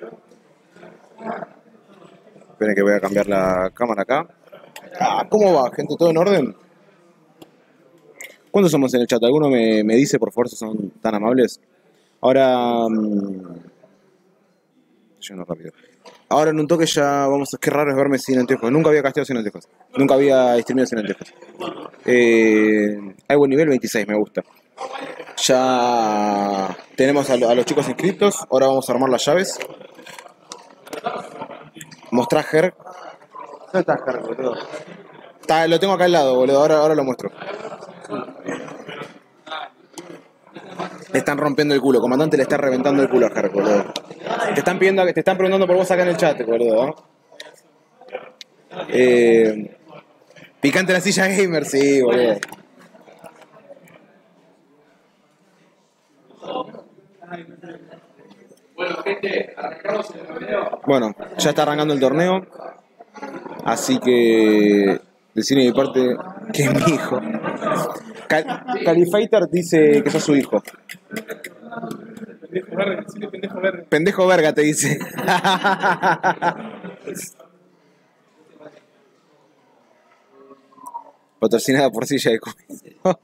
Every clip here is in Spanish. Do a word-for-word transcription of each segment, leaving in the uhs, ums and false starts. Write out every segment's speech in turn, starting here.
Esperen que voy a cambiar la cámara acá. Ah, ¿cómo va, gente? ¿Todo en orden? ¿Cuántos somos en el chat? ¿Alguno me, me dice, por favor, si son tan amables? Ahora... Mmm, yendo rápido. Ahora en un toque ya vamos a... Qué raro es verme sin anteojos. Nunca había casteado sin anteojos. Nunca había streameado sin anteojos. Eh, hay buen nivel, veintiséis, me gusta. Ya tenemos a, a los chicos inscritos. Ahora vamos a armar las llaves. Mostrá Her. ¿Dónde está Her, boludo? Está, lo tengo acá al lado, boludo. Ahora, ahora lo muestro. Le están rompiendo el culo. Comandante le está reventando el culo a Her, boludo. Te están pidiendo, te están preguntando por vos acá en el chat, boludo. ¿eh? Eh, picante la silla gamer, sí, boludo. Bueno, gente, arrancamos el torneo. Bueno, ya está arrancando el torneo. Así que decirle de mi parte que es mi hijo. Cal Califater dice que sos su hijo. Pendejo verga, decirle pendejo verga. Pendejo verga te dice. Patrocinada por silla de COVID.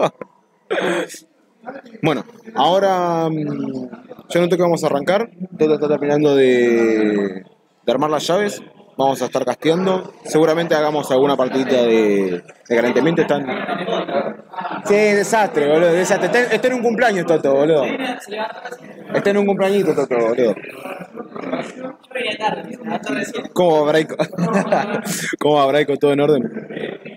Bueno, ahora yo no sé que vamos a arrancar. Todo está terminando de, de armar las llaves. Vamos a estar casteando. Seguramente hagamos alguna partidita de, de calentamiento. Están... Sí, desastre, boludo. Desastre. Está, está en un cumpleaños, Toto, boludo. Está en un cumpleañito, Toto, boludo. ¿Cómo va, Braico? ¿Cómo va, Braico? ¿Todo en orden?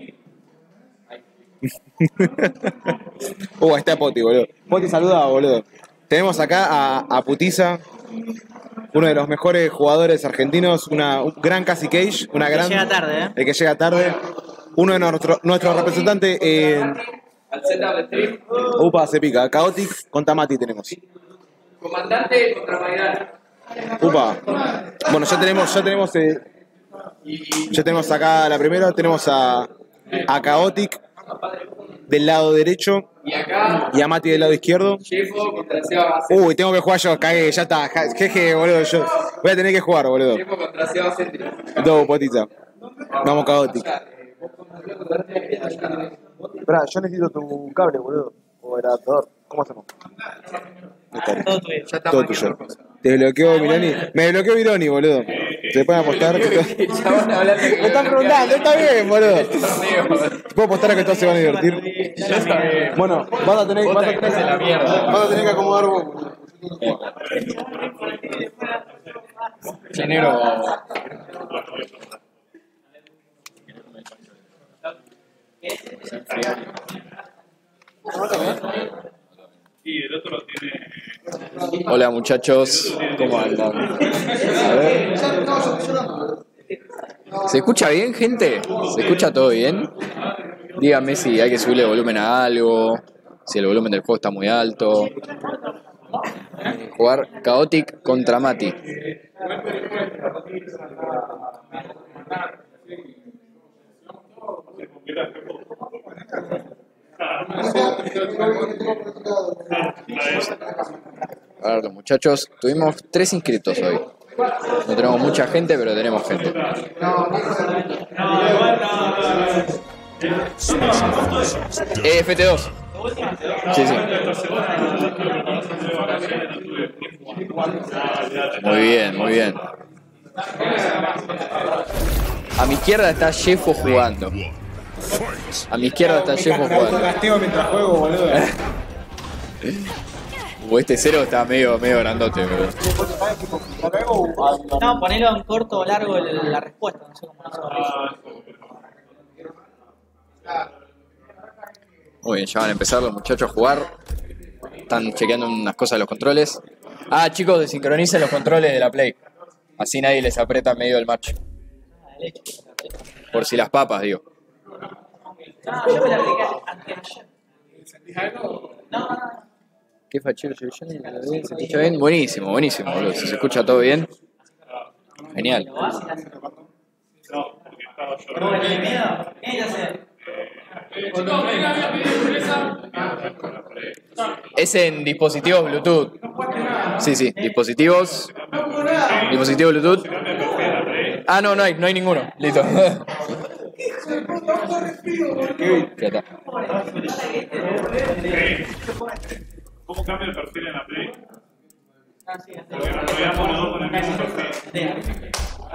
Uh, ahí está Poti, boludo. Poti, saluda, boludo. Tenemos acá a, a Putiza, uno de los mejores jugadores argentinos, una un gran Cassie Cage, una El gran... que llega tarde, ¿eh? El que llega tarde. Uno de nuestro, nuestros representantes en... Al setup de stream. Upa, se pica. Chaotic contra Mati tenemos. Comandante contra Maidana. Upa. Bueno, ya tenemos, ya tenemos, eh, ya tenemos acá la primera, tenemos a, a Chaotic del lado derecho Y acá, y a Mati del lado izquierdo. Chefo contra Seba Bacet. Uy, tengo que jugar yo, cagué, ya está. ja- Jeje, boludo, yo voy a tener que jugar, boludo. Chefo contra Seba Bacet. Dos potita. Vamos, Chaotic. Esperá, yo necesito tu cable, boludo. O el adaptador. ¿Cómo hacemos? Todo tuyo. Ya está Todo Maki tuyo. Rocosa. Te desbloqueó Mironi. Me desbloqueó Mironi, boludo. Se pueden apostar. Ya van a hablar de que- Me están preguntando, está bien, boludo. Torneo. Puedo apostar a que todos se van a divertir. Ya está bien. Bueno, vas a tener, Vos vas a te tener, haces la mierda. vas a tener que acomodar vos. Che, negro. Y el otro tiene. Hola muchachos, ¿cómo andan? A ver. ¿Se escucha bien, gente? ¿Se escucha todo bien? Díganme si hay que subirle volumen a algo, si el volumen del juego está muy alto. Jugar Chaotic contra Mati. A ver, los muchachos, tuvimos tres inscritos hoy. No tenemos mucha gente, pero tenemos gente. Eh, F T dos. Sí, sí. Muy bien, muy bien. A mi izquierda está Jeffo jugando. A mi izquierda está Jeffo jugando. Castigo mientras juego, boludo. O este cero está medio, medio grandote, boludo. No, ponelo en corto o largo el- la respuesta, no sé cómo lo Muy bien, ya van a empezar los muchachos a jugar. Están chequeando unas cosas de los controles. Ah, chicos, desincronicen los controles de la Play. Así nadie les aprieta en medio del match. Por si las papas, digo. No, yo me la apliqué anteayer. No, no, no. ¿Qué fachero? ¿Se escucha bien? Buenísimo, buenísimo, boludo. Si se escucha todo bien. Genial. ¿Lo vas a hacer? No, porque estaba yo. ¿No venís de miedo? ¿Qué hay que hacer? Es en dispositivos Bluetooth. Sí, sí, dispositivos. Dispositivos Bluetooth. Ah, no, no hay, no hay ninguno. Listo. Ya está. ¿Cómo cambia el perfil en la Play? Porque no lo veamos los dos con el mismo perfil.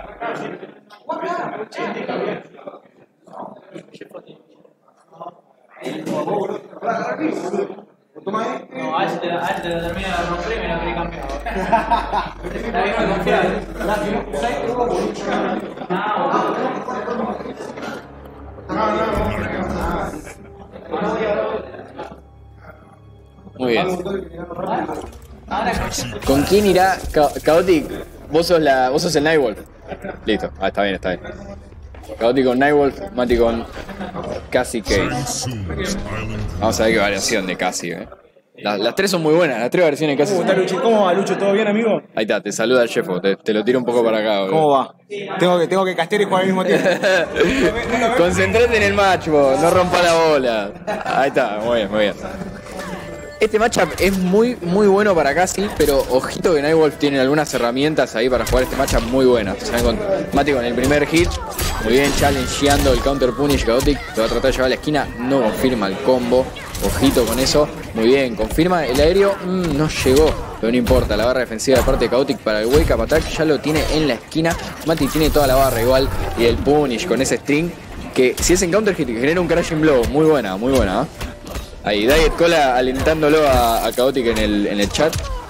No, a ese te la, a ese te la termina de romper y me la quería cambiar. Está bien, me confiar. Muy bien. ¿Con quién irá Cha- Chaotic? Vos sos, la, vos sos el Nightwolf. Listo, ah, está bien, está bien. Chaotic con Nightwolf, Mati con Cassie Case. Vamos a ver qué variación de Cassie, eh. Las, las tres son muy buenas, las tres versiones de Cassie. ¿Cómo está, Lucho? ¿Cómo va, Lucho? ¿Todo bien, amigo? Ahí está, te saluda el chefo, te, te lo tiro un poco para acá, boludo. ¿Cómo va? Tengo que, tengo que castear y jugar al mismo tiempo. Concentrate en el match, vos, no rompa la bola. Ahí está, muy bien, muy bien. Este matchup es muy, muy bueno para Cassie, pero ojito que Nightwolf tiene algunas herramientas ahí para jugar este matchup muy buenas. ¿Saben? Con Mati con el primer hit, muy bien, challengeando el counter punish Chaotic, lo va a tratar de llevar a la esquina, no confirma el combo. Ojito con eso, muy bien, confirma el aéreo, mmm, no llegó, pero no importa, la barra defensiva de parte de Chaotic para el wake up attack ya lo tiene en la esquina. Mati tiene toda la barra igual y el punish con ese string que si es en counter hit genera un crashing blow, muy buena, muy buena. ¿eh? Ahí, Diet Cola alentándolo a, a Chaotic en el, en el chat.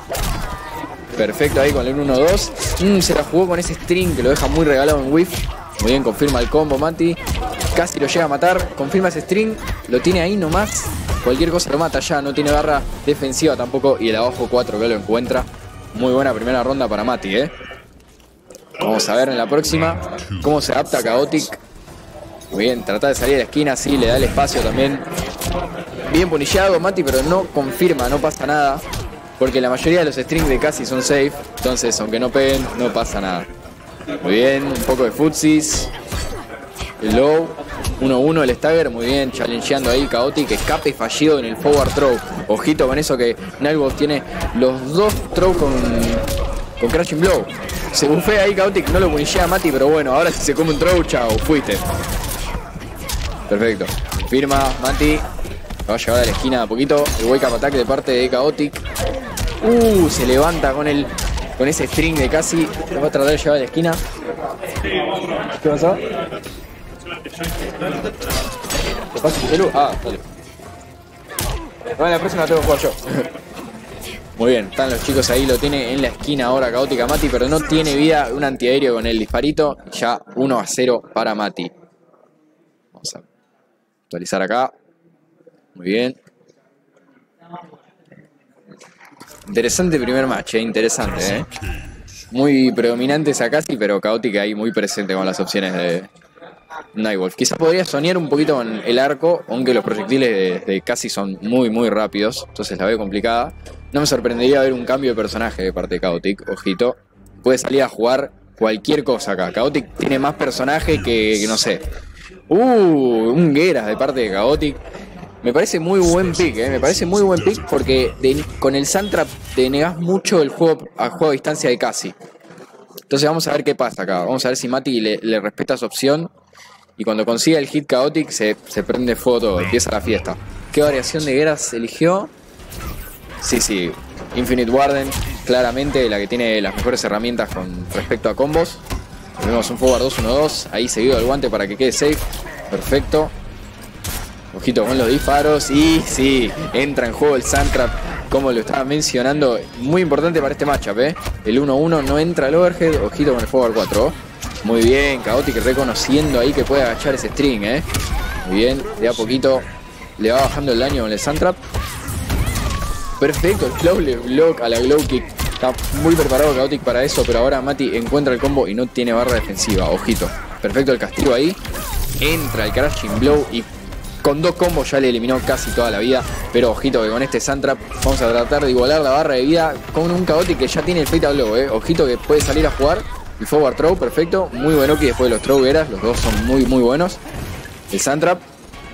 Perfecto ahí con el uno dos. Mm, se la jugó con ese string que lo deja muy regalado en whiff. Muy bien, confirma el combo Mati. Casi lo llega a matar. Confirma ese string. Lo tiene ahí nomás. Cualquier cosa lo mata ya. No tiene barra defensiva tampoco. Y el abajo cuatro que lo encuentra. Muy buena primera ronda para Mati, ¿eh? Vamos a ver en la próxima cómo se adapta Chaotic. Muy bien, trata de salir de la esquina. Sí, le da el espacio también. Bien punillado Mati, pero no confirma, no pasa nada. Porque la mayoría de los strings de Cassie son safe. Entonces, aunque no peguen, no pasa nada. Muy bien, un poco de footsies. El low. uno uno el stagger, muy bien, challengeando ahí Chaotic. Escape fallido en el forward throw. Ojito con eso que Nightwolf tiene los dos throws con, con crashing blow. Se bufea ahí Chaotic, no lo punillea a Mati, pero bueno, ahora si se come un throw, chao, fuiste. Perfecto. Firma Mati. Va a llevar a la esquina a poquito. El wake up attack de parte de Chaotic. Uh, se levanta con el con ese string de Cassie. Lo va a tratar de llevar a la esquina. ¿Qué pasó? ¿Te paso tu celu? Ah, dale. Bueno, la próxima tengo que jugar yo. Muy bien, están los chicos ahí, lo tiene en la esquina ahora Chaotic a Mati, pero no tiene vida, un antiaéreo con el disparito. Ya uno a cero para Mati. Vamos a actualizar acá. Muy bien. Interesante primer match, eh, interesante, eh. Muy predominantes a Cassie, pero Chaotic ahí muy presente con las opciones de Nightwolf. Quizás podría soñar un poquito con el arco, aunque los proyectiles de, de Cassie son muy, muy rápidos, entonces la veo complicada. No me sorprendería ver un cambio de personaje de parte de Chaotic, ojito. Puede salir a jugar cualquier cosa acá. Chaotic tiene más personaje que, que no sé. Uh, un Geras de parte de Chaotic. Me parece muy buen pick, eh. me parece muy buen pick porque de, con el Sandtrap te negás mucho el juego a juego a distancia de Cassie. Entonces vamos a ver qué pasa acá. Vamos a ver si Mati le, le respeta su opción. Y cuando consiga el hit Chaotic se, se prende fuego todo, empieza la fiesta. ¿Qué variación de Geras eligió? Sí, sí, Infinite Warden, claramente la que tiene las mejores herramientas con respecto a combos. Tenemos un forward dos uno dos, ahí seguido el guante para que quede safe. Perfecto. Ojito con los disparos y sí, entra en juego el Sandtrap, como lo estaba mencionando, muy importante para este matchup, ¿eh? El uno uno no entra al overhead, ojito con el forward cuatro. Muy bien, Chaotic reconociendo ahí que puede agachar ese string, ¿eh? Muy bien, de a poquito le va bajando el daño con el Sandtrap. Perfecto, el Glow Block a la Glow Kick. Está muy preparado Chaotic para eso, pero ahora Mati encuentra el combo y no tiene barra defensiva, ojito. Perfecto el castigo ahí. Entra el Crashing Blow y con dos combos ya le eliminó casi toda la vida. Pero ojito que con este Sandtrap vamos a tratar de igualar la barra de vida con un Chaotic que ya tiene el Fatal Blow, eh. Ojito que puede salir a jugar. El forward throw, perfecto. Muy bueno que después de los throw Geras, los dos son muy muy buenos. El Sandtrap.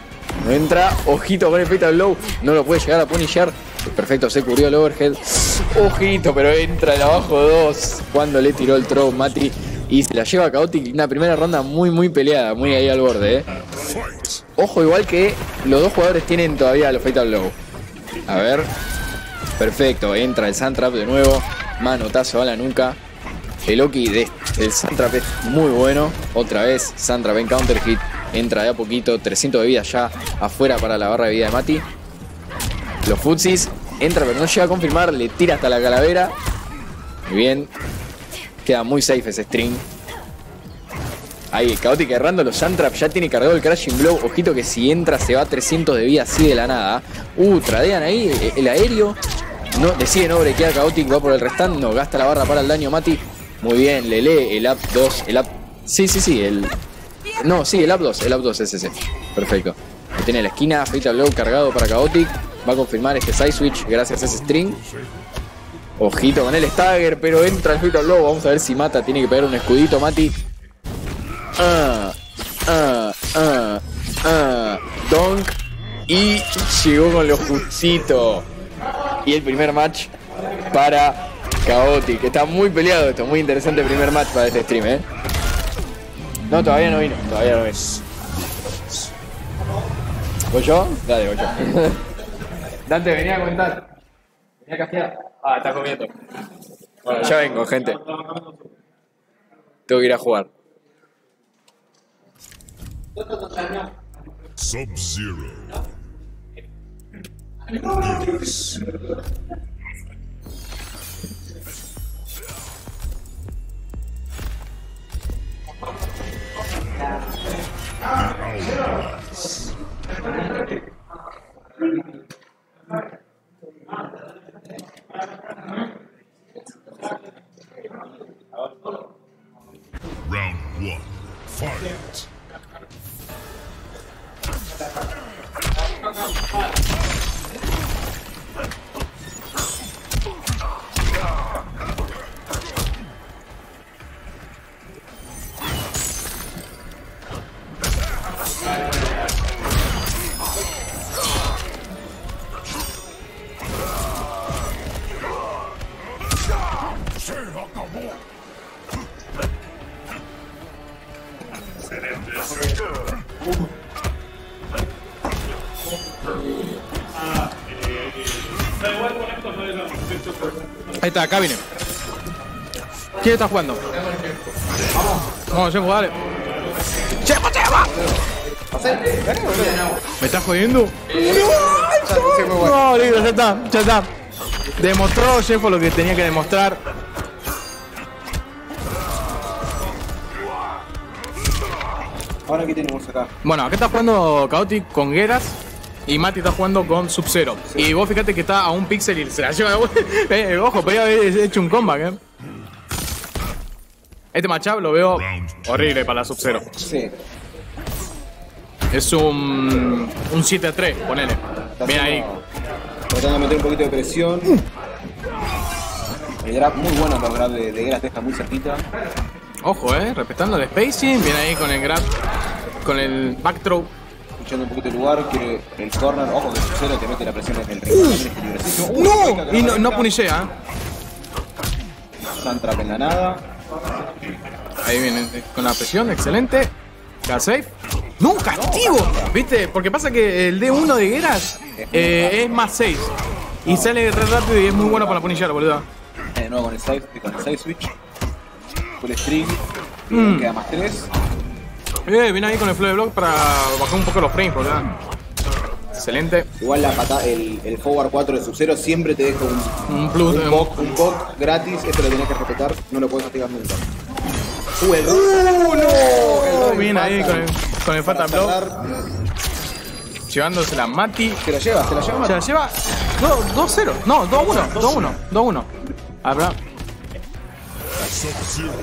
No entra. Ojito con el Fatal Blow. No lo puede llegar a punisher. Perfecto, se cubrió el overhead. Ojito, pero entra el abajo dos. Cuando le tiró el throw Mati. Y se la lleva a Chaotic. Una primera ronda muy, muy peleada. Muy ahí al borde, eh. Ojo, igual que los dos jugadores tienen todavía los Fatal Blow. A ver. Perfecto, entra el Sandtrap de nuevo. Manotazo a la nuca. El Oki de, del Sandtrap es muy bueno. Otra vez, Sandtrap en counter hit. Entra de a poquito. trescientos de vida ya afuera para la barra de vida de Mati. Los futsis. Entra pero no llega a confirmar. Le tira hasta la calavera. Muy bien. Queda muy safe ese string. Ahí, Chaotic errando los Sandtrap. Ya tiene cargado el Crashing Blow. Ojito que si entra se va a trescientos de vida así de la nada. Uh, tradean ahí el aéreo. No, decide no brequear Chaotic. Va por el restante. No, gasta la barra para el daño Mati. Muy bien, le lee el up dos. El up... Sí, sí, sí. El... No, sí, el up dos. El up dos es ese. Perfecto. Lo tiene en la esquina. Fatal Blow cargado para Chaotic. Va a confirmar este side switch gracias a ese string. Ojito con el stagger, pero entra el Fatal Blow. Vamos a ver si mata. Tiene que pegar un escudito Mati. Ah, ah, ah, ah. Donk. Y llegó con lo justito. Y el primer match para Chaotic. Está muy peleado esto. Muy interesante el primer match para este stream, ¿eh? No, todavía no vino. Todavía no vino. ¿Voy yo? Dale, voy yo. Dante, venía a comentar. Venía a castear. Ah, está comiendo. Bueno, ya vengo, gente. Tengo que ir a jugar. Sub-Zero. Yes. Round one. Fight. Ahí está, acá viene. ¿Quién está jugando? Vamos, Chepo, dale. ¡Chepo, Chepo! ¿Me estás jodiendo? No, listo, ya está, ya está. Demostró Chepo lo que tenía que demostrar. Ahora, ¿qué tenemos acá? Bueno, acá está jugando Chaotic con Geras. Y Mati está jugando con Sub-Zero. Sí. Y vos fíjate que está a un pixel y se la lleva de vuelta. eh, Ojo, podría haber hecho un comeback, eh. Este matchup lo veo horrible para la Sub-Zero. Sí. Es un. Un siete a tres, ponele. Bien ahí. Tratando de meter un poquito de presión. El grab muy bueno, pero el grab de, de Geras deja muy cerquita. Ojo, eh. Respetando el spacing. Bien ahí con el grab. Con el back throw. Escuchando un poquito el lugar, quiere el corner, ojo que Sub-Zero te mete la presión en el ring. Uh, ¡No! Y no, no punishea, ¿eh? Sandtrap en la nada. Ahí viene con la presión, excelente. Queda safe. ¡No, un castigo! ¿Viste? Porque pasa que el D uno de Geras eh, es más seis. Y sale re rápido y es muy bueno para punishar, boludo. De nuevo con el side, con el side switch. Full string. Mm. Queda más tres. Eh, viene ahí con el flow de block para bajar un poco los frames, boludo. Excelente. Igual la pata, el, el forward cuatro de Sub-Zero siempre te deja un, Un plus un de- poke, un poke gratis. Esto lo tenés que respetar, no lo puedes castigar nunca. Uh, el ¡Uh, no! el Bien ahí con el, con el Fatal Blow. cerrar. Llevándosela a Mati. Se la lleva, se la lleva. Se la lleva dos cero. No, dos uno. dos uno. dos uno. Habrá. Sub-Zero.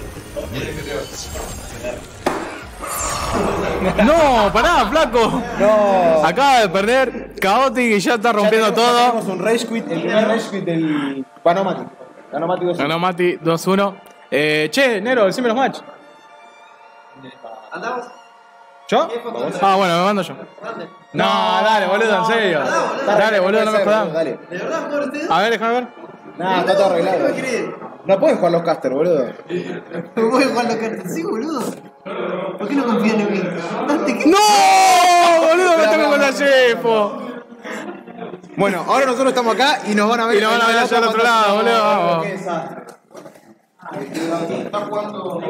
No, pará, flaco. No. Acaba de perder Chaotic y ya está rompiendo todo. Tenemos un rage quit, el primer rage quit del ganó Mati. Ganó Mati dos uno. Ganó Mati dos uno. Eh, che, Nero, decime los match. ¿Andamos? ¿Yo? Ah, bueno, me mando yo. No, dale, boludo, en serio. Dale, boludo, no me jodas. Dale. A ver, déjame ver. Nah, está todo arreglado. No pueden jugar los casters, boludo. ¿No puedes jugar los cartas? Sí, boludo. ¿Por qué no confías en mí? Dante, ¿qué? ¡No! Boludo, me tengo con la Jeffo. Bueno, ahora nosotros estamos acá y nos van a ver. Y nos van a ver allá al otro lado, boludo. Vamos. Qué desastre. Está jugando.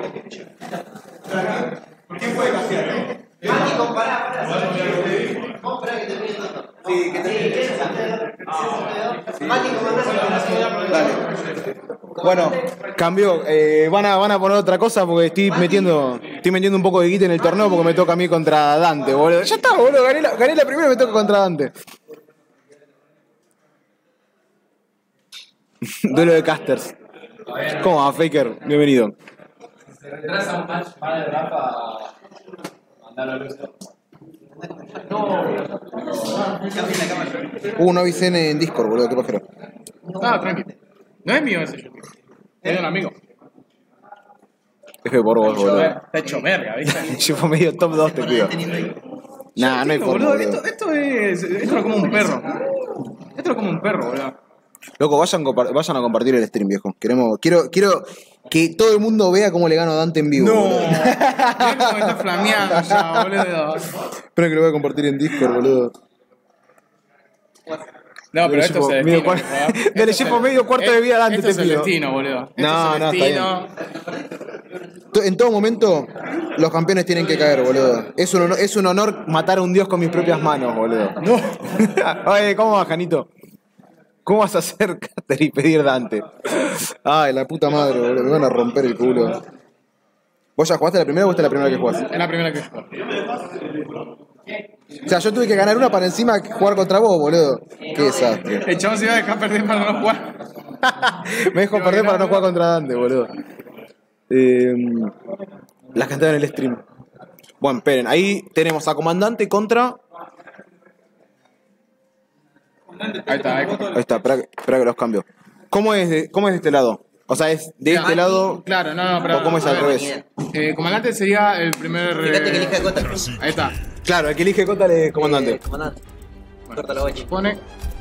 ¿Quién puede castear? Mati, compará, pará. Compra que termine todo. Sí, que termine. Mati, compará. Dale. Bueno, cambió. Eh, van, a, van a poner otra cosa porque estoy metiendo estoy metiendo un poco de guita en el torneo porque me toca a mí contra Dante, boludo. Ya está, boludo. Gané la, gané la primera y me toca contra Dante. Duelo de casters. ¿Cómo va, Faker? Bienvenido. Se retrasa un match para el Rafa. Mandalo a luz. Uh, no avisé en Discord, boludo. ¿Qué pajero? Ah, tranqui. No es mío ese yo. Es de un amigo. F por vos, boludo. Está hecho verga, ¿viste? Yo fui medio top dos, te pido. Nah, no hay forma, boludo, boludo. esto, esto es. Esto es como un perro. Esto es como un perro, boludo. Loco, vayan, vayan a compartir el stream, viejo. Queremos, quiero, quiero que todo el mundo vea cómo le gano a Dante en vivo. No. Boludo. Mirá cómo me está flameando ya, boludo. Espero que lo voy a compartir en Discord, boludo. No, pero esto es el medio destino. cuar- ¿verdad? Dale, llevo medio cuarto de vida Dante, Esto te es el pido. destino, boludo. Esto No, es el no, está destino. To- En todo momento, los campeones tienen que caer, boludo. Es un honor, es un honor matar a un dios con mis propias manos, boludo. No. Oye, ¿cómo vas, Janito? ¿Cómo vas a hacer caster y pedir Dante? Ay, la puta madre, boludo. Me van a romper el culo. ¿Vos ya jugaste la primera o esta es la primera que jugás? Es la primera que juego. O sea, yo tuve que ganar una para encima que jugar contra vos, boludo. Qué desastre. El chabón se iba a dejar perder para no jugar. Me dejo perder para no jugar contra Dante, boludo. Eh, las cantaron en el stream. Bueno, esperen, ahí tenemos a Comandante contra. Ahí está, ahí está. Ahí está, espera, que- espera que los cambio. ¿Cómo es, de, ¿Cómo es de este lado? O sea, ¿es de este lado? Claro, no, no, pero. ¿O cómo es a al ver, revés? Eh, comandante sería el primer. Fíjate que eh, elija Cota. Ahí está. Claro, el que elige Cota es Comandante. Eh, comandante. Corta la bocha. Pone.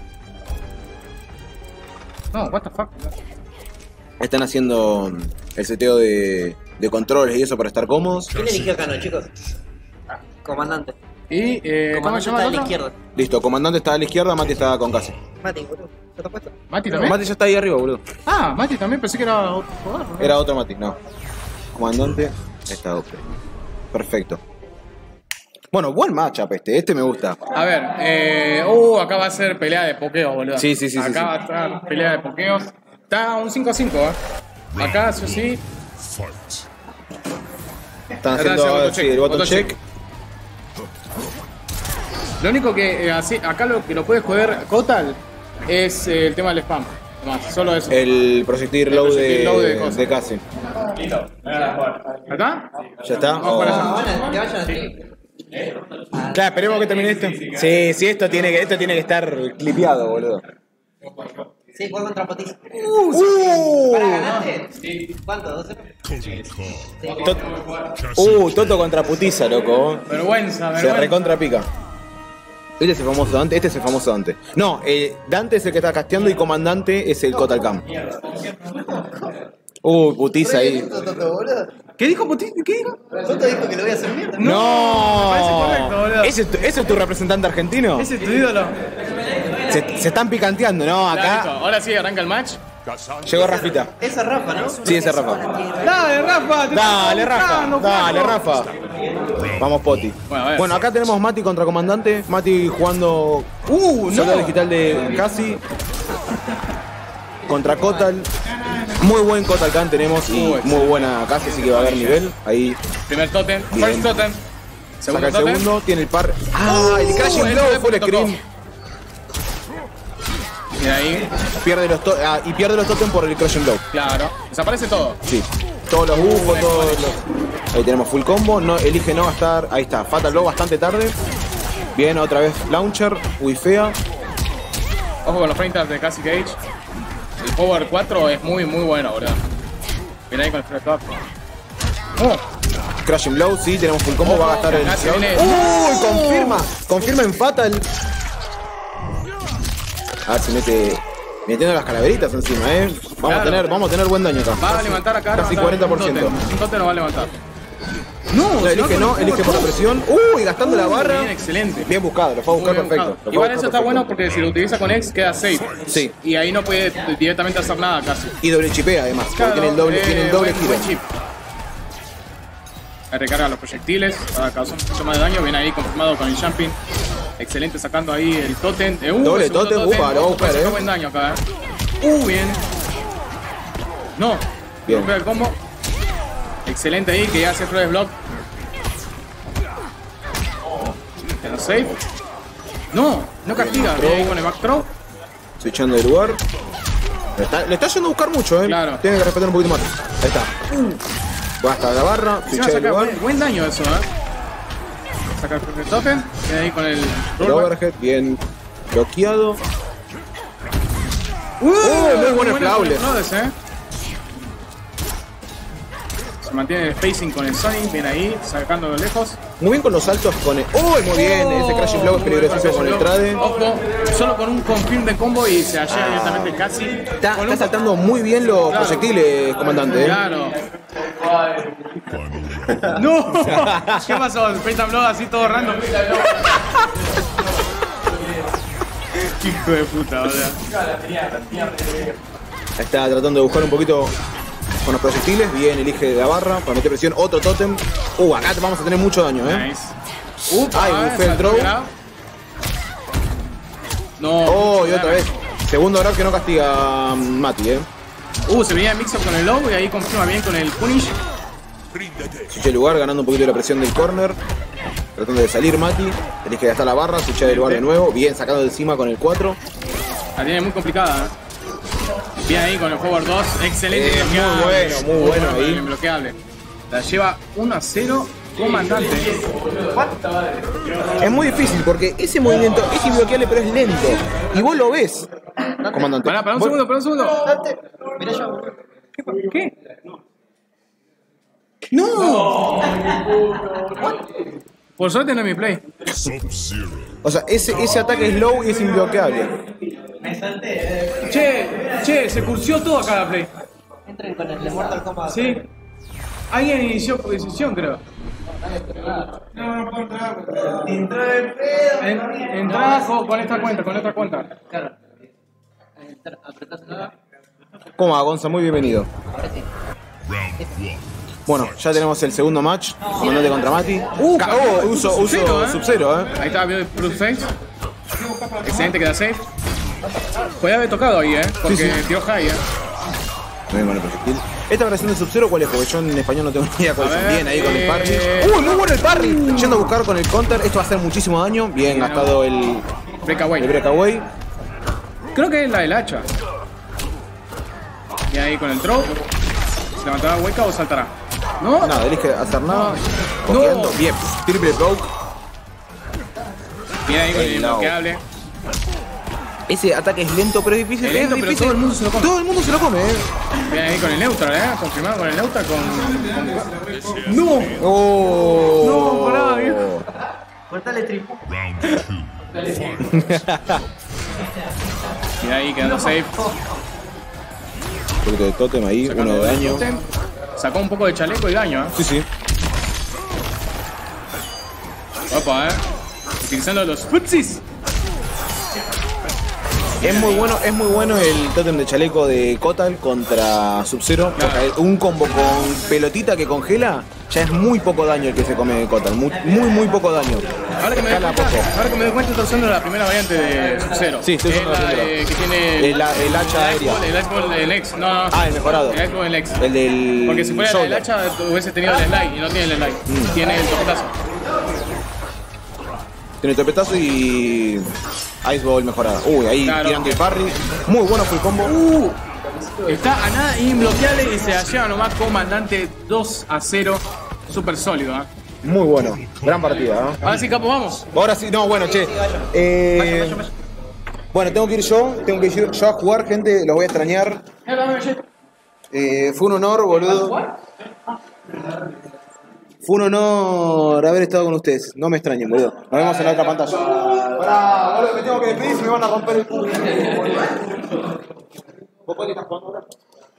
No, what the fuck. Están haciendo el seteo de, de controles y eso para estar cómodos. ¿Quién eligió acá, no, chicos? Comandante. Y, eh, ¿cómo Comandante se llama está a el la otro? izquierda. Listo, Comandante está a la izquierda, Mati está con Casi. Mati, boludo. ¿Ya está puesto? Mati también. Mati ya está ahí arriba, boludo. Ah, Mati también pensé que era otro jugador. ¿no? Era otro Mati, no. Comandante está O P. Perfecto. Bueno, buen matchup este, este me gusta. A ver, eh. Uh, acá va a ser pelea de pokeos, boludo. Sí, sí, sí, sí, Acá sí. va a estar pelea de pokeos. Está un cinco a cinco, eh. Acá, sí o sí. Fight. Están Acá haciendo hace sí, autocheck, el botón autocheck. check. Lo único que eh, así, acá lo que lo puede joder Kotal es eh, el tema del spam. Nomás, solo eso. El projectil low projectil de, low de cosas. de Casi. ¿Acá? ¿Ya está? Vamos por allá. Ah, bueno, que vayan así. Claro, esperemos que termine esto. Sí, sí, esto tiene que, esto tiene que estar clipeado, boludo. Sí, juega contra Potiza. Uh, ¿Para ganaste? ¿Cuánto? ¿doce? Tot- uh, Toto contra Putiza, loco. Vergüenza, Se vergüenza. recontra pica. Este es el famoso Dante, este es el famoso Dante. No, eh, Dante es el que está casteando y Comandante es el Kotal Cam. Uh, Putiza ahí. Toto, boludo. ¿Qué dijo Putin? ¿Qué dijo? Toto dijo que lo voy a hacer mierda. ¡No! me parece correcto, boludo. ¿Ese, es tu- ese es tu representante argentino? Ese es tu ídolo. Se, se están picanteando, ¿no? Ya, listo. Acá Ahora sí, arranca el match. llegó Rafita. Esa es Rafa, ¿no? Sí, ese es Rafa. Dale, Rafa. te Dale, estamos Rafa. buscando, Dale, flaco. Rafa. Vamos, Poti. Bueno, a ver. Bueno, acá tenemos Mati contra Comandante. Mati jugando Uh, soldado no. digital de Casi. Contra Kotal. Muy buen Kotal Khan tenemos y Uy, muy buena Casi, así que va a haber nivel. Ahí Primer totem. Bien. First totem. saca Segundo el totem. segundo, tiene el par. ¡Ah! El Crashing ese Blow fue full que tocó. screen. Y de ahí, Pierde los to- ah, y pierde los totem por el Crashing Blow. claro. Desaparece todo. Sí. Todos los bufos, todos los. Ahí tenemos full combo. No, elige no gastar. Ahí está. Fatal Blow bastante tarde. Bien, otra vez Launcher. Wifea. Ojo con los frames de Cassie Cage. El Power cuatro es muy, muy bueno, boludo. Viene ahí con el Fresh Up. Oh. Crashing Blow, sí, tenemos full combo, va a gastar el... Acá se viene- ¡Uy! Confirma, confirma en Fatal. A ver si mete... Metiendo las calaveritas encima, eh. Vamos, Claro. a, tener, vamos a tener buen daño acá. Va a levantar acá. Casi levantar cuarenta por ciento. Un totem. Un totem no va a levantar. No, No, si elige con no, el elige por la power presión. Uy, gastando la Uh, barra. Bien, excelente. Bien buscado, lo fue a buscar Muy bien perfecto. buscado. Lo fue a Igual buscar eso está perfecto. bueno porque si lo utiliza con X queda safe. Sí. Y ahí no puede directamente hacer nada casi. Y doble chipea además, porque Claro, tiene el doble, eh, tiene el doble buen, giro. buen chip. Ahí recarga los proyectiles para causar un poquito más de daño. Viene ahí confirmado con el jumping. Excelente sacando ahí el totem. Eh, uh, Doble el segundo totem, upa, lo va a buscar, Saca eh. buen daño acá, eh. Uh, bien. No. Bien. Recupera el combo. Excelente ahí que ya hace Flores Block. Quedó safe. No, no castiga. Viene ahí con el back throw. Switchando de lugar. Le está, le está yendo a buscar mucho, eh. Claro. Tiene que respetar un poquito más. Ahí está. Va hasta la barra, Encima switcha de saca lugar. buen, buen daño eso, eh. Saca el totem. Viene ahí con el El rollback. overhead, bien bloqueado. Uh, muy bueno buenos el Flawless. Flawless, eh. Se mantiene el spacing con el Sonic, viene ahí, sacando de lejos. Muy bien con los saltos con el... ¡Oh! Muy bien, ese Crashing Blow es Muy bien peligrosísimo con el trade. Ojo, solo con un confirm de combo y se halla directamente casi. Está, con está un- saltando muy bien los Claro. proyectiles, comandante. ¿eh? Claro. ¡No! ¿Qué pasó? El Phantom Blow así todo random. Hijo de puta, boludo. Está tratando de buscar un poquito con los proyectiles. Bien, elige la barra para meter presión. Otro totem. Uh, acá vamos a tener mucho daño, eh. Nice. Upa, Ay, eh, fue el saltó throw. grab. No. Oh, y mucho otra damage. vez. Segundo grab que no castiga um, Mati, eh. Uh, se venía el mix-up con el low y ahí confirma bien con el punish. Switch de lugar, ganando un poquito de la presión del corner. Tratando de salir Mati. Tenés que gastar la barra, switch de lugar de nuevo. Bien, sacado de encima con el cuatro. La tiene muy complicada, ¿eh? Bien ahí con el forward dos. Excelente. Eh, muy bloqueable. bueno, muy bueno ahí. Bloqueable. La lleva uno a cero. Comandante. Es muy difícil porque ese movimiento es inbloqueable pero es lento. Y vos lo ves, comandante. Pará, pará un Vos- segundo, pará un segundo. Mira yo. ¿Qué? ¿Qué? ¡No! Por suerte no es mi play. Sub-Zero. O sea, ese, ese ataque es low y es inbloqueable. Che, che, se cursió todo acá la play. Entren con el de Mortal Kombat. Sí. Alguien inició posición, creo. En, entrada con, con esta cuenta, con esta cuenta. Claro. Entra- apretás nada. ¿Cómo va, Gonza? Muy bienvenido. Round one. Bueno, ya tenemos el segundo match. Comandante contra Mati. Uh, Ca- cambió, oh, uso, uso Sub-Zero, ¿eh? Sub-Zero, eh. Ahí está, vio el Bruce Face. Excelente, queda safe. Puede haber tocado ahí, eh. Porque Sí, sí. tiró high, eh. Muy bueno el proyectil. Esta versión de Sub-Zero, ¿cuál es? Porque yo en español no tengo ni idea cuál A es. ver, Bien, ahí con el eh, parry. ¡Uy, muy bueno el parry! Yendo a buscar con el counter. Esto va a hacer muchísimo daño. Bien gastado el, Breakaway. el breakaway. Creo que es la del hacha. Y ahí con el throw. ¿Se levantará hueca o saltará? No. Nada, elige hacer nada. No. Cogiendo. Bien, triple broke. Viene ahí con el El low. bloqueable. Ese ataque es lento, pero es difícil. Es lento, es pero difícil. todo el mundo se lo come. Todo el mundo se lo come, eh. Viene ahí con el neutral, eh. Confirmado con el neutral con. con... ¡No! Oh. No, pará, viejo. Cortale trip. Round two. Viene ahí quedando safe. Un poquito de totem ahí, Sacando uno de el daño. totem. Sacó un poco de chaleco y daño, eh. Sí, sí. Opa, eh. Utilizando los futsis. Es muy bueno, es muy bueno el totem de chaleco de Kotal contra Sub-Zero. Claro. Porque un combo con pelotita que congela, ya es muy poco daño el que se come Kotal. Muy, muy, muy poco daño. Ahora que me doy Escala cuenta, poco. ahora que me doy cuenta, estoy usando la primera variante de Sub-Zero. Sí, estoy usando Es la la primera. de- que tiene El, el hacha aérea. El Iceball, el X, no, no. Ah, el mejorado. El Iceball, el X. El del Porque si fuera el del shoulder. hacha, hubiese tenido el slide y no tiene el slide. Tiene el topetazo. Tiene topetazo y Ice Ball mejorada. Uy, ahí Claro. tirando el parry. Muy bueno fue el combo. Uh, está a nada inbloqueable y se la lleva nomás comandante dos a cero. Súper sólido, ¿eh? Muy bueno. Gran partida, ¿eh? Ahora sí, capo, vamos. Ahora sí, no, bueno, che. Eh, bueno, tengo que ir yo. Tengo que ir yo a jugar, gente. Los voy a extrañar. Eh, fue un honor, boludo. Fue un honor haber estado con ustedes. No me extrañen, boludo. Nos vemos en la otra pantalla. Pará, boludo, me tengo que despedir si me van a romper el culo. ¿Vos podés estar jugando ahora?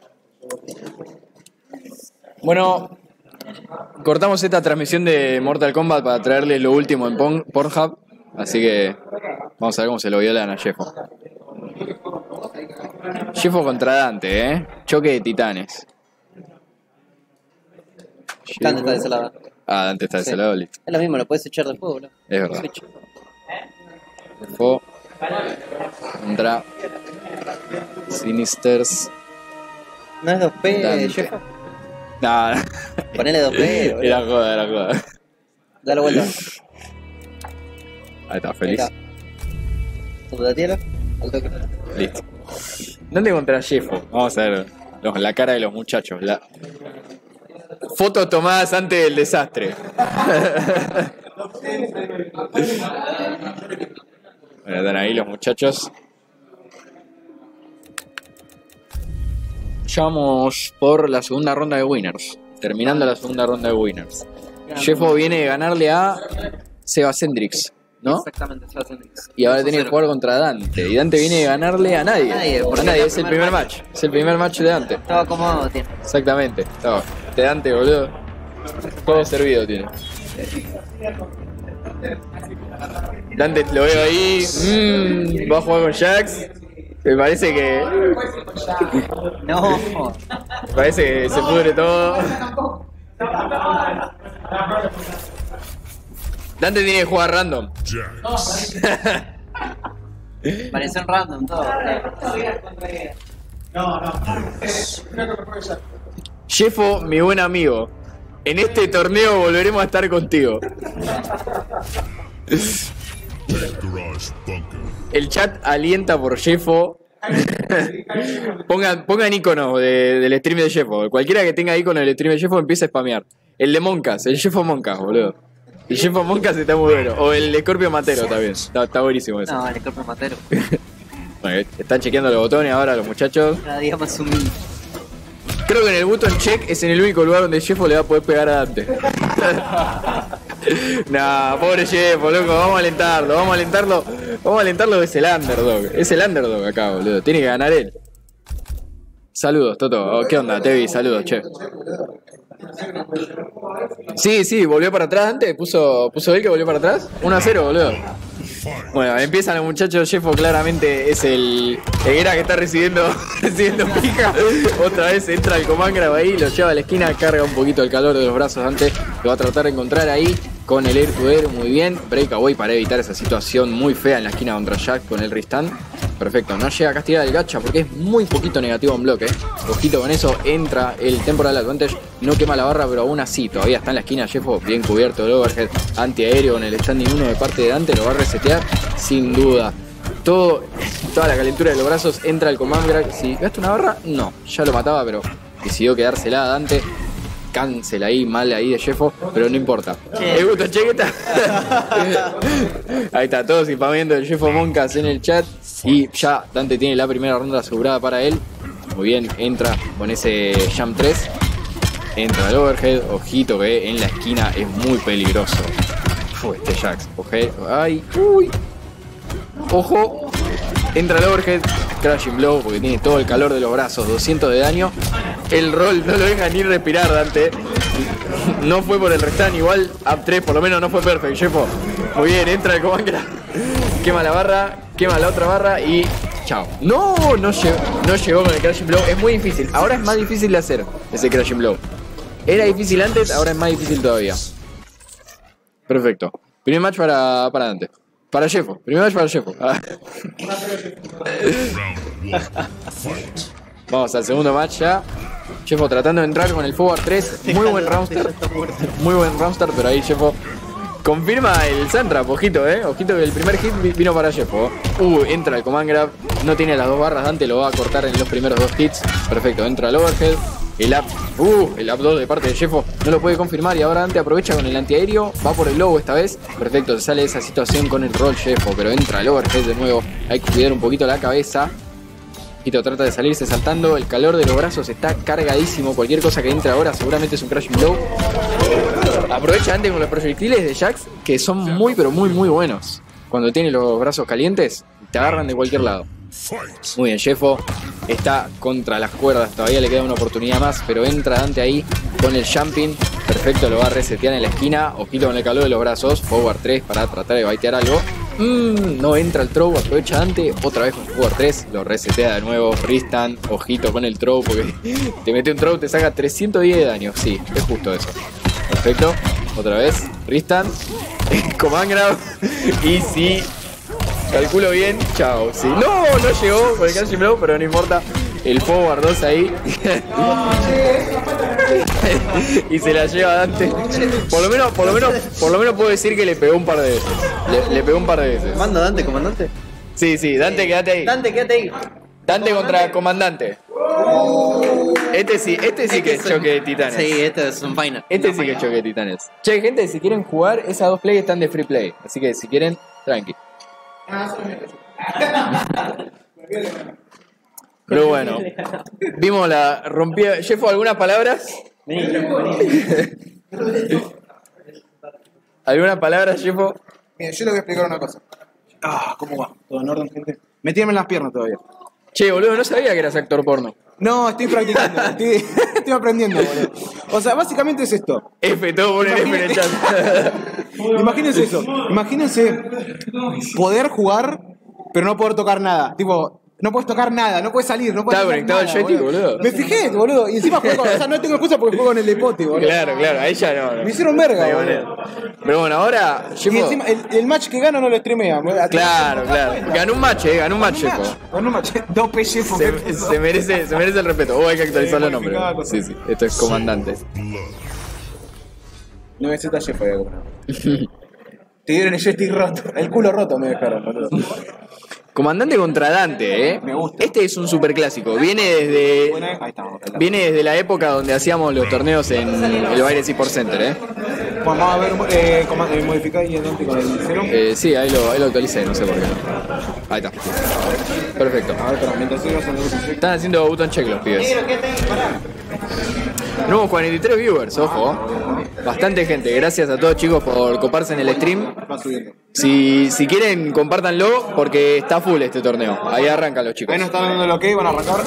Bueno, cortamos esta transmisión de Mortal Kombat para traerles lo último en Pon- Pornhub. Así que vamos a ver cómo se lo violan a Jeffo. Jeffo contra Dante, ¿eh? Choque de titanes. Dante está de ese lado. Ah, Dante está de Sí. ese lado, listo. Es lo mismo, lo puedes echar del juego, boludo. Es verdad. Switch. Jeffo contra Sinisters. ¿No es dos P, Dante. Jeff? Nah, Ponele dos P, boludo. era joda, era joda. Dale vuelta. Ahí está, feliz. Subdatielo. Al toque. Listo. Dante contra Jeffo. Vamos a ver los- la cara de los muchachos. La... Fotos tomadas antes del desastre. Bueno, están ahí los muchachos. Ya vamos por la segunda ronda de winners. Terminando la segunda ronda de winners. Jeffo viene de ganarle a Seba Sendrix, ¿no? Exactamente, se va a hacer. Y ahora tiene que jugar contra Dante. Y Dante viene de ganarle a nadie. A nadie, porque A nadie, era es el primer primer match. Es el primer match de Dante. Estaba acomodado, tiene. Exactamente. Estaba. De Dante, boludo. Juego servido tiene. Dante lo veo ahí. Mm, va a jugar con Jax. Me parece que. No. Me parece que se pudre todo. Dante tiene que jugar random. Jax. Pareció un random todo. Jeffo, mi buen amigo. En este torneo volveremos a estar contigo. Garage Bunker. El chat alienta por Jeffo. pongan, pongan iconos de- del stream de Jeffo. Cualquiera que tenga icono del stream de Jeffo empieza a spamear. El de Moncas, el Jeffo Moncas, boludo. El Jeffo Moncas está muy bueno. O el Scorpio Matero también. Está, está buenísimo eso. No, el cuerpo matero. Bueno, están chequeando los botones ahora los muchachos. Cada día más humilde. Creo que en el button check es en el único lugar donde Jeffo le va a poder pegar a Dante. Nah, pobre Jeffo, loco, vamos a alentarlo, vamos a alentarlo. Vamos a alentarlo, es el underdog. Es el underdog acá, boludo. Tiene que ganar él. Saludos, Toto. Oh, ¿qué onda? Te vi, saludos, che. Sí, sí, volvió para atrás Dante. Puso, puso él que volvió para atrás. uno a cero, boludo. Bueno, empiezan los muchachos. Jeffo claramente es el Eguera que está recibiendo, recibiendo pija. Otra vez entra el Comangrab ahí, lo lleva a la esquina, carga un poquito el calor de los brazos antes. Lo va a tratar de encontrar ahí con el Air to Air, muy bien. Breakaway para evitar esa situación muy fea en la esquina contra Jack con el Ristan. Perfecto, no llega a castigar el gacha porque es muy poquito negativo en bloque. Ojito con eso, entra el Temporal Advantage, no quema la barra, pero aún así todavía está en la esquina Jeffo, bien cubierto el overhead antiaéreo con el standing uno de parte de Dante, lo va a resetear sin duda. Todo, toda la calentura de los brazos, entra el Command Grab. Si gasta una barra, no, ya lo mataba, pero decidió quedársela a Dante. Cancel ahí, mal ahí de Jeffo, pero no importa. Me gusta, chequeta. Ahí está, todos spameando el Jeffo Moncas en el chat. Y ya Dante tiene la primera ronda asegurada para él. Muy bien, entra con ese Jump tres. Entra el overhead. Ojito que en la esquina es muy peligroso. Uf, este Jax. Oje, ay, uy. Ojo. Entra el overhead. Crashing blow porque tiene todo el calor de los brazos. doscientos de daño. El roll no lo deja ni respirar, Dante. No fue por el restante, igual up tres por lo menos no fue perfecto, Jeffo. Muy bien, entra el Comangra. Quema la barra, quema la otra barra y chao. No, no llegó, no llegó con el Crashing Blow. Es muy difícil. Ahora es más difícil de hacer ese Crashing Blow. Era difícil antes, ahora es más difícil todavía. Perfecto. Primer match para, para Dante. Para Jeffo. Primer match para Jeffo. Ah. Round one. Fight. Vamos al segundo match ya. Jeffo tratando de entrar con el Forward tres. Muy buen roundster. Muy buen roundster, pero ahí Jeffo confirma el Sandtrap. Ojito, eh. Ojito que el primer hit vino para Jeffo. Uh, entra el Command Grab. No tiene las dos barras. Dante lo va a cortar en los primeros dos hits. Perfecto, entra el overhead. El up, uh, el up dos de parte de Jeffo no lo puede confirmar y ahora Dante aprovecha con el antiaéreo, va por el lobo esta vez. Perfecto, se sale de esa situación con el roll Jeffo, pero entra el overhead de nuevo. Hay que cuidar un poquito la cabeza. Ojito trata de salirse saltando. El calor de los brazos está cargadísimo. Cualquier cosa que entre ahora seguramente es un Crashing Blow. Aprovecha antes con los proyectiles de Jax, que son muy pero muy muy buenos. Cuando tiene los brazos calientes, te agarran de cualquier lado. Muy bien, Jeffo está contra las cuerdas. Todavía le queda una oportunidad más, pero entra Dante ahí con el jumping. Perfecto, lo va a resetear en la esquina. Ojito con el calor de los brazos. Forward tres para tratar de baitear algo. Mm, no entra el throw, aprovecha Dante. Otra vez con forward tres, lo resetea de nuevo. Ristan, ojito con el throw, porque te mete un throw, te saca trescientos diez de daño. Sí, es justo eso. Perfecto, otra vez. Ristan, Command Grab. Y sí, calculo bien, chao. Sí. No, no llegó con el Crashing Blow, pero no importa. El forward dos ahí. Y se la lleva Dante. Por lo menos, por lo menos, por lo menos puedo decir que le pegó un par de veces. Le, le pegó un par de veces. ¿Manda Dante, comandante? Sí, sí, Dante, quédate ahí. Dante, quédate ahí. Dante contra comandante. Este sí, este sí que es choque de titanes. Sí, este es un final. Este sí que es choque de titanes. Che, gente, si quieren jugar, esas dos plays están de free play. Así que si quieren, tranqui. Pero bueno, vimos la rompida. Jeffo, ¿algunas palabras? ¿Algunas palabras, Jeffo? Mira, yo le voy a explicar una cosa. Ah, ¿cómo va? ¿Todo en orden, gente? Metíame en las piernas todavía. Che, boludo, no sabía que eras actor porno. No, estoy practicando, estoy, estoy aprendiendo, boludo. O sea, básicamente es esto. F, todo ponen F en el chat. Imagínense eso. Imagínense poder jugar, pero no poder tocar nada. Tipo, no puedes tocar nada, no puedes salir, no puedes Estaba hacer conectado nada, el joystick, boludo. Me fijé, boludo. Y encima juego con, o sea, no tengo excusa porque juego con el de Poti, boludo. Claro, claro, ahí ya no. no. Me hicieron verga, No hay boludo. manera. Pero bueno, ahora, Y Jeffo. encima, el, el match que gano no lo streamea. Claro, claro. Ganó un match, eh, ganó un match, Jeffo. Ganó un match. Dos P G Se, se merece, se merece el respeto. Oh, hay que actualizar los nombres. Sí, sí, esto es comandante. No me Z Jeff voy a comprar. Te dieron el joystick roto. El culo roto me dejaron, boludo. Comandante contra Dante, eh. Me gusta. Este es un superclásico. Viene desde. Ahí estamos. Viene desde la época donde hacíamos los torneos en el Baile Sport Center, eh. Vamos a ver, eh, coma- eh, modificar y adelante con el cero. Eh, sí, ahí lo, ahí lo actualicé, no sé por qué. Ahí está. Perfecto. A ver, pero mientras sigas haciendo el proyecto. Están haciendo button check los pibes. Tenemos cuarenta y tres viewers, ojo. Bastante gente. Gracias a todos, chicos, por coparse en el stream. Va subiendo. Si, si quieren, compártanlo porque está full este torneo. Ahí arrancan los chicos. Ahí nos están dando el ok, van a arrancar.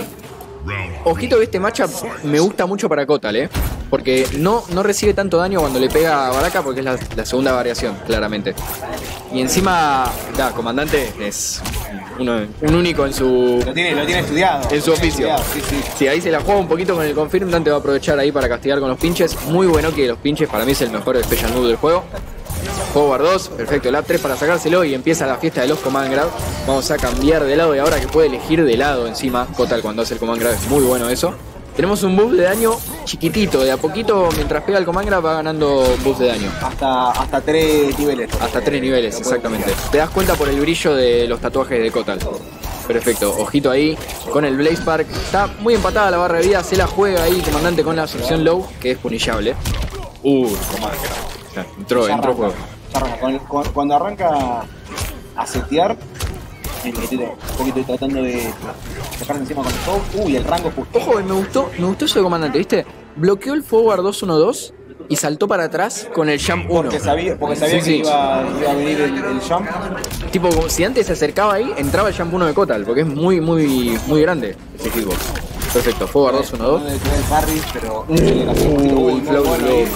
Ojito que este matchup me gusta mucho para Kotal, ¿eh? Porque no, no recibe tanto daño cuando le pega a Baraka porque es la, la segunda variación, claramente. Y encima, da, comandante es uno, un único en su, Lo tiene, lo tiene estudiado. en su Lo tiene oficio. estudiado, Sí, sí. Sí, ahí se la juega un poquito con el confirm. Dante va a aprovechar ahí para castigar con los pinches. Muy bueno que los pinches, para mí es el mejor special move del juego. Forward dos, perfecto, lap tres para sacárselo y empieza la fiesta de los command grab. Vamos a cambiar de lado y ahora que puede elegir de lado encima, Kotal cuando hace el command grab es muy bueno eso. Tenemos un buff de daño chiquitito, de a poquito mientras pega el command grab va ganando buff de daño. Hasta, hasta tres niveles. Hasta tres niveles, exactamente. Te das cuenta por el brillo de los tatuajes de Kotal. Perfecto, ojito ahí con el Blaze Spark. Está muy empatada la barra de vida, se la juega ahí comandante con la opción low, que es punillable. Uh, command grab. Entró, Ya entró arranca, juego. ya arranca. Cuando, cuando- cuando arranca a setear, el que estoy un poquito tratando de dejarse encima con todo. Uy, el rango justo. Ojo, me gustó, me gustó eso de comandante, ¿viste? Bloqueó el forward dos uno dos y saltó para atrás con el jump uno. Porque sabía, porque sabía Sí, que sí. Iba, iba a venir el, el jump. Tipo, como si antes se acercaba ahí, entraba el jump uno de Kotal, porque es muy, muy, muy grande ese hitbox. Perfecto, forward dos uno dos. No debe tener el parry, pero. Uh, el flow, bueno flow. ahí.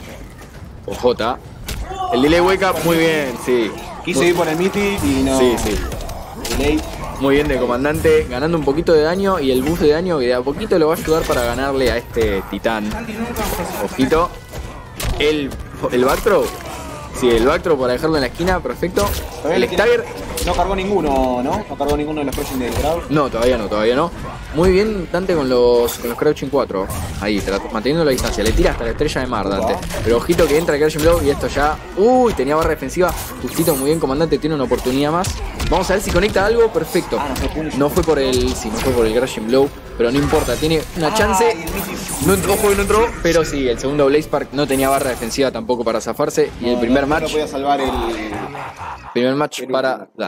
Ojota. El delay wake up, muy bien, sí. Quise ir por el Mythic y no. Sí, sí. Delay. Muy bien de comandante, ganando un poquito de daño y el buff de daño que de a poquito lo va a ayudar para ganarle a este titán. Ojito. El, el backthrow. Sí, el backthrow para dejarlo en la esquina, perfecto. Todavía El le queda- stagger. No cargó ninguno, ¿no? No cargó ninguno de los Crushing del grado. No, todavía no, todavía no. Muy bien Dante con los, con los crouching cuatro. Ahí, tra- manteniendo la distancia. Le tira hasta la estrella de mar, Dante. Pero ojito que entra el crouching blow y esto ya... Uy, tenía barra defensiva. Justito, muy bien, comandante, tiene una oportunidad más. Vamos a ver si conecta algo. Perfecto. Ah, no fue punish. No fue por el... Sí, no fue por el crouching blow. Pero no importa, tiene una chance. No entró, ojo que no entró. Pero sí, el segundo Blaze Spark no tenía barra defensiva tampoco para zafarse. Y el No, primer no, no match... podía salvar el. Primer match para Dante.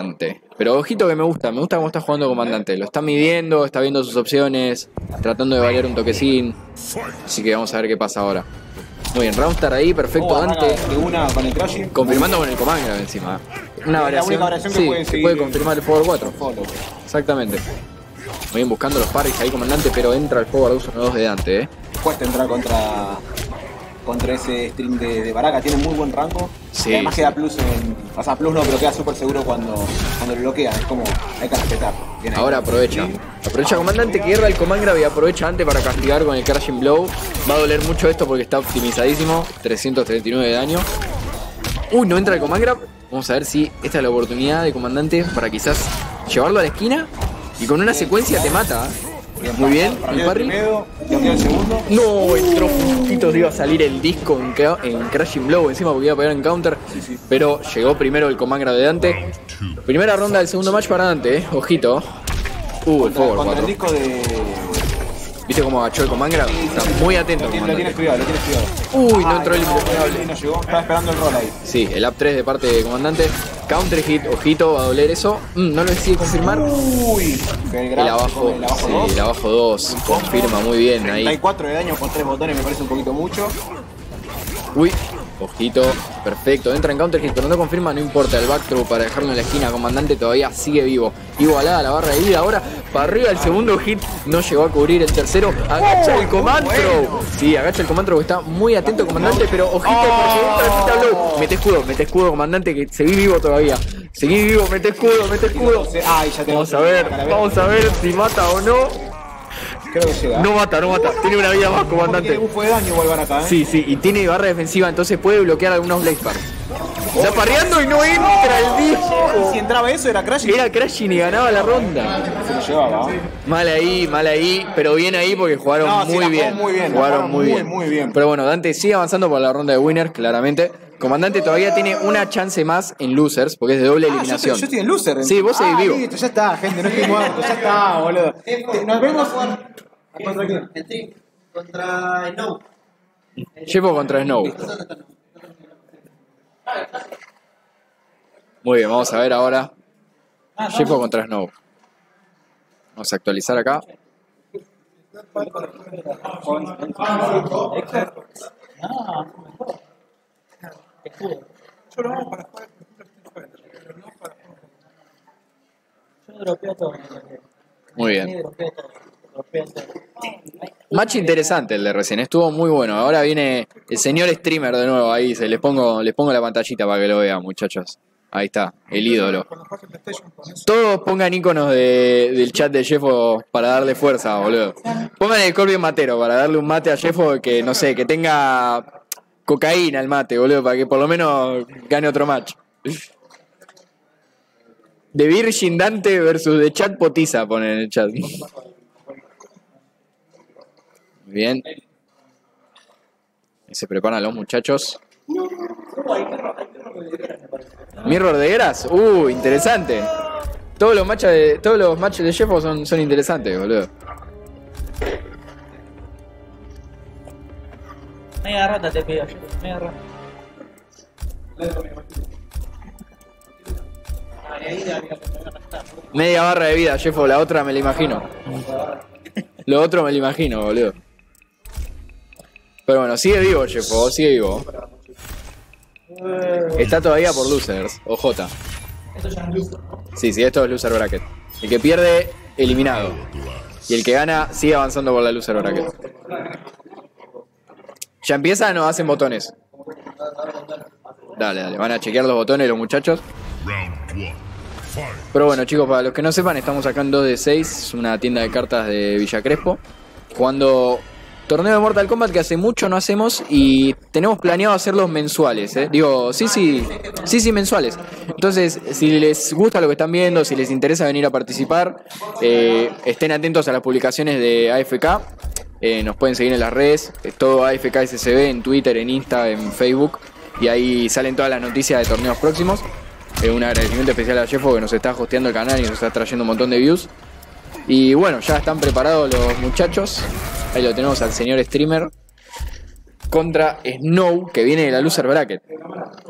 comandante. Pero ojito que me gusta, me gusta cómo está jugando comandante. Lo está midiendo, está viendo sus opciones, tratando de variar un toquecín. Así que vamos a ver qué pasa ahora. Muy bien, Roundstar ahí, perfecto, Oh, Dante. de una con el crashing. Confirmando con el Command Grab encima. Una la variación. única variación que sí, puede que seguir puede en- confirmar el Forward cuatro. Follow. Exactamente. Muy bien, buscando los parries ahí, comandante, pero entra el Forward uno dos de Dante, eh. Cuesta entrar contra contra ese stream de, de Baraka, tiene muy buen rango. Sí, Y además sí. queda plus en. O sea, plus no, pero queda súper seguro cuando, cuando lo bloquea. Es como, hay que respetar. Bien ahí. Ahora aprovecha. Aprovecha comandante que erra el Command Grab y aprovecha antes para castigar con el Crashing Blow. Va a doler mucho esto porque está optimizadísimo. trescientos treinta y nueve de daño. Uy, no entra el Command Grab. Vamos a ver si esta es la oportunidad de comandante para quizás llevarlo a la esquina. Y con una secuencia te mata. ¿eh? Muy bien, el Partido parry. primero, bloquea el segundo. No, entró justito, iba a salir el disco en, cra- en Crashing Blow encima porque iba a pegar en counter. Pero llegó primero el Command Grab de Dante. Primera ronda del segundo match para Dante, eh. Ojito. Uh, el Contra, forward contra el cuatro. disco de. ¿Viste cómo agachó el Command Grab? Está muy atento Lo el tiene, lo tiene comandante. estudiado, lo tiene estudiado. Uy, no entró el no, impresionable. no llegó. Estaba esperando el roll ahí. Sí, el up tres de parte de comandante. Counter hit, ojito, va a doler eso. Mm, no lo decide confirmar. Uy, el, El abajo, el abajo sí, dos. el abajo dos. Confirma muy bien treinta y ahí. cuatro de daño con tres botones me parece un poquito mucho. Uy, ojito, perfecto. Entra en counter hit, pero no confirma, no importa. El back throw para dejarlo en la esquina. Comandante todavía sigue vivo. Igualada la barra de vida. Ahora para arriba el segundo hit. No llegó a cubrir el tercero. Agacha el command throw. Sí, agacha el command throw. Está muy atento comandante, pero ojito porque entra el Tita Blow. Mete escudo, mete escudo, comandante, que seguí vivo todavía. Seguí vivo, mete escudo, mete escudo. Ay, ya tengo. Vamos a ver, vamos a ver si mata o no. Creo que llega. No mata, no mata. Tiene una vida más, Tiene comandante. bufo de daño igual Baraka, ¿eh? Sí, sí, y tiene barra defensiva, entonces puede bloquear algunos Blaze Parry. Está parreando y no entra el disco. Si entraba eso era Crash. Era Crashing y ganaba la ronda. Se lo llevaba. ¿eh? Mal ahí, mal ahí, pero bien ahí porque jugaron No, sí, muy, la bien. jugaron muy bien, la Jugaron jugaron muy muy, bien. muy bien. Pero bueno, Dante sigue avanzando por la ronda de winners, claramente. Comandante todavía tiene una chance más en losers, porque es de doble Ah, yo, eliminación. estoy, yo estoy en loser. Sí, vos seguís ah, vivo. Listo, ya está, gente, no estoy muerto, ya está, boludo. Te- Nos vemos. ¿Contra quién? El trick contra Snow. Llevo contra Snow. Muy bien, vamos a ver ahora. Llevo contra Snow. Vamos a actualizar acá. Yo dropeo todo. Muy Sí, bien. dropeo todo. Dropeo todo. Match interesante el de recién, estuvo muy bueno. Ahora viene el señor streamer de nuevo ahí. Se les pongo, les pongo la pantallita para que lo vean, muchachos. Ahí está, el ídolo. Todos pongan iconos de, del chat de Jeffo para darle fuerza, boludo. Pongan el Corbin Matero para darle un mate a Jeffo que, no sé, que tenga cocaína el mate, boludo, para que por lo menos gane otro match. De Virgin Dante versus de Chat Potiza, ponen en el chat. Bien. Se preparan los muchachos. Mirror de Eras, uh, interesante. Todos los matches de, todos los matches de Jeffo son, son interesantes, boludo. Media rata te pido, media rata. Media barra de vida, Jeffo, la otra me la imagino. Lo otro me lo imagino, boludo. Pero bueno, sigue vivo, Jeffo, sigue vivo. Está todavía por losers, O J. Esto ya no es listo. Sí, sí, esto es loser bracket. El que pierde, eliminado. Y el que gana, sigue avanzando por la loser bracket. ¿Ya empiezan o hacen botones? Dale, dale, van a chequear los botones los muchachos. Round one. Fight. Pero bueno, chicos, para los que no sepan, estamos acá en dos de seis, una tienda de cartas de Villa Crespo, jugando torneo de Mortal Kombat que hace mucho no hacemos y tenemos planeado hacerlos mensuales, ¿eh? Digo, sí, sí, sí, sí, mensuales. Entonces, si les gusta lo que están viendo, si les interesa venir a participar, eh, estén atentos a las publicaciones de A F K. Eh, nos pueden seguir en las redes, es todo A F K S C B, en Twitter, en Insta, en Facebook, y ahí salen todas las noticias de torneos próximos. Eh, un agradecimiento especial a Jeffo que nos está hosteando el canal y nos está trayendo un montón de views. Y bueno, ya están preparados los muchachos. Ahí lo tenemos al señor streamer contra Snow, que viene de la loser bracket.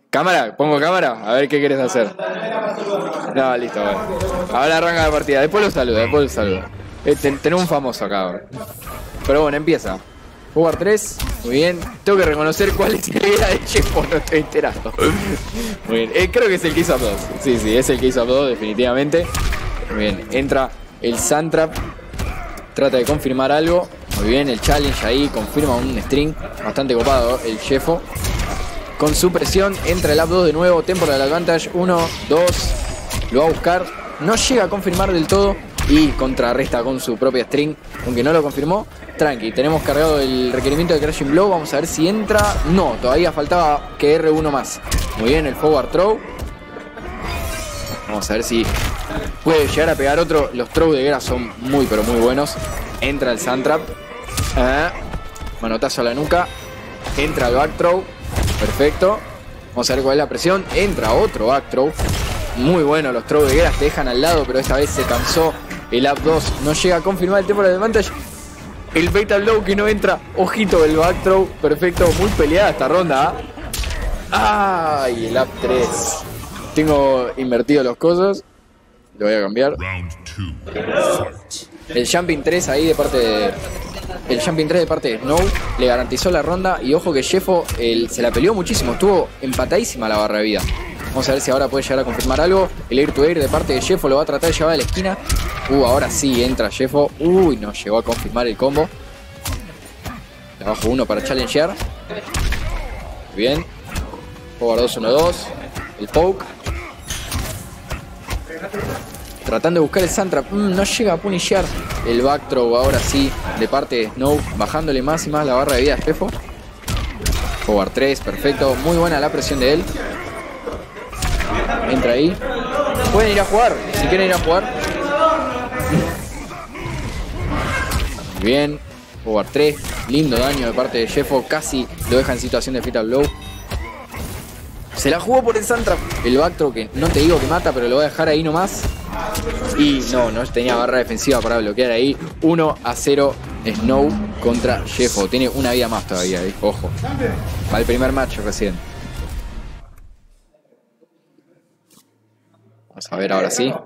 ¿Cámara? ¿Pongo cámara? A ver qué quieres hacer. No, listo, bueno. Ahora arranca la partida. Después lo saluda, después lo saluda. Eh, ten, tenemos un famoso acá, bueno. Pero bueno, empieza. Jugar tres, muy bien. Tengo que reconocer cuál es el idea de Shefo, no estoy enterado. Muy bien, eh, creo que es el que hizo up dos. Sí, sí, es el que hizo up dos, definitivamente. Muy bien, entra el Sandtrap. Trata de confirmar algo. Muy bien, el challenge ahí, confirma un string bastante copado, el Shefo. Con su presión, entra el up dos de nuevo, temporal advantage, uno, dos, lo va a buscar. No llega a confirmar del todo y contrarresta con su propia string, aunque no lo confirmó. Tranqui, tenemos cargado el requerimiento de Crashing Blow, vamos a ver si entra. No, todavía faltaba que erre uno más. Muy bien, el forward throw. Vamos a ver si puede llegar a pegar otro. Los throws de Gera son muy pero muy buenos. Entra el Sandtrap. Ah, manotazo a la nuca. Entra el back throw. Perfecto. Vamos a ver cuál es la presión. Entra otro back throw. Muy bueno, los throws de Gera te dejan al lado, pero esta vez se cansó. El up dos no llega a confirmar el tiempo de advantage. El fatal blow que no entra. Ojito el back throw. Perfecto. Muy peleada esta ronda. ¿Ah? Ay, el up tres. Tengo invertido los cosos. Lo voy a cambiar. El jumping tres ahí de parte de... El jumping tres de parte de Snow le garantizó la ronda. Y ojo que Shefo el, se la peleó muchísimo. Estuvo empatadísima la barra de vida. Vamos a ver si ahora puede llegar a confirmar algo. El air to air de parte de Shefo lo va a tratar de llevar a la esquina. Uh, ahora sí entra Shefo. Uy, no llegó a confirmar el combo. Le bajo uno para challengear. Bien. Forward dos uno dos. El poke. Tratando de buscar el Sandtrap. Mm, no llega a punishear el back throw ahora sí de parte de Snow. Bajándole más y más la barra de vida a Shefo. Forward tres, perfecto. Muy buena la presión de él. Entra ahí. Pueden ir a jugar, si quieren ir a jugar. Bien. Forward tres. Lindo daño de parte de Shefo. Casi lo deja en situación de fatal blow. Se la jugó por el Sandtrap. El backthrow que no te digo que mata, pero lo voy a dejar ahí nomás. Y no, no tenía barra defensiva para bloquear ahí. uno a cero Snow contra Shefo. Tiene una vida más todavía, ¿eh? Ojo. Va el primer match recién. Vamos a ver ahora sí.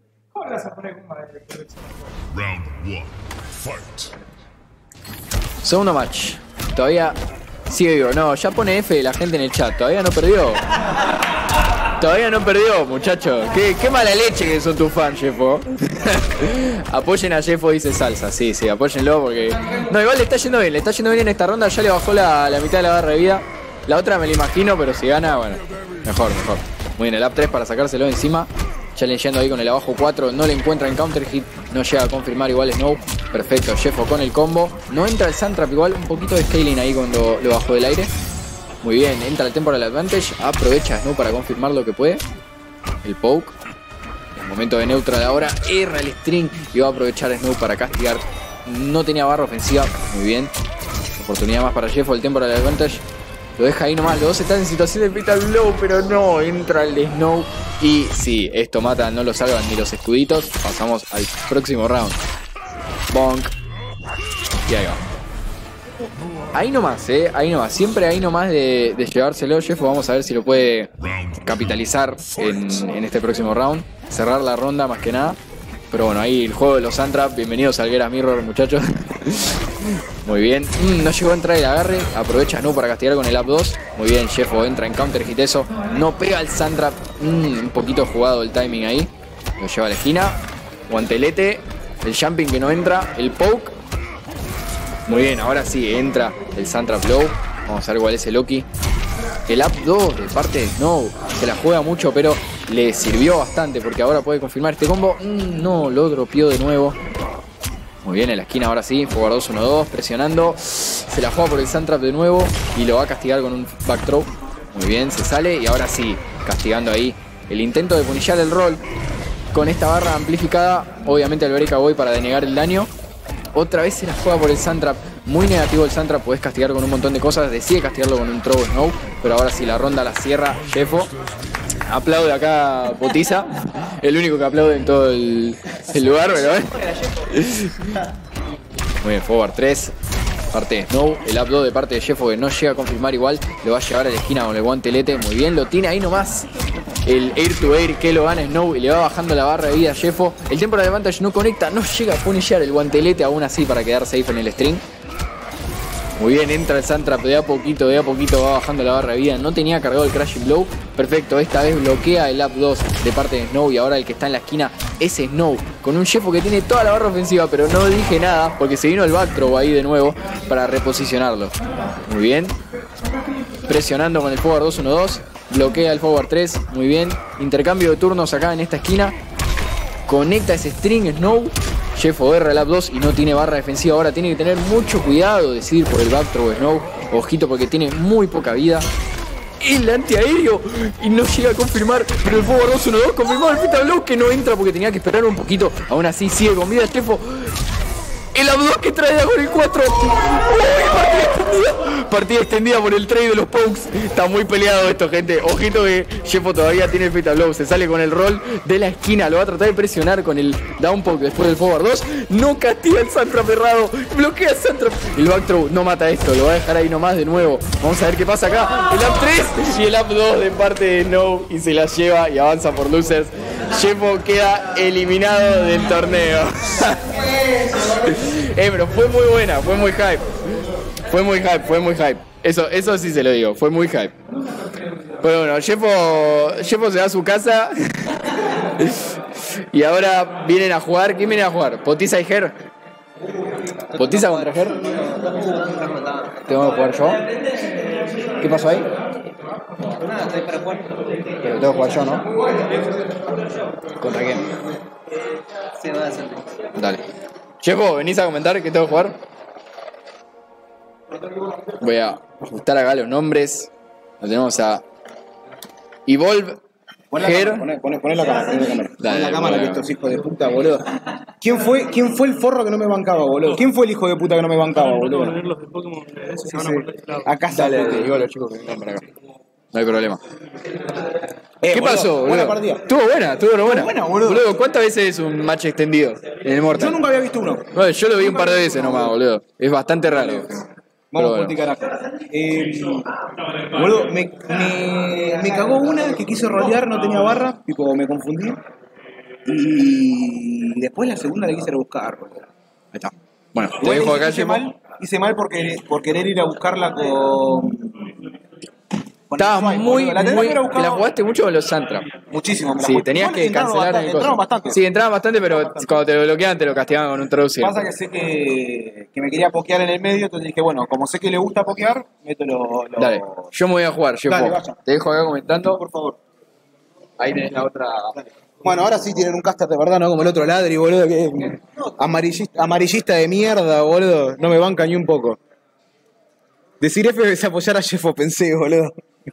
Round one, fight. Segundo match. Todavía sigue vivo. No, ya pone F la gente en el chat. Todavía no perdió. Todavía no perdió, muchachos. Qué, qué mala leche que son tus fans, Shefo. Apoyen a Shefo, dice Salsa. Sí, sí, apóyenlo porque... No, igual le está yendo bien. Le está yendo bien en esta ronda. Ya le bajó la, la mitad de la barra de vida. La otra me la imagino, pero si gana, bueno, mejor, mejor. Muy bien, el up tres para sacárselo encima. Challengeando ahí con el abajo cuatro. No le encuentra en counter hit. No llega a confirmar igual Snow. Perfecto, Shefo con el combo. No entra el Sandtrap igual. Un poquito de scaling ahí cuando lo bajó del aire. Muy bien, entra el temporal advantage. Aprovecha Snow para confirmar lo que puede. El poke. El momento de neutral ahora. Erra el string. Y va a aprovechar Snow para castigar. No tenía barra ofensiva. Muy bien. Oportunidad más para Shefo. El temporal advantage. Lo deja ahí nomás. Los dos están en situación de fatal blow. Pero no, entra el de Snow. Y sí, esto mata. No lo salvan ni los escuditos. Pasamos al próximo round. Bonk. Y ahí va. Ahí nomás, eh, ahí nomás, siempre ahí nomás de, de llevárselo Shefo. Vamos a ver si lo puede capitalizar en, en este próximo round. Cerrar la ronda más que nada. Pero bueno, ahí el juego de los Sandtrap. Bienvenidos al Geras Mirror, muchachos. Muy bien, mm, no llegó a entrar el agarre. Aprovecha Snow para castigar con el up dos. Muy bien, Shefo entra en counter hit eso. No pega el Sandtrap, mm, un poquito jugado el timing ahí. Lo lleva a la esquina. Guantelete, el jumping que no entra. El poke. Muy bien, ahora sí, entra el Sandtrap low. Vamos a ver cuál es el Loki. El up dos de parte de Snow. Se la juega mucho, pero le sirvió bastante porque ahora puede confirmar este combo. Mm, no, lo dropeó de nuevo. Muy bien, en la esquina ahora sí. Forward dos uno dos, presionando. Se la juega por el Sandtrap de nuevo y lo va a castigar con un back throw. Muy bien, se sale y ahora sí, castigando ahí el intento de punillar el roll. Con esta barra amplificada, obviamente el breakaway para denegar el daño. Otra vez se la juega por el Sandtrap. Muy negativo el Sandtrap, podés castigar con un montón de cosas. Decide castigarlo con un throw Snow. Pero ahora sí, la ronda la cierra Shefo. Aplaude acá Botiza. El único que aplaude en todo el, el lugar, pero ¿eh? Muy bien, forward tres. parte de Snow. El up dos de parte de Jeffo que no llega a confirmar igual. Lo va a llevar a la esquina con el guantelete. Muy bien, lo tiene ahí nomás. El air to air que lo gana Snow y le va bajando la barra de vida a Jeffo. El temporal advantage no conecta, no llega a punillar el guantelete aún así para quedar safe en el string. Muy bien, entra el Sandtrap de a poquito, de a poquito va bajando la barra de vida. No tenía cargado el Crashing Blow. Perfecto, esta vez bloquea el up dos de parte de Snow y ahora el que está en la esquina es Snow. Con un Jeffo que tiene toda la barra ofensiva, pero no dije nada porque se vino el back throw ahí de nuevo para reposicionarlo. Muy bien. Presionando con el forward dos uno dos. Bloquea el forward tres. Muy bien. Intercambio de turnos acá en esta esquina. Conecta ese string Snow. Jeffo erra el up dos y no tiene barra defensiva. Ahora tiene que tener mucho cuidado de decidir por el back throw Snow. Ojito porque tiene muy poca vida. El antiaéreo y no llega a confirmar, pero el forward dos uno dos confirmó el Fatal Blow que no entra porque tenía que esperar un poquito. Aún así sigue con vida Jeffo. El up dos que trae con el cuatro. ¡Uy! Partida extendida. Partida extendida por el trade de los Pokes. Está muy peleado esto, gente. Ojito que Jeffo todavía tiene el Fatal Blow. Se sale con el roll de la esquina. Lo va a tratar de presionar con el down poke después del forward dos. No castiga el Sandtrap errado. Bloquea el Sandtrap. El back throw no mata esto. Lo va a dejar ahí nomás de nuevo. Vamos a ver qué pasa acá. El up tres y el up dos de parte de Snow. Y se la lleva y avanza por losers. Jeffo queda eliminado del torneo. Eh, pero fue muy buena, fue muy hype. Fue muy hype, fue muy hype. Eso, eso sí se lo digo, fue muy hype. Pero bueno, Jeffo, Jeffo se va a su casa. Y ahora vienen a jugar. ¿Quién viene a jugar? ¿Potiza y Ger? ¿Potiza contra Ger? ¿Tengo que jugar yo? ¿Qué pasó ahí? Pero tengo que jugar yo, ¿no? ¿Contra quién? Se va a hacer. Dale. Jeffo, ¿venís a comentar que tengo que jugar? Voy a ajustar acá los nombres. Lo tenemos a Evolve, Ger. Poné, poné, poné la cámara, poné la cámara. Dale, Poné la cámara bueno. que estos hijos de puta, boludo. ¿Quién fue, ¿Quién fue el forro que no me bancaba, boludo? ¿Quién fue el hijo de puta que no me bancaba, boludo? Sí, sí. Acá está. Dale, dale, digo a los chicos que vengan para acá. No hay problema. Eh, ¿Qué boludo, pasó, buena boludo? partida. Estuvo buena, estuvo buena. buena, boludo. ¿Cuántas veces es un match extendido en el Mortal? Yo nunca había visto uno. Bueno, yo lo vi un par de veces nomás, boludo. Es bastante raro. Vamos Pero por ti, carajo. Eh, boludo, me, me, me cagó una que quise rolear, no tenía barra, tipo, me confundí. Y después la segunda la quise buscar, boludo. Ahí está. Bueno, te Igual dejo hice- acá, hice Jeffo. mal, hice mal por querer, por querer ir a buscarla con... con el Estabas swipe, muy, boludo. La tendría muy, que haber que la buscado jugaste mucho con los Sandtrap. muchísimo. me la Sí, jugué. tenías Igual que entraron cancelar bastante, el coso. entraron bastante. Sí, entraban bastante, pero cuando te lo bloqueaban te lo castigaban con un throw siempre. Pasa que sé que, que me quería pokear en el medio, entonces dije, bueno, como sé que le gusta pokear, meto lo... lo- Dale, yo me voy a jugar, Jeffo. Dale, vaya. Te dejo acá comentando. Por favor. Ahí tenés la otra. Bueno, ahora sí tienen un caster de verdad, ¿no? Como el otro ladri, boludo, que es amarillista, amarillista de mierda, boludo. No me banca ni un poco. Decir F es apoyar a Jeffo, pensé, boludo.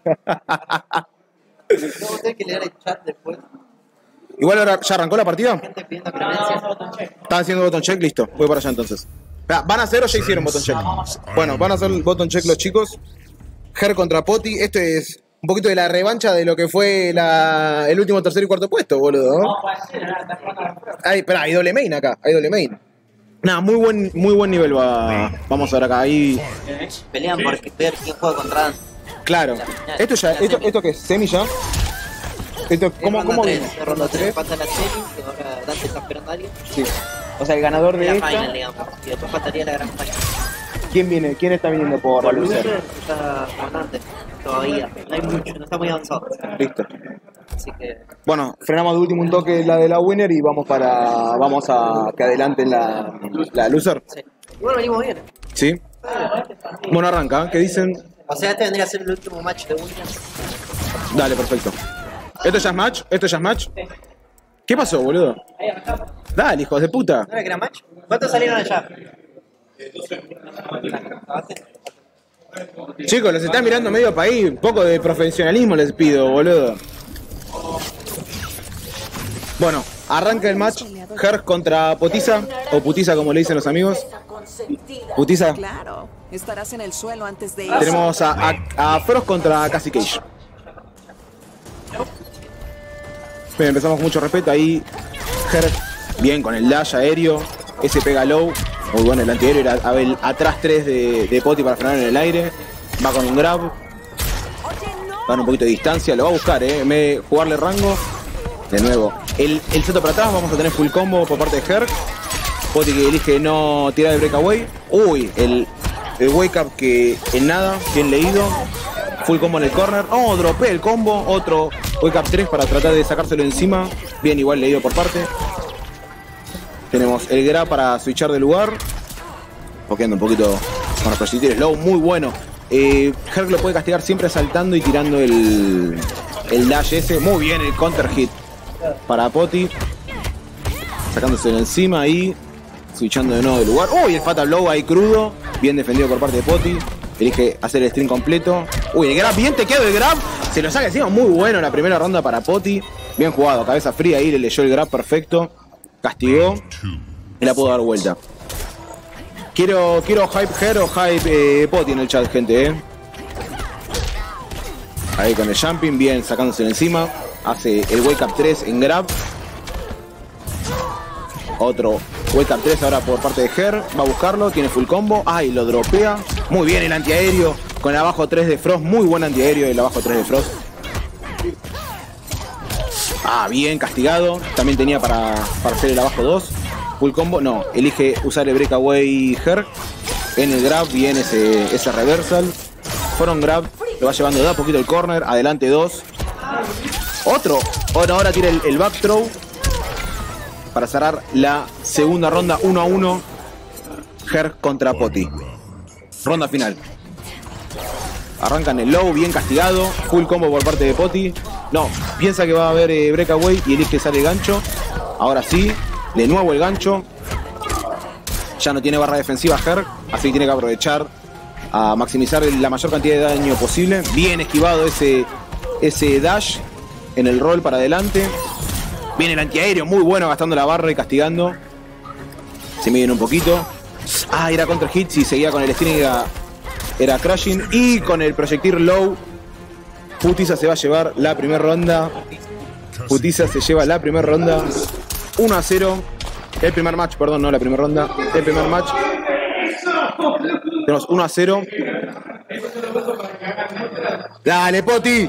Vamos a tener que leer el chat después. Igual ahora, ¿ya arrancó la partida? Gente pidiendo creencias. ¿Están haciendo botón check? Listo, voy para allá entonces. Espera, ¿van a hacer o ya hicieron botón check? Bueno, van a hacer botón check los chicos. Ger contra Poti. Esto es un poquito de la revancha de lo que fue la, el último tercer y cuarto puesto, boludo. ¿no? Ay, espera, hay doble main acá, hay doble main. Nada, muy buen, muy buen nivel va. Vamos a ver acá, ahí. Pelean por ver quién juega contra Dante. Claro. Esto ya, esto, esto que es semi ya. Esto, ¿cómo, ronda cómo tres, viene? ronda tres, falta la semi, que ahora Dante está esperando a alguien. Sí. O sea, el ganador de La esta. final, digamos. Y después faltaría la gran final. ¿Quién viene? ¿Quién está viniendo por la loser? Está con Dante. Todavía. No hay mucho, no está muy avanzado. Listo. Así que. Bueno, frenamos de último un toque la de la winner y vamos para. Vamos a que adelanten la, la loser. Sí. Igual venimos bien. ¿Sí? Bueno, arranca. ¿Qué dicen? O sea, este vendría a ser el último match de Williams. Dale, perfecto. ¿Esto ya es match? ¿Esto ya es match? ¿Qué pasó, boludo? Dale, hijos de puta. ¿No era que era match? ¿Cuántos salieron allá? Chicos, los están mirando medio país. Un poco de profesionalismo les pido, boludo. Bueno, arranca el match. Ger contra Potiza, o Putiza como le dicen los amigos. Putiza. Claro, estarás en el suelo antes de ir. Tenemos a, a, a Frost contra Cassie Cage. Bien, empezamos con mucho respeto. Ahí Ger, bien con el dash aéreo. Ese pega low. Muy bueno el antiaéreo. Era a ver, atrás tres de, de Poti para frenar en el aire. Va con un grab. Va con un poquito de distancia. Lo va a buscar, eh. En vez de jugarle rango. De nuevo. El, el salto para atrás. Vamos a tener full combo por parte de Herc. Poti que elige no tirar el breakaway. Uy, el, el wake up que en nada. Bien leído. Full combo en el corner. Oh, dropé el combo. Otro wake up tres para tratar de sacárselo encima. Bien, igual leído por parte. Tenemos el grab para switchar de lugar. Pokeando un poquito con los proyectiles. Low, muy bueno. Eh, Herc lo puede castigar siempre saltando y tirando el, el dash ese. Muy bien el counter hit para Poti. Sacándoselo encima ahí. Switchando de nuevo de lugar. Uy, el fatal blow ahí crudo. Bien defendido por parte de Poti. Elige hacer el stream completo. Uy, el grab, bien te quedó el grab. Se lo saca encima, muy bueno la primera ronda para Poti. Bien jugado, cabeza fría ahí, le leyó el grab perfecto. Castigó y la pudo dar vuelta. Quiero, quiero hype Her o hype eh, Poti en el chat, gente. Eh. Ahí con el jumping, bien sacándose encima. Hace el wake up tres en grab. Otro wake up tres ahora por parte de Her. Va a buscarlo, tiene full combo. Ay, lo dropea. Muy bien el antiaéreo con el abajo tres de Frost. Muy buen antiaéreo el abajo tres de Frost. Ah, bien castigado. También tenía para, para hacer el abajo dos. Full combo. No, elige usar el breakaway Her. En el grab, bien ese, ese reversal. Fueron grab. Lo va llevando de a poquito el corner. Adelante dos. Otro. Ahora, ahora tira el, el back throw. Para cerrar la segunda ronda uno a uno. Her contra Poti. Ronda final. Arrancan el low, bien castigado. Full combo por parte de Poti. No, piensa que va a haber eh, breakaway y elige sale el gancho. Ahora sí, de nuevo el gancho. Ya no tiene barra defensiva Her, así que tiene que aprovechar a maximizar la mayor cantidad de daño posible. Bien esquivado ese, ese dash en el roll para adelante. Viene el antiaéreo, muy bueno, gastando la barra y castigando. Se miden un poquito. Ah, era contra hit, si seguía con el string era, era crashing. Y con el proyectil low, Putiza se va a llevar la primera ronda. Putiza se lleva la primera ronda. uno a cero. El primer match, perdón, no la primera ronda. El primer match. Tenemos uno a cero. Dale, Poti.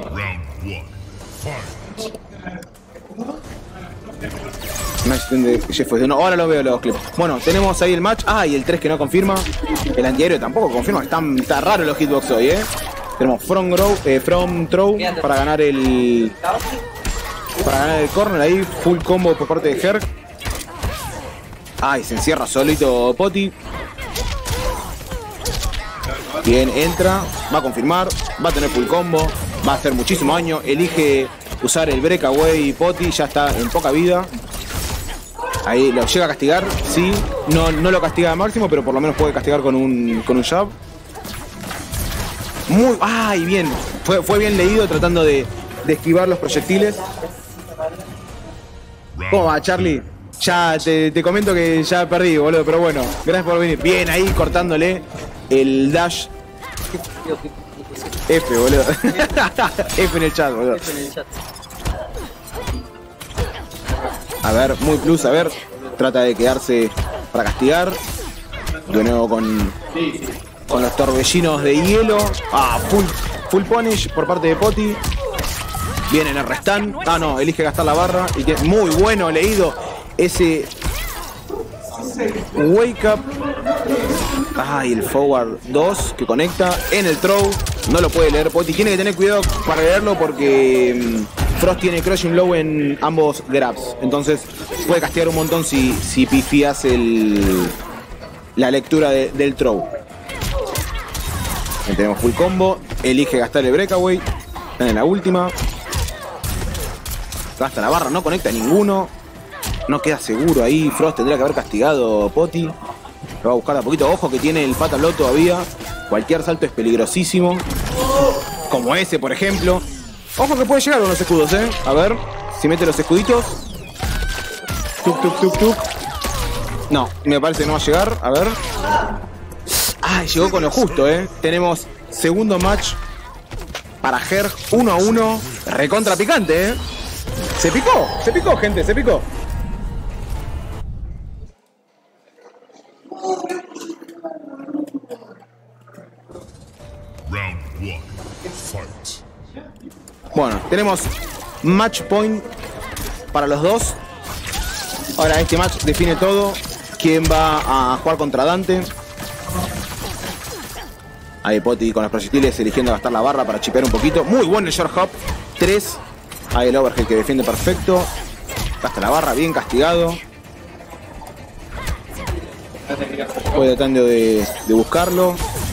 No, ahora lo veo los clips. Bueno, tenemos ahí el match. Ah, y el tres que no confirma. El antiaéreo tampoco confirma. Están, está raro los hitbox hoy, eh. Tenemos from, grow, eh, from throw para ganar el. Para ganar el corner ahí. Full combo por parte de Herc. Ay, se encierra solito Poti. Bien, entra. Va a confirmar. Va a tener full combo. Va a hacer muchísimo daño. Elige usar el breakaway Poti. Ya está en poca vida. Ahí lo llega a castigar. Sí. No, no lo castiga al máximo, pero por lo menos puede castigar con un, con un jab. Muy. ¡Ay, bien! Fue, fue bien leído tratando de, de esquivar los proyectiles. ¿Cómo va, Charlie? Ya te, te comento que ya perdí, boludo, pero bueno, gracias por venir. Bien ahí cortándole el dash. F, boludo. F en el chat, boludo. A ver, muy plus, a ver. Trata de quedarse para castigar. De nuevo con, con los torbellinos de hielo. Ah, full, full punish por parte de Poti. Viene en el restán. Ah, no, elige gastar la barra. Y tiene muy bueno leído ese wake up. Ah, y el forward dos que conecta en el throw. No lo puede leer Poti. Tiene que tener cuidado para leerlo porque um, Frost tiene crushing low en ambos grabs. Entonces puede castigar un montón si, si pifias el, la lectura de, del throw. Ahí tenemos full combo. Elige gastar el breakaway. Están en la última. Gasta la barra, no conecta a ninguno. No queda seguro ahí. Frost tendría que haber castigado Poti. Lo va a buscar de a poquito. Ojo que tiene el fatal blow todavía. Cualquier salto es peligrosísimo. Como ese, por ejemplo. Ojo que puede llegar con los escudos, eh. A ver si mete los escuditos. Tuk, tuk, tuk, tuk. No, me parece que no va a llegar. A ver. Ay, llegó con lo justo, eh. Tenemos segundo match para Her. Uno a uno. Recontra picante, eh. Se picó, se picó, gente, se picó. Fight. Bueno, tenemos match point para los dos. Ahora este match define todo. ¿Quién va a jugar contra Dante? Ahí Poti con los proyectiles eligiendo gastar la barra para chipear un poquito. Muy bueno el short hop. tres. Ahí el overhead que defiende perfecto. Gasta la barra, bien castigado. Voy tratando de, de buscarlo.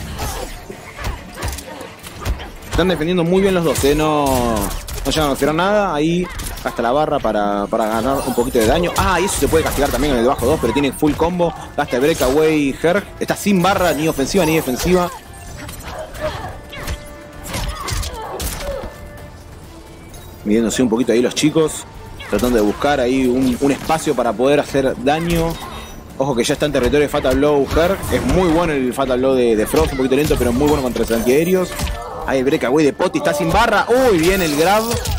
Están defendiendo muy bien los dos, ¿eh? No, no llegan a hacer nada. Ahí gasta la barra para, para ganar un poquito de daño. Ah, y eso se puede castigar también en el bajo dos, pero tiene full combo. Gasta el breakaway Herc. Está sin barra, ni ofensiva ni defensiva. Midiéndose un poquito ahí los chicos. Tratando de buscar ahí un, un espacio para poder hacer daño. Ojo que ya está en territorio de Fatal Blow Herc. Es muy bueno el Fatal Blow de, de Frost. Un poquito lento, pero muy bueno contra los antiaéreos. Ahí el breakaway de Poti, está sin barra. Uy, bien el grab.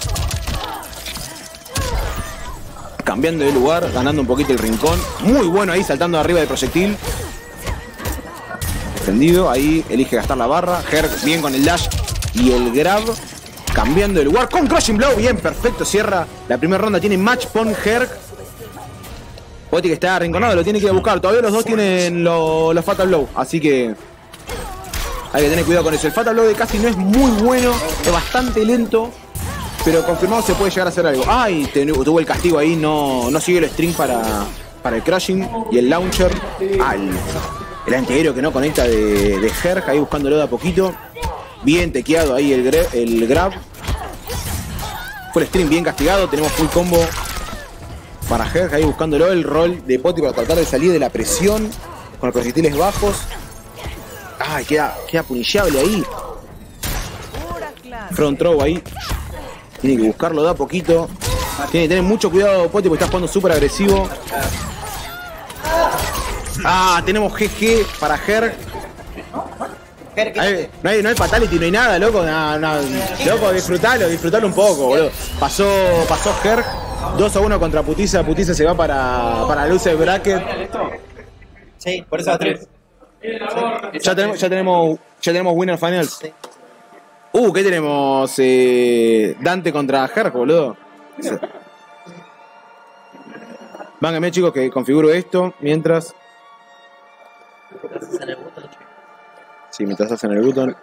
Cambiando de lugar, ganando un poquito el rincón. Muy bueno ahí, saltando arriba del proyectil. Defendido, ahí elige gastar la barra. Herc bien con el dash y el grab. Cambiando de lugar con Crushing Blow. Bien, perfecto, cierra la primera ronda. Tiene match point Herc. Poti que está arrinconado, lo tiene que ir a buscar. Todavía los dos tienen los lo Fatal Blow, así que hay que tener cuidado con eso. El Fatal Blow de Cassie no es muy bueno, es bastante lento, pero confirmado se puede llegar a hacer algo. Ay, tuvo el castigo ahí, no, no siguió el string para, para el crushing y el launcher. Ah, el, el antiaéreo que no conecta de, de Herc, ahí buscándolo de a poquito. Bien tequeado ahí el, el grab. Full string bien castigado, tenemos full combo para Herc, ahí buscándolo. El roll de Poti para tratar de salir de la presión con los proyectiles bajos. Ay, queda, queda punillable ahí. Front throw ahí. Tiene que buscarlo de a poquito. Tiene que tener mucho cuidado Poti porque está jugando súper agresivo. Ah, tenemos G G para Herc. Ay, no, hay, no hay fatality, no hay nada, loco. No, no, loco, disfrutalo, disfrutalo un poco, boludo. Pasó, pasó Herc. dos a uno contra Putiza. Putiza se va para, para Loser Bracket. Sí, por eso a tres. Ya tenemos, ya tenemos, ya tenemos Winner Finals. Uh, ¿qué tenemos? Eh, Dante contra Herc, boludo. Vángame, chicos, que configuro esto mientras. Sí, mientras hacen el botón.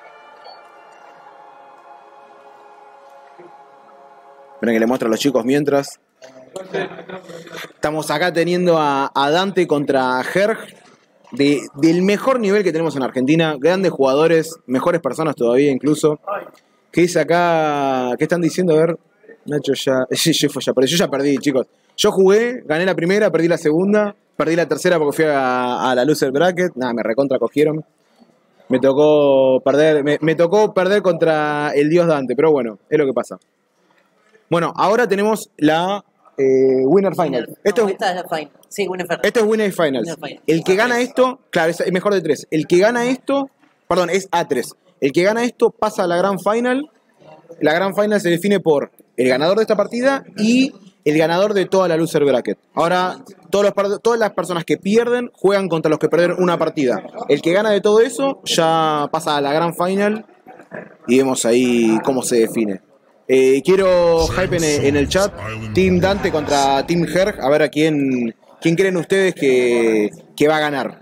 Esperen que le muestro a los chicos mientras. Estamos acá teniendo a, a Dante contra Herc. De, del mejor nivel que tenemos en Argentina. Grandes jugadores, mejores personas todavía incluso. ¿Qué dice acá? ¿Qué están diciendo? A ver. Nacho ya... Sí, yo, ya perdí. Yo ya perdí, chicos. Yo jugué, gané la primera, perdí la segunda. Perdí la tercera porque fui a, a la Loser Bracket. Nada, me recontra cogieron. Me tocó perder, me, me tocó perder contra el dios Dante, pero bueno, es lo que pasa. Bueno, ahora tenemos la eh, Winner Final. Esto, no, esta es la final. Sí, Winner Final. Esto es Winner Finals. Winner Final. El que gana esto, claro, es mejor de tres. El que gana esto, perdón, es A tres. El que gana esto pasa a la Grand Final. La Grand Final se define por el ganador de esta partida y el ganador de toda la Loser Bracket. Ahora, todos los, todas las personas que pierden juegan contra los que perdieron una partida. El que gana de todo eso ya pasa a la Grand Final y vemos ahí cómo se define. Eh, quiero hype en, en el chat. Team Dante contra Team Herc. A ver a quién, quién creen ustedes que, que va a ganar.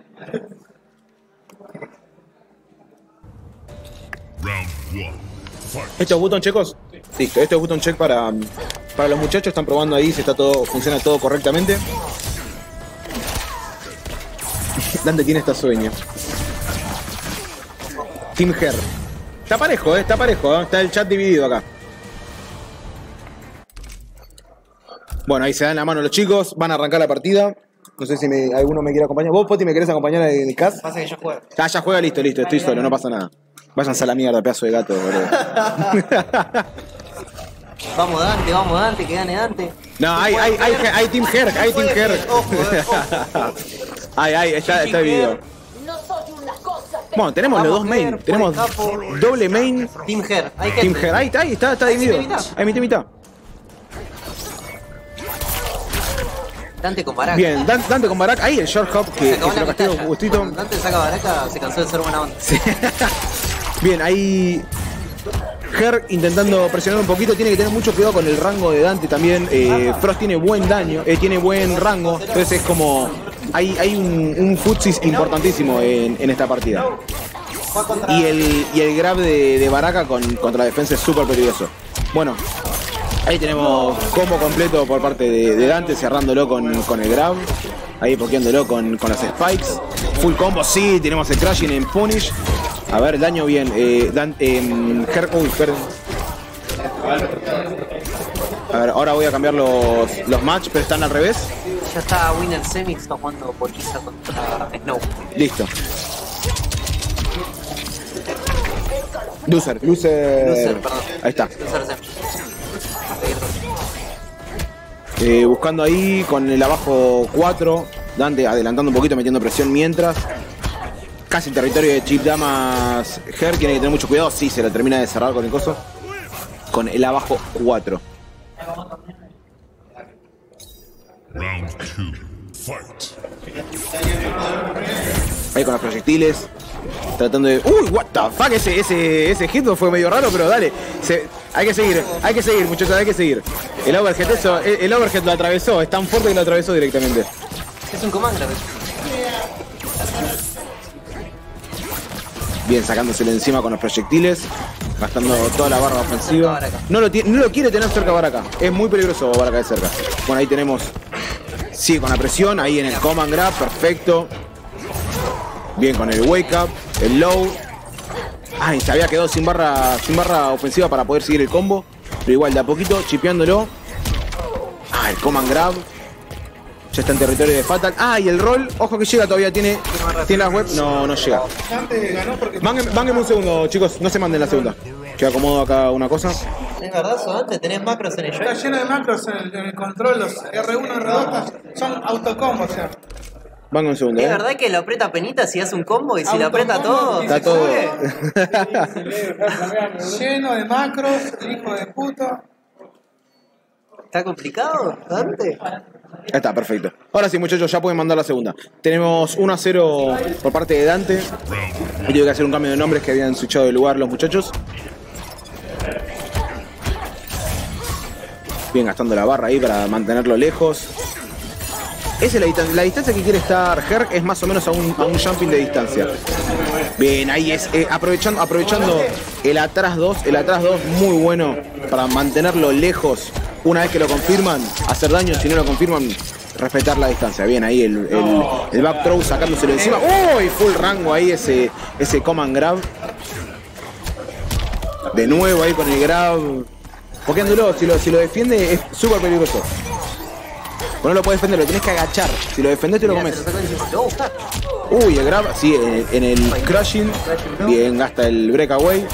Round one. Fight. ¿Estos button checos? Listo, esto es button check para, para los muchachos. Están probando ahí si está todo, funciona todo correctamente. Dante tiene esta sueño. Team Herc. Está parejo, ¿eh? Está parejo, ¿eh? Está el chat dividido acá. Bueno, ahí se dan la mano los chicos. Van a arrancar la partida. No sé si me, alguno me quiere acompañar. ¿Vos, Poti, me querés acompañar en el cast? Pasa que yo juego. Ah, ya juega, listo, listo. Estoy solo, no pasa nada. Váyanse a la mierda, pedazo de gato, boludo. Vamos Dante, vamos Dante, que gane Dante. No, hay, hay, hay, hay Team Herc, hay Team Herc. Ay, ay, está, está el video. Bueno, tenemos los dos main. Tenemos doble main. Team Herc. Team Herc, ahí está, ahí está, está dividido. Ahí mitad, mitad. Dante con Baraka. Bien, Dan, Dante con Baraka. Ahí el short hop que, que se lo castigo un gustito. Cuando Dante saca Baraka, se cansó de ser buena onda. Sí. Bien, ahí Her intentando presionar un poquito, tiene que tener mucho cuidado con el rango de Dante también. Eh, Frost tiene buen daño, eh, tiene buen rango, entonces es como... Hay, hay un, un futsis importantísimo en, en esta partida. Y el, y el grab de, de Baraka con, contra la defensa es súper peligroso. Bueno, ahí tenemos combo completo por parte de, de Dante, cerrándolo con, con el grab. Ahí pokeándolo con, con las spikes. Full combo, sí, tenemos el crashing en punish. A ver, el daño bien. Eh, Dan, eh, Her, uy, perdón. A ver, ahora voy a cambiar los, los match, pero están al revés. Ya está Winner Semix, está jugando Poliza contra Snow. Listo. Loser, loser. Loser, perdón. Ahí está. Loser Semix. Eh, buscando ahí con el abajo cuatro. Dante adelantando un poquito, metiendo presión mientras. Casi en territorio de Chip Damas. Her tiene que tener mucho cuidado. Sí, se la termina de cerrar con el coso. Con el abajo cuatro. Round two, fight. Ahí con los proyectiles. Tratando de... ¡Uy! What the fuck, ese, ese, ese hit fue medio raro, pero dale. Se, hay que seguir, hay que seguir, muchachos, hay que seguir. El overhead, eso, el, el overhead lo atravesó, es tan fuerte que lo atravesó directamente. Es un comando. Bien, sacándoselo encima con los proyectiles. Gastando toda la barra ofensiva. No lo, no lo quiere tener cerca Baraka. Es muy peligroso Baraka de cerca. Bueno, ahí tenemos... Sigue con la presión, ahí en el command grab, perfecto. Bien con el wake up, el low. Ay, se había quedado sin barra, sin barra ofensiva para poder seguir el combo. Pero igual, de a poquito, chipeándolo. Ah, el command grab. Ya está en territorio de Fatal. Ah, y el roll, ojo que llega, todavía tiene, tiene las web. No, no llega. Mánguenme un segundo, chicos, no se manden la segunda. Que acomodo acá una cosa. ¿Es verdad, Sodante? ¿Tenés macros en el Está lleno de macros en el, en el control, los R uno, R dos son autocombos, o sea. Van un segundo, ¿Es ¿eh? verdad que lo aprieta penita si hace un combo y si lo aprieta todo? Está todo. Lleno de macros, hijo de puta. ¿Está complicado, Dante? Ahí está, perfecto. Ahora sí, muchachos, ya pueden mandar la segunda. Tenemos uno a cero por parte de Dante. Y tuve que hacer un cambio de nombres que habían switchado de lugar los muchachos. Bien, gastando la barra ahí para mantenerlo lejos. Esa es la distancia. La distancia que quiere estar Herc es más o menos a un, a un jumping de distancia. Bien, ahí es. Eh, aprovechando, aprovechando el atrás dos. El atrás dos muy bueno para mantenerlo lejos. Una vez que lo confirman, hacer daño. Si no lo confirman, respetar la distancia. Bien, ahí el, el, el back throw sacándoselo encima. ¡Uy! Full rango ahí ese, ese command grab. De nuevo ahí con el grab. Pokeándolo, si lo, si lo defiende es súper peligroso. No lo puedes defender, lo tienes que agachar. Si lo defendés te lo comes. Uy, el grab, sí, en, en el crushing. Bien, gasta el breakaway.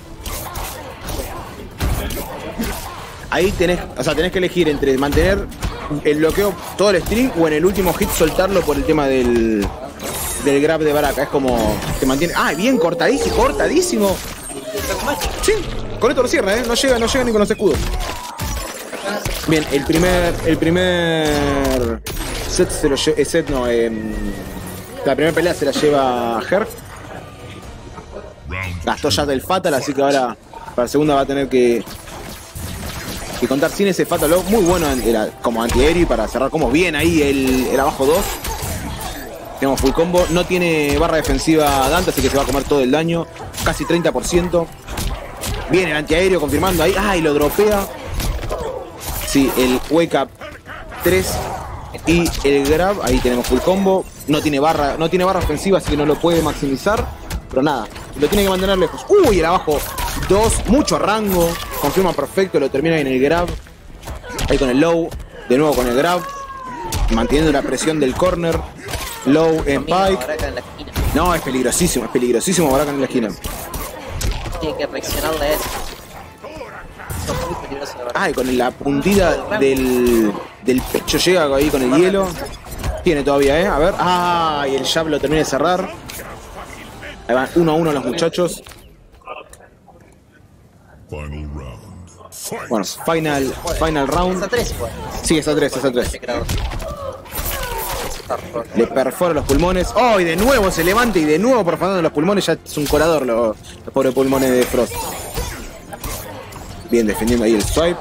Ahí tenés, o sea, tenés que elegir entre mantener el bloqueo todo el string o en el último hit soltarlo por el tema del, del grab de Baraka. Es como te mantiene. Ah, bien cortadísimo, cortadísimo. Sí, con esto lo cierra, ¿eh? No llega, no llega ni con los escudos. Bien, el primer, el primer set se lo lleva, set no, eh, la primera pelea se la lleva Herc. Gastó ya del Fatal, así que ahora para la segunda va a tener que, que contar sin ese Fatal. Muy bueno era como antiaéreo para cerrar como bien ahí el, el abajo dos. Tenemos full combo, no tiene barra defensiva Dante, así que se va a comer todo el daño, casi treinta por ciento. Bien, el antiaéreo confirmando ahí, ah, y lo dropea. Sí, el wake up tres y el grab, ahí tenemos full combo. No tiene barra, no tiene barra ofensiva, así que no lo puede maximizar. Pero nada, lo tiene que mantener lejos. Uy, el abajo dos, mucho rango. Confirma perfecto, lo termina en el grab. Ahí con el low, de nuevo con el grab. Manteniendo la presión del corner. Low en pike. No, es peligrosísimo, es peligrosísimo Baraka en la esquina. Tiene que reaccionarle a eso. Ah, y con la puntita del, del pecho llega ahí con el hielo. Tiene todavía, ¿eh? A ver. Ah, y el jab lo termina de cerrar. Ahí van uno a uno los muchachos. Bueno, final, final round. Es a tres igual. Sí, es a tres, es a tres. Le perfora los pulmones. Oh, y de nuevo se levanta y de nuevo perforando los pulmones. Ya es un colador los, los pobres pulmones de Frost. Bien, defendiendo ahí el swipe.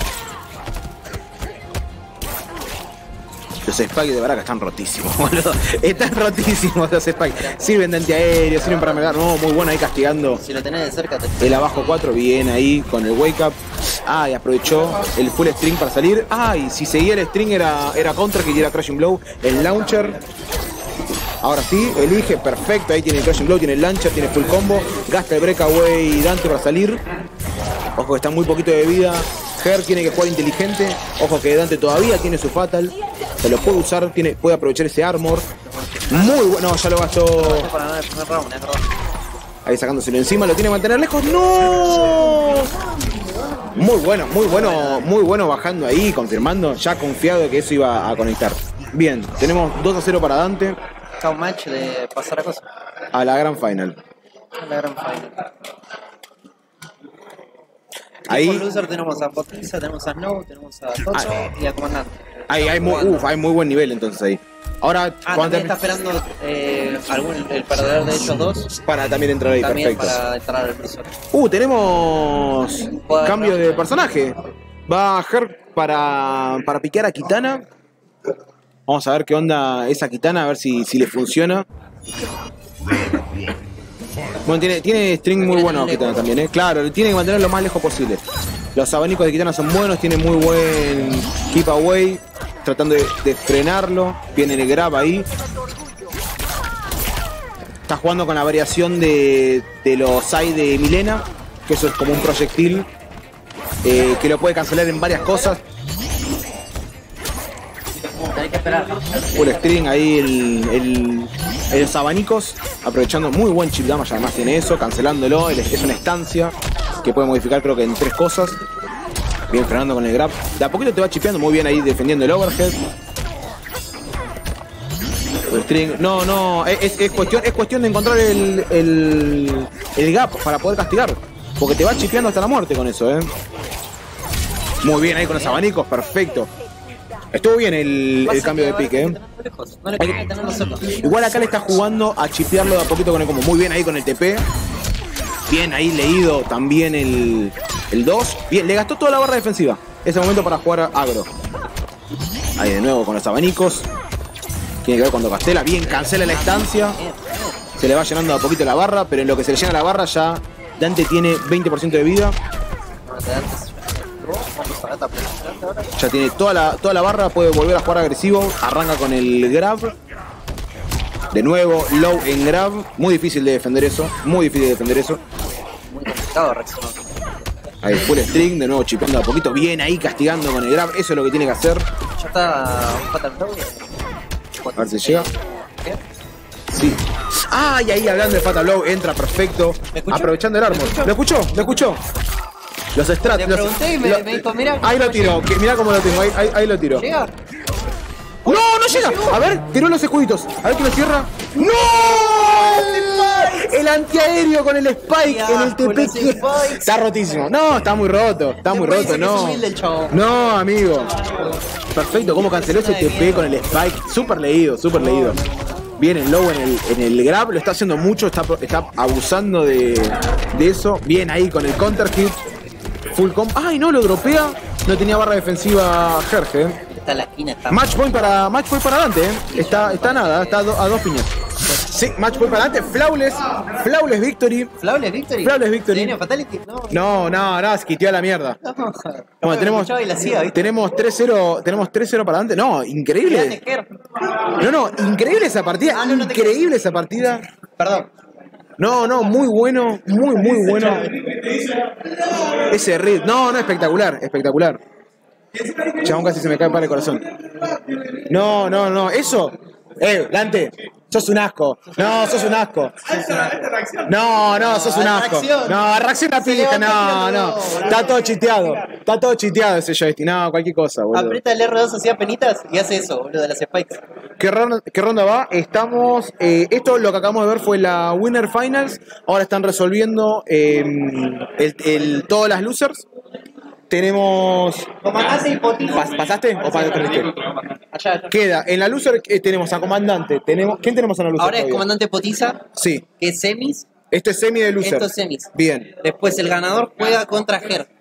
Los spikes de Baraka están rotísimos, boludo. Están rotísimos los spikes. Sirven de antiaéreo, sirven para megar. No, muy bueno ahí castigando. Si lo tenés de cerca, te... El abajo cuatro, bien ahí con el wake up. Ah, y aprovechó el full string para salir. Ah, y si seguía el string era, era contra, que era Crashing Blow. El launcher. Ahora sí, elige, perfecto. Ahí tiene el Crashing Blow, tiene el launcher, tiene full combo. Gasta el breakaway Dante para salir. Ojo que está muy poquito de vida. Her tiene que jugar inteligente. Ojo que Dante todavía tiene su fatal. Se lo puede usar, tiene, puede aprovechar ese armor. Muy bueno. No, ya lo gastó. Ahí sacándoselo encima. Lo tiene que mantener lejos. ¡No! Muy bueno, muy bueno, muy bueno bajando ahí, confirmando. Ya confiado de que eso iba a conectar. Bien, tenemos dos a cero para Dante. Está un match de pasar a cosas. A la gran final. A la gran final. Ahí. Por loser tenemos a Potiza, tenemos a Snow, tenemos a Toto Ah. y a Comandante. Ahí hay muy, uf, hay muy buen nivel entonces ahí. Ahora, Ah, cuando también está esperando eh, algún, el perdedor de ellos dos. para también entrar ahí, También perfecto. para entrar al loser. Uh, tenemos cambio de personaje. Va a Her para, para piquear a Kitana. Vamos a ver qué onda esa Kitana, a ver si, si le funciona. Bueno, tiene, tiene string muy bueno Kitana también, ¿eh? Claro, tiene que mantenerlo lo más lejos posible. Los abanicos de Kitana son buenos, tiene muy buen keep away, tratando de, de frenarlo. Viene el grab ahí. Está jugando con la variación de, de los side de Milena, que eso es como un proyectil eh, que lo puede cancelar en varias cosas. Hay que esperar. Full string ahí el, el, el los abanicos, aprovechando muy buen chip damage, además tiene eso, cancelándolo. El, es una estancia que puede modificar creo que en tres cosas. Bien frenando con el grab. De a poquito te va chipeando muy bien ahí defendiendo el overhead. Full string. No, no, es, es, cuestión, es cuestión de encontrar el, el, el gap para poder castigar. Porque te va chipeando hasta la muerte con eso, eh. Muy bien ahí con los abanicos, perfecto. Estuvo bien el, el cambio de pique, ¿eh? No le conviene tenerlo cerca. Igual acá le está jugando a chipearlo de a poquito con el combo. Muy bien ahí con el T P. Bien ahí leído también el, el dos. Bien, le gastó toda la barra defensiva. Ese momento para jugar agro. Ahí de nuevo con los abanicos. Tiene que ver cuando Castela. Bien, cancela la estancia. Se le va llenando de a poquito la barra, pero en lo que se le llena la barra ya Dante tiene veinte por ciento de vida. Ya tiene toda la, toda la barra, puede volver a jugar agresivo. Arranca con el grab. De nuevo, low en grab. Muy difícil de defender eso. Muy difícil de defender eso. Muy complicado reaccionar. Ahí full string, de nuevo chipeando a poquito. Bien ahí castigando con el grab. Eso es lo que tiene que hacer. Ya está un Fatal Blow. A ver si llega. Sí. Ah, y ahí hablando de Fatal Blow, entra perfecto. Aprovechando el armor. ¿Lo escuchó? ¿Lo escuchó? Los strats. Le los- pregunté y me, lo- me dijo, mira. Ahí lo tiró. que- Mirá cómo lo tengo. Ahí, ahí, ahí lo tiró. ¿Llega? ¡No, no llega! A ver, tiró los escuditos. A ver que lo cierra. ¡No! El antiaéreo con el spike en el T P. Está rotísimo. No, está muy roto. Está muy Después roto, dice que es no. humilde el chabón. No, amigo. Perfecto, cómo canceló ese T P con el spike. Súper leído, súper leído. Bien el low en el, en el grab, lo está haciendo mucho, está, está abusando de, de eso. Bien ahí con el counter hit. Full comp. ¡Ay, no! Lo dropea. No tenía barra defensiva Jerge. Está en la esquina, está. Match point para, match point para Dante, ¿eh? Está, está nada, está a, do- a dos piñas. Sí, match point para Dante. Flawless. Flawless victory. ¿Flawless Victory? Flawless victory. ¿Tiene Fatality? No. No, no, no, se quiteó a la mierda. Bueno, tenemos, Y la hacía, ¿viste? tenemos tres cero tenemos tres cero para Dante. No, increíble. No, no, increíble esa partida. Ah, no, no te Increíble esa partida. Perdón. No, no, muy bueno, muy, muy bueno. Ese read, no, no, espectacular, espectacular. Chabón, casi se me cae para el corazón. No, no, no, eso. Eh, Dante, sos un asco. No, sos un asco. No, no, sos un asco. No, reacciona pija, no, no. Está todo chiteado. Está todo chiteado ese joystick. No, cualquier cosa, boludo. Aprieta el R dos hacia penitas y hace eso, boludo, de las spikes. ¿Qué ronda, qué ronda va? Estamos. Eh, esto lo que acabamos de ver fue la Winner Finals. Ahora están resolviendo eh, el, el- todas las losers. Tenemos. Comandante y Potiza. ¿Pas- ¿Pasaste o perdiste? Allá. Queda. En la loser eh, tenemos a Comandante. Tenemos, ¿quién tenemos en la loser? Ahora es todavía? Comandante Potiza, Sí. que es semis. Este es semi de loser. Esto es semis. Bien. Después el ganador juega contra Ger.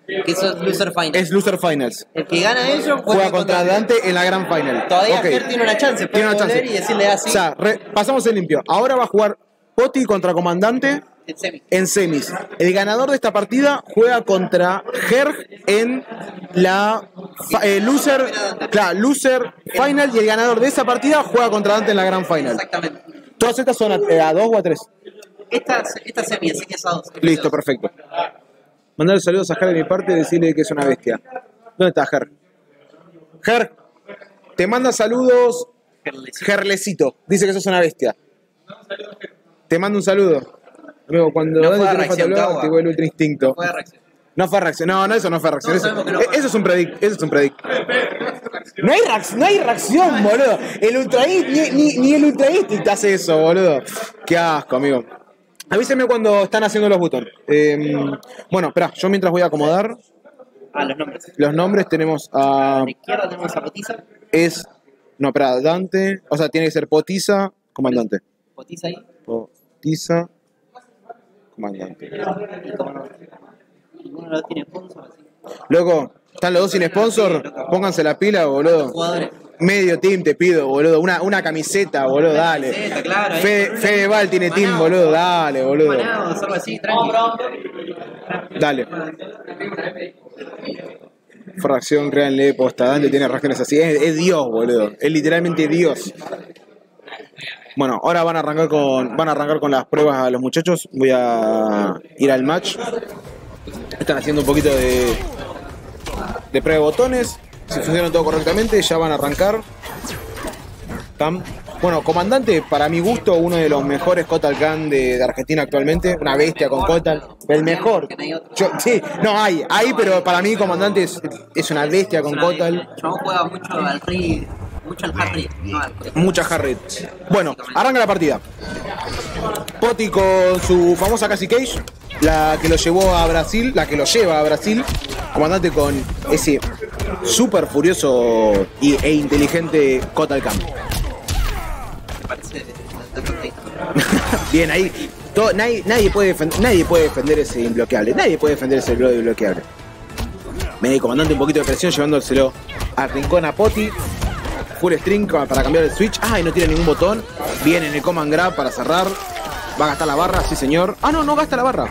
Que eso es Loser Final. Es Loser Finals. El que gana eso Juega contra Dante en la Gran Final. Todavía Okay. Ger tiene una chance. Puede Tiene una volver chance. y decirle así. O sea, re- pasamos el limpio. Ahora va a jugar Poti contra Comandante en semi. en semis. El ganador de esta partida juega contra Ger en la fa- eh, loser, claro, loser Final, y el ganador de esa partida juega contra Dante en la Gran Final. Exactamente. ¿Todas estas son a, eh, a dos o a tres? Esta, esta semi, así que es a dos. Listo, perfecto. Mandar saludos a Ger de mi parte y decirle que es una bestia. ¿Dónde está Ger? Ger, te manda saludos Gerlecito. Dice que sos una bestia. Te mando un saludo. Amigo, cuando No Dante fue tiene reacción, fatal Cagua. te vuelve ultra instinto. Fue reacción. No fue reacción. No, no, eso no fue reacción. No, Eso, sabemos que no eh, fue. eso es un predict. Eso es un predict. No hay, reacción, no hay reacción, boludo. El ultra ni, ni, ni el ultra instinct hace eso, boludo. Qué asco, amigo. Avísenme cuando están haciendo los botones. Eh, bueno, espera, yo mientras voy a acomodar Ah, los nombres. los nombres. Tenemos a. A la izquierda tenemos a Potiza. Es. No, espera, Dante. O sea, tiene que ser Potiza, comandante. Potiza ahí. Potiza, comandante. Y como no. Ninguno lo tiene sponsor, así. Loco, están los dos sin sponsor. Pónganse la pila, boludo. Jugadores. Medio team te pido, boludo. Una, una camiseta, boludo, dale. camiseta, claro, ahí. Fede, Fedeval tiene team, Manado. boludo, dale, boludo. Manados, algo así, tranquilo. Dale. Fracción, créanle, posta. Dante tiene reacciones así. Es, es Dios, boludo. Es literalmente Dios. Bueno, ahora van a arrancar con. Van a arrancar con las pruebas a los muchachos. Voy a ir al match. Están haciendo un poquito de. de prueba de botones. Si funciona todo correctamente, ya van a arrancar. Tam. Bueno, comandante, para mi gusto, uno de los mejores Kotal Kahn de, de Argentina actualmente. Una bestia con Kotal. El mejor. Yo- sí, no hay, hay, pero para mí, comandante es, es una bestia con Kotal. El chabón juega mucho al Ri, mucho al Harry. No, al Mucha Harriet. Bueno, arranca la partida. Poti con su famosa Cassie Cage, la que lo llevó a Brasil, la que lo lleva a Brasil. Comandante con ese súper furioso y, e inteligente Kotal Kahn. Me parece de- de- de- de- Bien, ahí. Todo- nadie, nadie, puede defender, nadie puede defender ese inbloqueable. Nadie puede defender ese blo- inbloqueable. Ven ahí, comandante, un poquito de presión llevándoselo al rincón a Poti. Full string para cambiar el switch. Ah, y no tiene ningún botón. Viene en el command grab para cerrar. Va a gastar la barra, sí señor. Ah, no, no gasta la barra.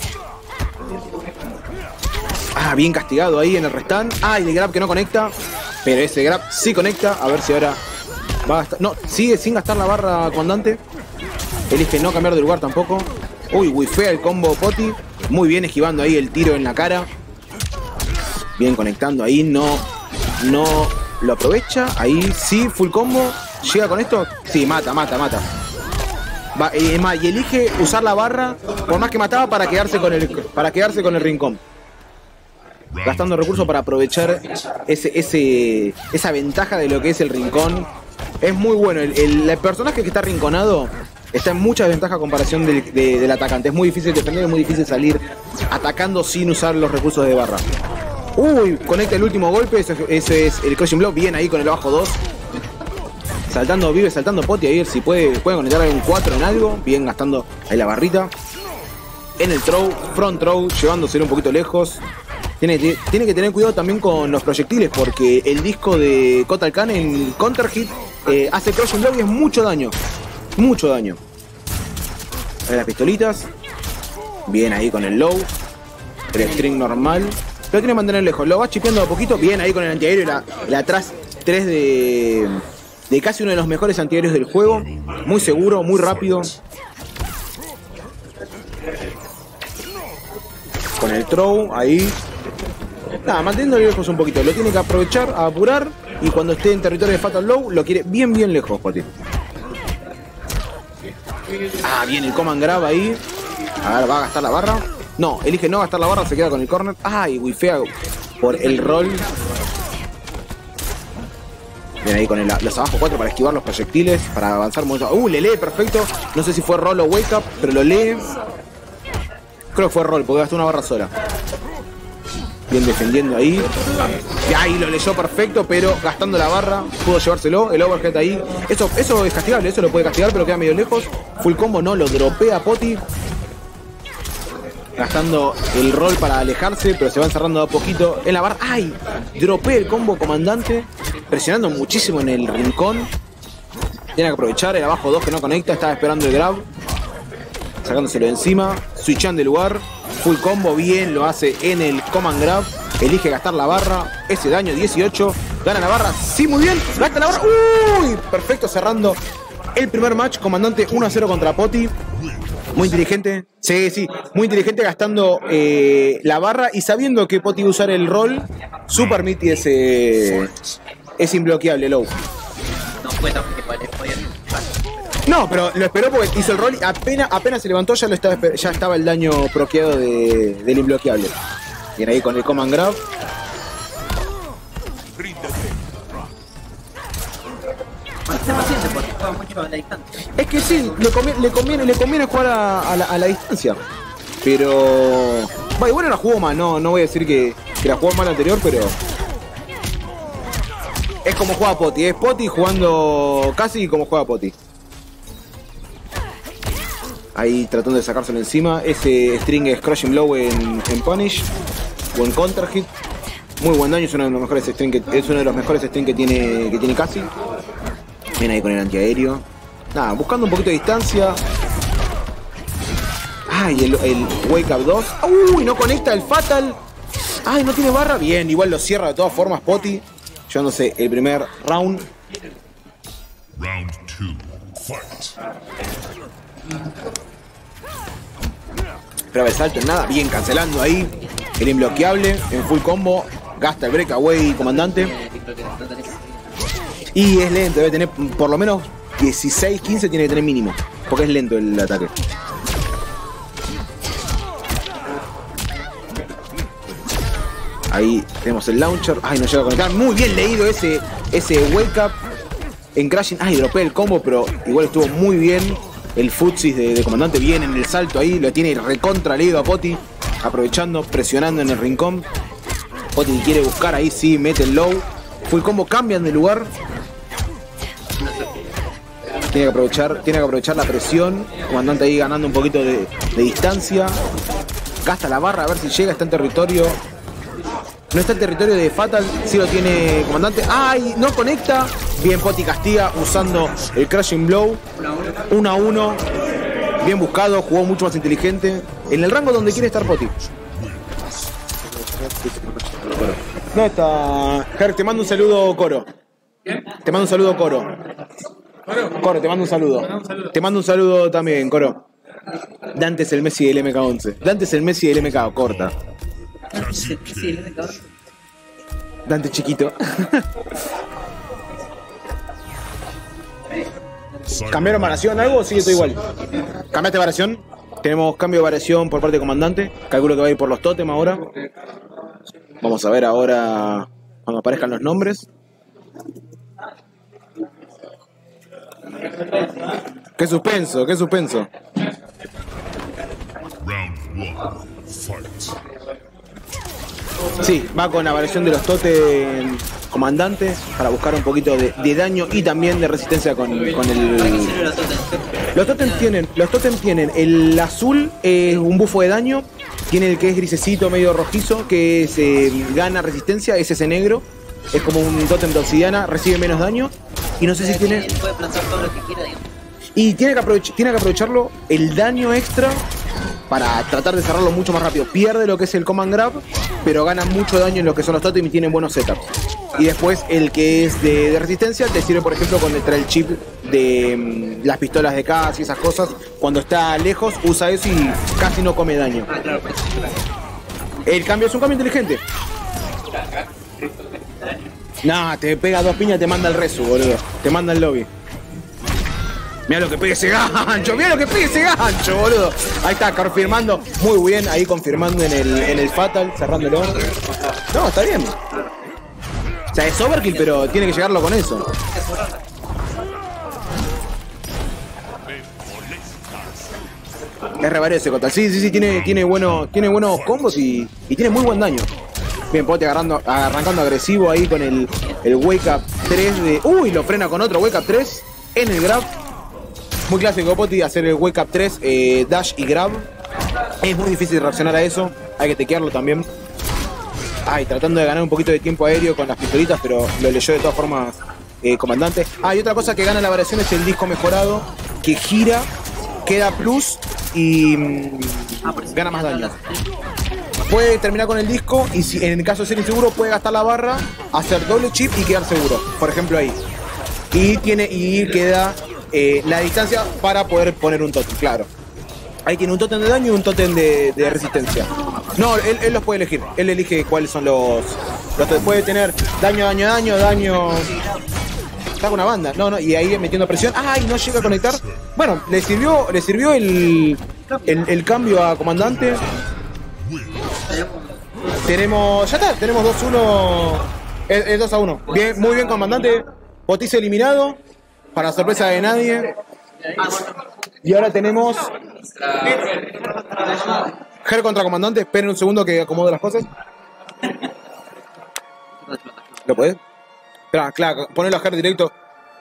Ah, bien castigado ahí en el restante. Ah, y el grab que no conecta. Pero ese grab sí conecta. A ver si ahora va a gastar. No, sigue sin gastar la barra comandante. Elige no cambiar de lugar tampoco. Uy, wifea el combo Poti. Muy bien esquivando ahí el tiro en la cara. Bien conectando ahí. No, no lo aprovecha. Ahí sí, full combo. Llega con esto. Sí, mata, mata, mata. Va, y, es más, y elige usar la barra. Por más que mataba para quedarse con el, para quedarse con el rincón. Gastando recursos para aprovechar ese, ese, esa ventaja de lo que es el rincón. Es muy bueno. El, el- el personaje que está rinconado está en mucha ventaja a comparación del, de- del atacante. Es muy difícil defender, es muy difícil salir atacando sin usar los recursos de barra. Uy, conecta el último golpe. Ese, ese es el crushing block. Bien ahí con el bajo dos. Saltando, vive saltando Poti. A ver si puede, puede conectar un cuatro en algo. Bien gastando ahí la barrita. En el throw, front throw, llevándoselo un poquito lejos. Tiene, tiene que tener cuidado también con los proyectiles, porque el disco de Kotal Kahn en counter hit eh, hace crushing block y es mucho daño. Mucho daño. Ahí las pistolitas. Bien ahí con el low. El string normal. Pero tiene que mantener lejos. Lo va chipeando a poquito. Bien ahí con el antiaéreo y la, la atrás tres de, de casi uno de los mejores antiaéreos del juego. Muy seguro, muy rápido. Con el throw ahí. Nada, manteniendo lejos un poquito. Lo tiene que aprovechar, a apurar. Y cuando esté en territorio de Fatal Low, lo quiere bien, bien lejos, Poti. Ah, bien el command grab ahí. A ver, va a gastar la barra. No, elige no gastar la barra, se queda con el corner. Ah, y wifea por el roll. Bien ahí con el, los abajo cuatro para esquivar los proyectiles, para avanzar mucho. Uh, le lee perfecto. No sé si fue roll o wake up, pero lo lee. Creo que fue roll, porque gastó una barra sola. Bien defendiendo ahí. Y ahí lo leyó perfecto, pero gastando la barra, pudo llevárselo. El overhead ahí. Eso, eso es castigable, eso lo puede castigar, pero queda medio lejos. Full combo no, lo dropea Poti. gastando el rol para alejarse, pero se va encerrando de a poquito en la barra. ¡Ay! Dropé el combo comandante, presionando muchísimo en el rincón. Tiene que aprovechar el abajo dos que no conecta, estaba esperando el grab. Sacándoselo de encima, switchando de lugar. Full combo, bien, lo hace en el command grab. Elige gastar la barra, ese daño dieciocho. Gana la barra, sí, muy bien. Gasta la barra, ¡uy! Perfecto, cerrando el primer match. Comandante uno a cero contra Poti. Muy inteligente, sí, sí, muy inteligente gastando eh, la barra y sabiendo que Poti iba a usar el rol. Super Mitty es, eh, es imbloqueable, low. No fue tan igual, podía. No, pero lo esperó porque hizo el rol y apenas, apenas se levantó ya, lo estaba, ya estaba el daño proqueado de, del imbloqueable. Viene ahí con el command grab. Está paciente porque juega mucho a la distancia. Es que sí, le conviene, le conviene, le conviene jugar a, a, la, a la distancia. Pero... Bueno, igual no la jugó mal, no, no voy a decir que, que la jugó mal anterior, pero... Es como juega Poti, es Poti jugando casi como juega Poti. Ahí tratando de sacárselo encima. Ese string es Crushing Blow en, en Punish o en Counter Hit. Muy buen daño, es uno de los mejores string que, es uno de los mejores string que tiene, que tiene casi. Viene ahí con el antiaéreo. Nada, buscando un poquito de distancia. Ay, el, el Wake Up dos. Uy, no conecta el Fatal. Ay, no tiene barra. Bien, igual lo cierra de todas formas Poti. Yo no sé, el primer round. Round two, fight. Prueba de salto en nada. Bien, cancelando ahí. El imbloqueable en full combo. Gasta el breakaway comandante. Y es lento, debe tener por lo menos dieciséis, quince tiene que tener mínimo. Porque es lento el ataque. Ahí tenemos el launcher. Ay, no llega a conectar. Muy bien leído ese, ese wake up en crashing. Ay, dropé el combo, pero igual estuvo muy bien. El futsis de, de comandante bien en el salto ahí. Lo tiene recontra leído a Poti. Aprovechando, presionando en el rincón. Poti quiere buscar ahí, sí, mete el low. Full combo, cambian de lugar. Tiene que aprovechar, tiene que aprovechar la presión. Comandante ahí ganando un poquito de, de distancia. Gasta la barra a ver si llega. Está en territorio. No está en territorio de Fatal. Sí lo tiene comandante. ¡Ay! No conecta. Bien, Poti castiga usando el Crashing Blow. uno a uno. Bien buscado. Jugó mucho más inteligente. En el rango donde quiere estar Poti. No está. Ger, te mando un saludo, Coro. Te mando un saludo, Coro. Coro, te mando un saludo. Te mando un saludo también, Coro. Dante es el Messi del M K once. Dante es el Messi del M K, corta. Dante chiquito. ¿Cambiaron variación algo o sigue todo igual? ¿Cambiaste variación? Tenemos cambio de variación por parte del comandante. Calculo que va a ir por los tótem ahora. Vamos a ver ahora cuando aparezcan los nombres. Qué suspenso, qué suspenso. Round one, fight. Sí, va con la variación de los tótem comandantes para buscar un poquito de, de daño y también de resistencia con, con el... Los tótem tienen, los tótem tienen el azul, es un bufo de daño. Tiene el que es grisecito, medio rojizo, que se gana resistencia, es ese negro. Es como un tótem de obsidiana, recibe menos daño. Y no sé si tiene... Puede plantar todo lo que quiera, digamos. Y tiene que, aprovech tiene que aprovecharlo el daño extra para tratar de cerrarlo mucho más rápido. Pierde lo que es el command grab, pero gana mucho daño en lo que son los totems y tienen buenos setups. Y después el que es de, de resistencia te sirve, por ejemplo, contra el chip de um, las pistolas de Cass y esas cosas. Cuando está lejos usa eso y casi no come daño. El cambio es un cambio inteligente. Nah, te pega dos piñas, te manda el resu, boludo. Te manda el lobby. Mirá lo que pega ese gancho, mirá lo que pega ese gancho, boludo. Ahí está, confirmando, muy bien, ahí confirmando en el, en el Fatal, cerrándolo. No, está bien. O sea, es overkill, pero tiene que llegarlo con eso. Es revario ese Cotal. Sí, sí, sí, tiene, tiene, bueno, tiene buenos combos y, y tiene muy buen daño. Bien, Poti agarrando, arrancando agresivo ahí con el, el Wake Up tres de... Uy, lo frena con otro Wake Up tres en el grab. Muy clásico Poti hacer el Wake Up tres, eh, dash y grab. Es muy difícil reaccionar a eso, hay que tequearlo también. Ay, tratando de ganar un poquito de tiempo aéreo con las pistolitas, pero lo leyó de todas formas eh, comandante. Ah, y otra cosa que gana la variación es el disco mejorado, que gira, queda plus y mm, gana más daño. Puede terminar con el disco y si en el caso de ser inseguro puede gastar la barra, hacer doble chip y quedar seguro, por ejemplo ahí. Y tiene y queda eh, la distancia para poder poner un tótem, claro. Ahí tiene un tótem de daño y un tótem de, de resistencia. No, él, él los puede elegir, él elige cuáles son los... los puede tener daño, daño, daño, daño... Está con una banda, no, no, y ahí metiendo presión. ¡Ay, no llega a conectar! Bueno, le sirvió, le sirvió el, el, el cambio a comandante. Tenemos, ya está, tenemos dos uno, es, es dos a uno. Bien, muy bien comandante. Potiz eliminado, para sorpresa de nadie. Y ahora tenemos Ger contra comandante. Esperen un segundo que acomode las cosas. ¿Lo podés? Espera, claro, ponelo a Ger directo.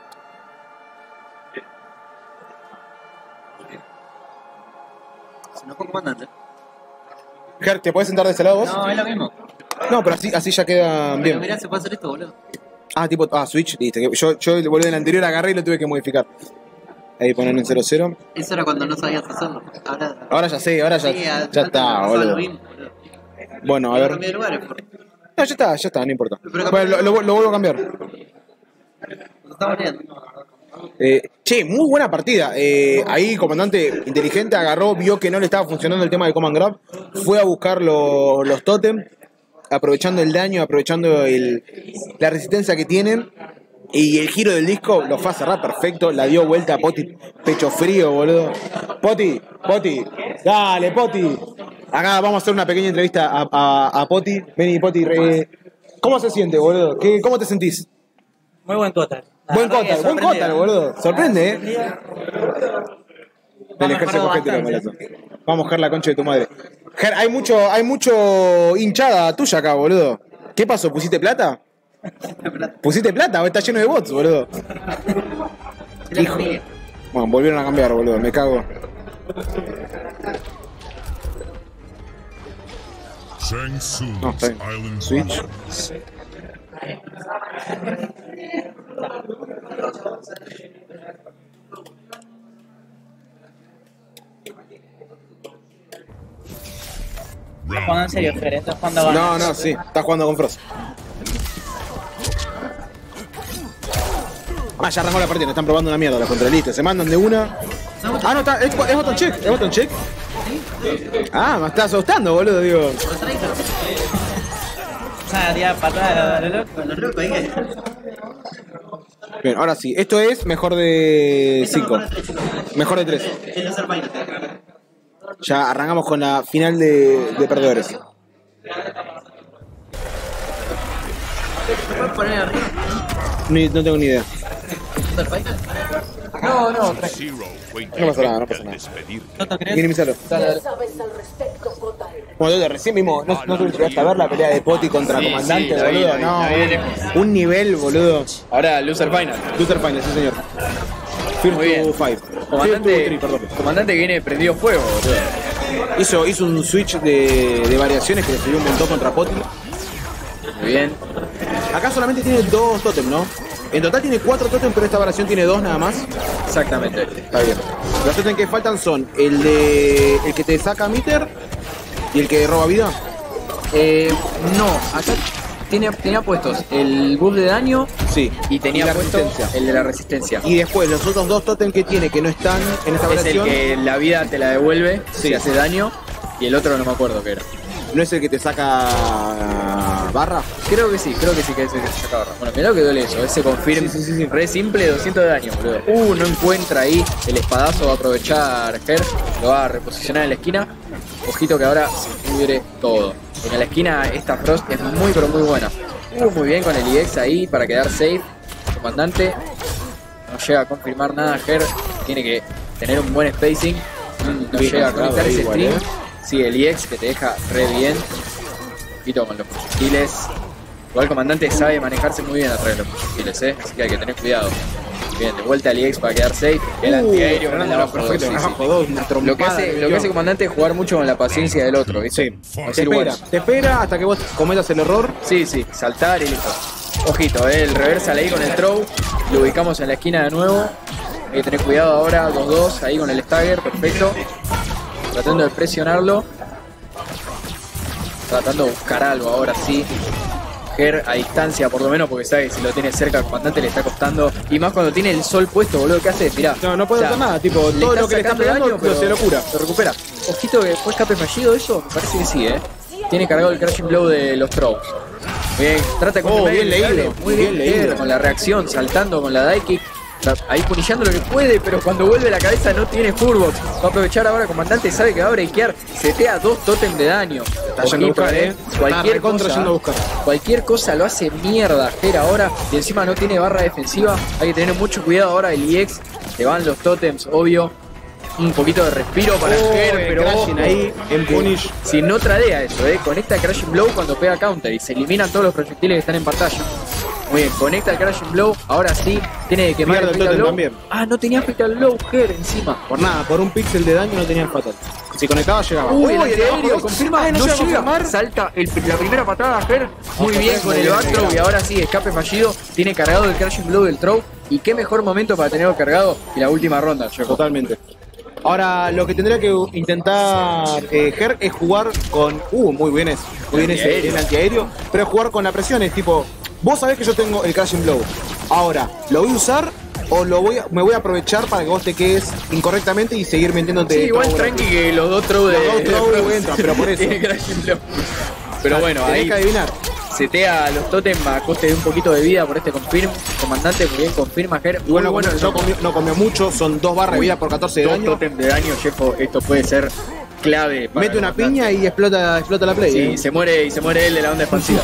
Se enojó comandante. Ger, ¿te puedes sentar de ese lado vos? No, es lo mismo. No, pero así, así ya queda bien. Pero mirá, se puede hacer esto, boludo. Ah, tipo, ah, Switch, listo. Yo, yo el boludo del anterior agarré y lo tuve que modificar. Ahí ponen en cero cero. Eso era cuando no sabías hacerlo. Ahora, ahora ya sé, ahora ya, sí, ya está, boludo. Mismo, boludo. Bueno, a ver. Cambié de lugares, por... No, ya está, ya está, no importa. Bueno, lo, lo, lo vuelvo a cambiar. Lo estamos viendo. Eh, che, muy buena partida. Eh, ahí, comandante inteligente agarró, vio que no le estaba funcionando el tema de Command Grab. Fue a buscar lo, los totem, aprovechando el daño, aprovechando el, la resistencia que tienen. Y el giro del disco lo fue a cerrar perfecto. La dio vuelta a Poti, pecho frío, boludo. Poti, Poti, dale, Poti. Acá vamos a hacer una pequeña entrevista a, a, a Poti. Vení, Poti. Re... ¿Cómo se siente, boludo? ¿Qué, ¿Cómo te sentís? Muy buen total. Buen Kotal, buen Kotal, boludo. Sorprende, eh. Del ejército cogételo, malazo. Vamos a mojar la concha de tu madre. Ger, hay mucho, hay mucho hinchada tuya acá, boludo. ¿Qué pasó? ¿Pusiste plata? ¿Pusiste plata? Está lleno de bots, boludo. Hijo. Bueno, volvieron a cambiar, boludo. Me cago. No, está bien. Switch. Estás jugando en serio, Fer, estás jugando a No, no, sí, estás jugando con Frost. Ah, ya arrancó la partida, están probando una mierda los controlistas. Se mandan de una. Ah, no, está, es, es botón check, es botón check. Ah, me estás asustando, boludo, digo. Ah, tía, patada, lo loco. Lo loco, ¿eh? Bien, ahora sí, esto es mejor de cinco. Mejor de tres. Ya arrancamos con la final de, de perdedores. ¿Puedes poner arriba? Ni, no tengo ni idea. No, no, No pasa nada, no pasa nada. Minimizalo. Bueno, yo recién mismo, no, no te llegaste a ver la pelea de Poti contra Sí, Comandante, sí, la vi, boludo. la vi, No, la vi de un, lejos. un nivel, boludo. Ahora, loser final. Loser Final, sí señor. First Muy bien. to five. Comandante, First to three, perdón. comandante que viene prendido fuego, boludo. Hizo, hizo un switch de, de variaciones que le sirvió un montón contra Poti. Muy bien. Acá solamente tiene dos totems, ¿no? En total tiene cuatro totems, pero esta variación tiene dos nada más. Exactamente. Está bien. Los totems que faltan son el de el que te saca meter y el que roba vida. Eh, no, acá tenía, tenía puestos el buff de daño Sí. y tenía la puesto resistencia. el de la resistencia. Y después los otros dos totems que tiene que no están en esta Es el variación. que la vida te la devuelve Sí. si hace daño y el otro no me acuerdo qué era. No es el que te saca barra. Creo que sí, creo que sí que es el que se saca barra. Bueno, mirá lo que duele eso, ese confirm, Sí, sí, sí, sí. re simple, doscientos de daño, boludo. Uh, no encuentra ahí el espadazo, va a aprovechar Ger, lo va a reposicionar en la esquina. Ojito que ahora se pudre todo. En la esquina esta Frost es muy pero muy buena. Uh, muy bien con el I X ahí para quedar safe. Comandante no llega a confirmar nada, Ger tiene que tener un buen spacing. No Bien llega a controlado conectar ese igual, string. ¿eh? Sí, el I X que te deja re bien. Ojito con los proyectiles. Igual el comandante sabe manejarse muy bien atrás de los proyectiles, ¿eh? Así que hay que tener cuidado. Bien, de vuelta al E X para quedar safe. El Uh, antiaéreo con el Fernando, abajo dos. perfecto, Sí, sí. abajo dos, una Lo que trompada hace, le lo que dio. hace comandante es jugar mucho con la paciencia del otro, ¿viste? Sí, Como te decir, espera, bueno, te espera hasta que vos cometas el error. sí, sí, saltar y listo. Ojito, eh, el reversal ahí con el throw. Lo ubicamos en la esquina de nuevo. Hay que tener cuidado ahora, dos dos, ahí con el stagger, perfecto. Tratando de presionarlo. Tratando de buscar algo ahora sí. Ger a distancia por lo menos, porque sabe que si lo tiene cerca el comandante le está costando. Y más cuando tiene el sol puesto, boludo, ¿qué hace? Mirá. No, no puede hacer nada, tipo, todo está lo que le está sacando pegando daño, pero se lo cura. Se recupera. Ojito que fue escape fallido eso, me parece que sí, eh. Tiene cargado el crashing blow de los throws. Bien, trata con Oh, el bien medio, leído, muy bien bien, leído. con la reacción, saltando con la die kick. Ahí punillando lo que puede, pero cuando vuelve la cabeza no tiene furbox. Va a aprovechar ahora, comandante sabe que va a breakear. Setea dos totem de daño. Está yendo a Ojito, buscar, eh. eh. Cualquier Está recontra cosa, yendo a buscar. cualquier cosa lo hace mierda Ger ahora. Y encima no tiene barra defensiva. Hay que tener mucho cuidado ahora el E X. Le van los totems, obvio. Un poquito de respiro para Oh, Ger, el pero crashing ojo, ahí en que punish. Si no tradea eso, eh. Conecta el crashing blow cuando pega counter y se eliminan todos los proyectiles que están en pantalla. Muy bien, conecta el crashing blow, ahora sí, tiene que quemar Pierde el el fatal totem blow. también. Ah, no tenía fatal blow, Ger encima. Por nada, por un píxel de daño no tenía el fatal. Si conectaba llegaba. Uy, el Uy, antiaéreo, abajo, confirma, Ay, no, no llega a llega, confirmar. salta el- la primera patada, Ger, muy Ojo, bien Ger, con muy el bien, backthrow muy y bien. ahora sí, escape fallido, tiene cargado el crashing blow del throw y qué mejor momento para tenerlo cargado que la última ronda, Checo. Totalmente. Ahora, lo que tendría que intentar eh, Ger es jugar con. Uh, muy bien es. Muy bien ese Antiaéreo. el antiaéreo. Pero es jugar con la presión. Es tipo, vos sabés que yo tengo el crashing blow. Ahora, ¿lo voy a usar o lo voy a- me voy a aprovechar para que vos te quedes incorrectamente y seguir metiéndote? Sí, igual throw? tranqui que los dos throw de, Los dos de throw Frost entran, pero por eso. tiene crashing blow. Pero bueno, Tenés ahí que adivinar. setea los totems a coste de un poquito de vida por este confirm. Comandante, muy bien, confirma Ger. Muy Bueno, bueno, no, comió, no comió mucho, son dos barras de vida por catorce de dos daño. totems de daño, Jeffo, esto puede ser clave. para Mete una comandante. piña y explota, explota la play. Sí, ¿eh? se muere y se muere él de la onda expansiva.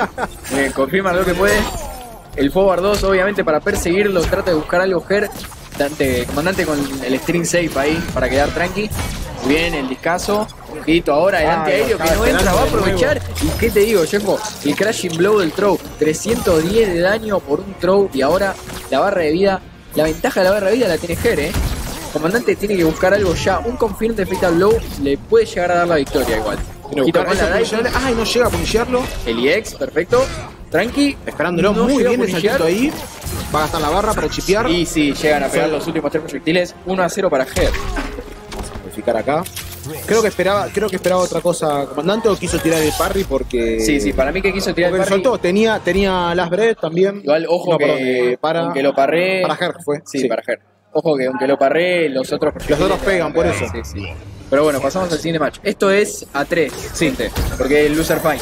Muy bien, confirma lo que puede. El forward dos, obviamente, para perseguirlo, trata de buscar algo Ger. Dante, comandante con el string safe ahí para quedar tranqui. Muy bien, el discazo. Ojito ahora, el Ay, antiaéreo que estaba no entra, va a esperando de aprovechar. ¿Y qué te digo, Jeffo? El crashing blow del throw. trescientos diez de daño por un throw. Y ahora la barra de vida. La ventaja de la barra de vida la tiene Ger, eh. Comandante tiene que buscar algo ya. Un confirm de fatal blow le puede llegar a dar la victoria igual. Tiene que Ojito buscar con esa la dive. punillable. Ay, no llega a punillarlo. El E X, perfecto. Tranqui. Esperándolo No muy llega a bien el punillar. saltito ahí. Va a gastar la barra para chipear. Y sí, llegan a pegar Solo. los últimos tres proyectiles. uno a cero para Ger. Verificar acá. Creo que esperaba, creo que esperaba otra cosa, comandante, o quiso tirar el parry porque. Sí, sí, para mí que quiso tirar el Porque parry. soltó, tenía, tenía Last Breath también. Igual, ojo No, que, perdón, eh, para, aunque lo parré. para Ger fue. Sí, para Ger. Ojo que aunque lo parré, los otros proyectiles. Los otros pegan, por eso. Sí, sí. Pero bueno, pasamos al siguiente match. Esto es a tres, sí, porque el loser fight.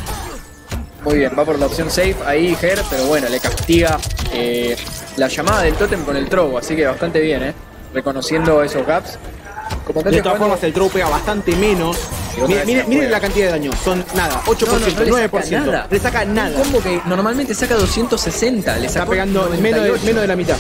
Muy bien, va por la opción safe ahí Ger, pero bueno, le castiga eh, la llamada del totem con el throw, así que bastante bien, ¿eh? Reconociendo esos gaps. De todas formas, el throw pega bastante menos. otra Miren, vez miren, se miren juega. la cantidad de daño. Son nada, ocho por ciento, no, no, no nueve le por saca ciento. nada. Le saca nada. Un combo que normalmente saca doscientos sesenta, le Está sacó pegando noventa y menos de, ocho. menos de la mitad.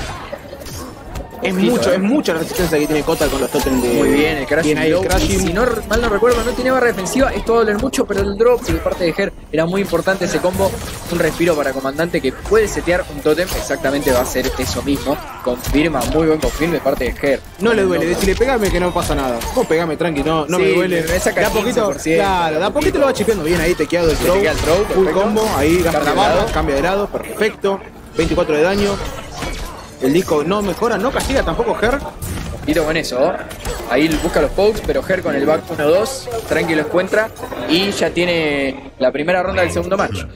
Es Ojito, mucho, eh. es mucha la resistencia que tiene Kotal con los totems de. Muy bien, el crashing Tiene ahí el blow. crashing. Y si no mal no recuerdo, no tiene barra defensiva. Esto va a doler mucho, pero el drop de parte de Ger era muy importante ese combo. Un respiro para comandante que puede setear un totem. Exactamente va a ser eso mismo. Confirma, muy buen confirm de parte de Ger. No le duele, decirle pegame que no pasa nada. Vos pegame tranqui, no, no Sí, me duele. me saca Da poquito, quince por ciento. claro, da poquito lo va chipeando bien ahí, te queda el throw. queda el throw, Full perfecto. combo, ahí gasta Cambia la de barra, lado. cambia de lado, perfecto. veinticuatro de daño. El disco no mejora, no castiga tampoco Ger. Ojito con eso. Ahí busca los pokes, pero Ger con el back uno dos. Tranquilo encuentra. Y ya tiene la primera ronda del segundo match.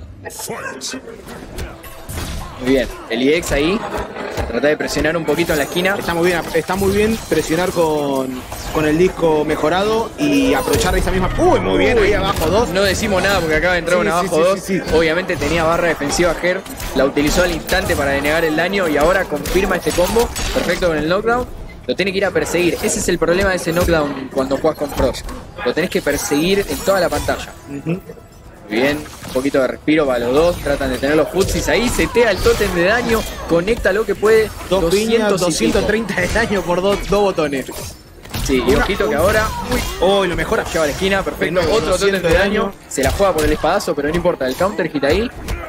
Muy bien. El E X ahí. Trata de presionar un poquito en la esquina. Está muy bien, está muy bien presionar con, con el disco mejorado y aprovechar esa misma. Uy, muy bien, ahí abajo dos. No decimos nada porque acaba de entrar Sí, un sí, abajo sí, dos. sí, sí. Obviamente tenía barra defensiva Ger. La utilizó al instante para denegar el daño y ahora confirma este combo. Perfecto con el knockdown. Lo tiene que ir a perseguir. Ese es el problema de ese knockdown cuando juegas con Frost. Lo tenés que perseguir en toda la pantalla. Ujú. Muy bien, un poquito de respiro para los dos. Tratan de tener los futsis ahí. Setea el tótem de daño. Conecta lo que puede. Dos piñas, doscientos y pico. doscientos treinta de daño por dos, dos botones. Sí, y Una- ojito que ahora Oh, lo mejora. lleva a la esquina. Perfecto. De nuevo, Otro tótem doscientos de de daño. daño. Se la juega por el espadazo, pero no importa. El counter hit ahí.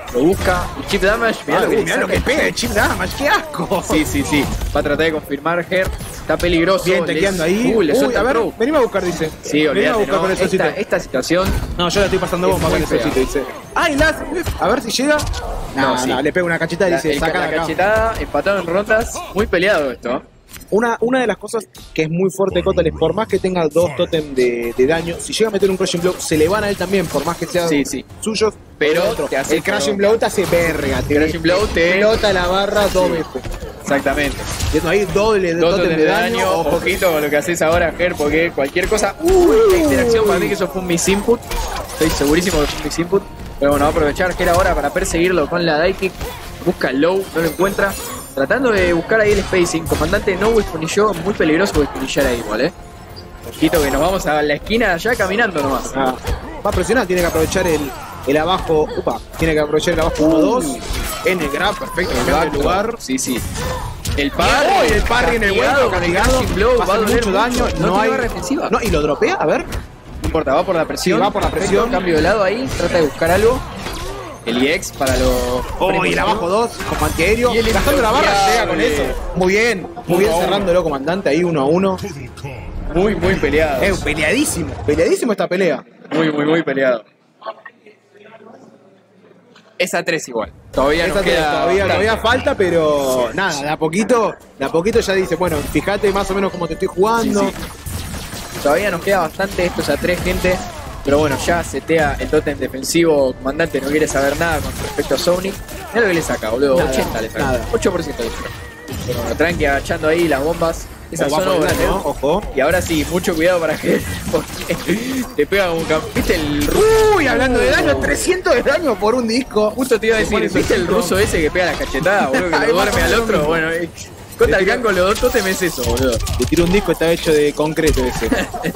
Lo busca. El chip damage. Mirá, Ah, lo, que uy, mirá le lo que saca. pega el chip damage, qué asco. Sí, sí, sí. Va a tratar de confirmar Her. Está peligroso. Bien, Le- tequeando ahí. Uh, le Uy, suelta a el ver, throw. venime a buscar, dice. Sí, venime a olvídate, buscar ¿no? con el solcito. esta, esta situación. No, yo la estoy pasando Es bomba con muy el fea. solcito, dice. ¡Ay, las! A ver si llega. No, No, no, sí. le pega una cachetada y La, dice, el- saca la de acá. cachetada, empatado en rondas. Muy peleado esto. ¿eh? Una, una de las cosas que es muy fuerte de Kotal es por más que tenga dos totem de, de daño, si llega a meter un Crashing Blow, se le van a él también, por más que sea Sí, sí. suyos. Pero otro. te hace el Crashing pero- Blow te hace verga. Te Crashing Blow te- explota la barra dos veces. Exactamente. Yendo ahí doble de Dos totem totem de de daño. daño, ojo. ojito con lo que haces ahora, Ger, porque cualquier cosa. Uy, la interacción para mí que eso fue un misinput. Estoy segurísimo que fue un misinput. Pero bueno, va a aprovechar Ger ahora para perseguirlo con la die kick. Busca el low, no lo encuentra. Tratando de buscar ahí el spacing. Comandante no Wispunilló, muy peligroso Wispunillar ahí igual, eh. Ojito que nos vamos a la esquina allá caminando nomás. Ah, va a presionar, tiene que aprovechar el, el abajo. Upa, tiene que aprovechar el abajo uno dos. En el grab, perfecto, en el Back lugar. Sí, sí. El parry, ¡Oh! y el parry en el hueco, castigado con el castigado, Crashing Blow, va a va a hacer doler mucho daño, No, no tiene hay- barra defensiva. No, y lo dropea, a ver. No importa, va por la presión. Sí, va por la Perfecto, presión. Cambio de lado ahí, trata de buscar algo. El I X para los. Oh, y el abajo dos, como antiaéreo. Y el Gastando la barra, llega con implacable. eso. Muy bien, muy bien Uno a uno. cerrándolo, comandante, ahí uno a uno. Total calm. Muy, muy peleado. Eh, peleadísimo, peleadísimo esta pelea. Muy, muy, muy peleado. Es a tres igual. Todavía Esa nos te- queda. todavía, bastante. todavía falta, pero nada, de a poquito, de a poquito ya dice, bueno, fíjate más o menos cómo te estoy jugando. Sí, Todavía nos queda bastante. Esto es a tres, gente. Pero bueno, ya setea el tótem defensivo. Comandante no quiere saber nada con respecto a Sonic. Mira lo que le saca, boludo. Nada, ochenta le saca. nada. ocho por ciento le saca. Pero bueno, tranqui, agachando ahí las bombas. Esas Va son por el obras, daño, ¿no? ojo. Y ahora sí, mucho cuidado para que porque te pega un camp. ¿Viste el ruso? Uy, hablando de daño, trescientos de daño por un disco. Justo te iba a decir, ¿viste el ruso ese que pega la cachetada, boludo? Que Ahí lo más duerme o al menos otro. lo Bueno, eh, Kotal Kahn con los dos tótems es eso, boludo. Le tiró un disco, está hecho de concreto ese.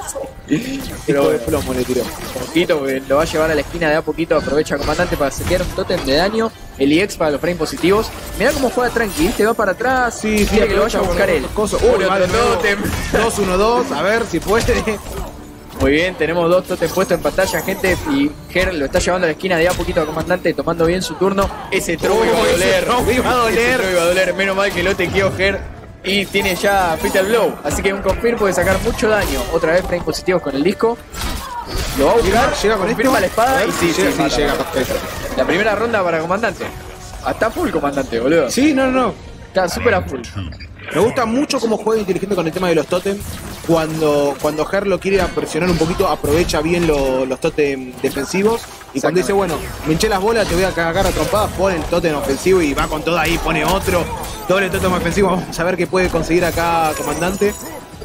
Pero Disco de bueno, plomo le tiró. poquito, porque lo va a llevar a la esquina de a poquito. Aprovecha comandante para setear un tótem de daño. El I X para los frames positivos. Mirá cómo juega tranqui, ¿viste? Va para atrás. Sí, sí, quiere que lo vaya a buscar él. Coso. Pone Uy, otro vale, tótem. dos uno dos, a ver si puede. Muy bien, tenemos dos tótems puestos en pantalla, gente. Y Ger lo está llevando a la esquina de a poquito a comandante, tomando bien su turno. Ese throw Oh, iba a ese doler. throw iba a doler. Ese throw iba a doler. Menos mal que lo tequeó Ger. Y tiene ya Fatal Blow. Así que un confirm puede sacar mucho daño. Otra vez frames positivos con el disco. Lo va a buscar. Llega, llega con confirma esto. la espada. A ver, Y sí, llega, sí, sí, mata, llega, mata. perfecto. La primera ronda para comandante. Hasta full comandante, boludo. Sí, no, no, no. Está súper a full. Me gusta mucho cómo juega inteligente con el tema de los totems. Cuando, cuando Ger lo quiere presionar un poquito, aprovecha bien lo- los totems defensivos. Y cuando dice, bueno, me hinché las bolas, te voy a cagar a trompadas, pone el totem ofensivo y va con todo ahí, pone otro. Doble totem ofensivo. Vamos a ver qué puede conseguir acá, comandante.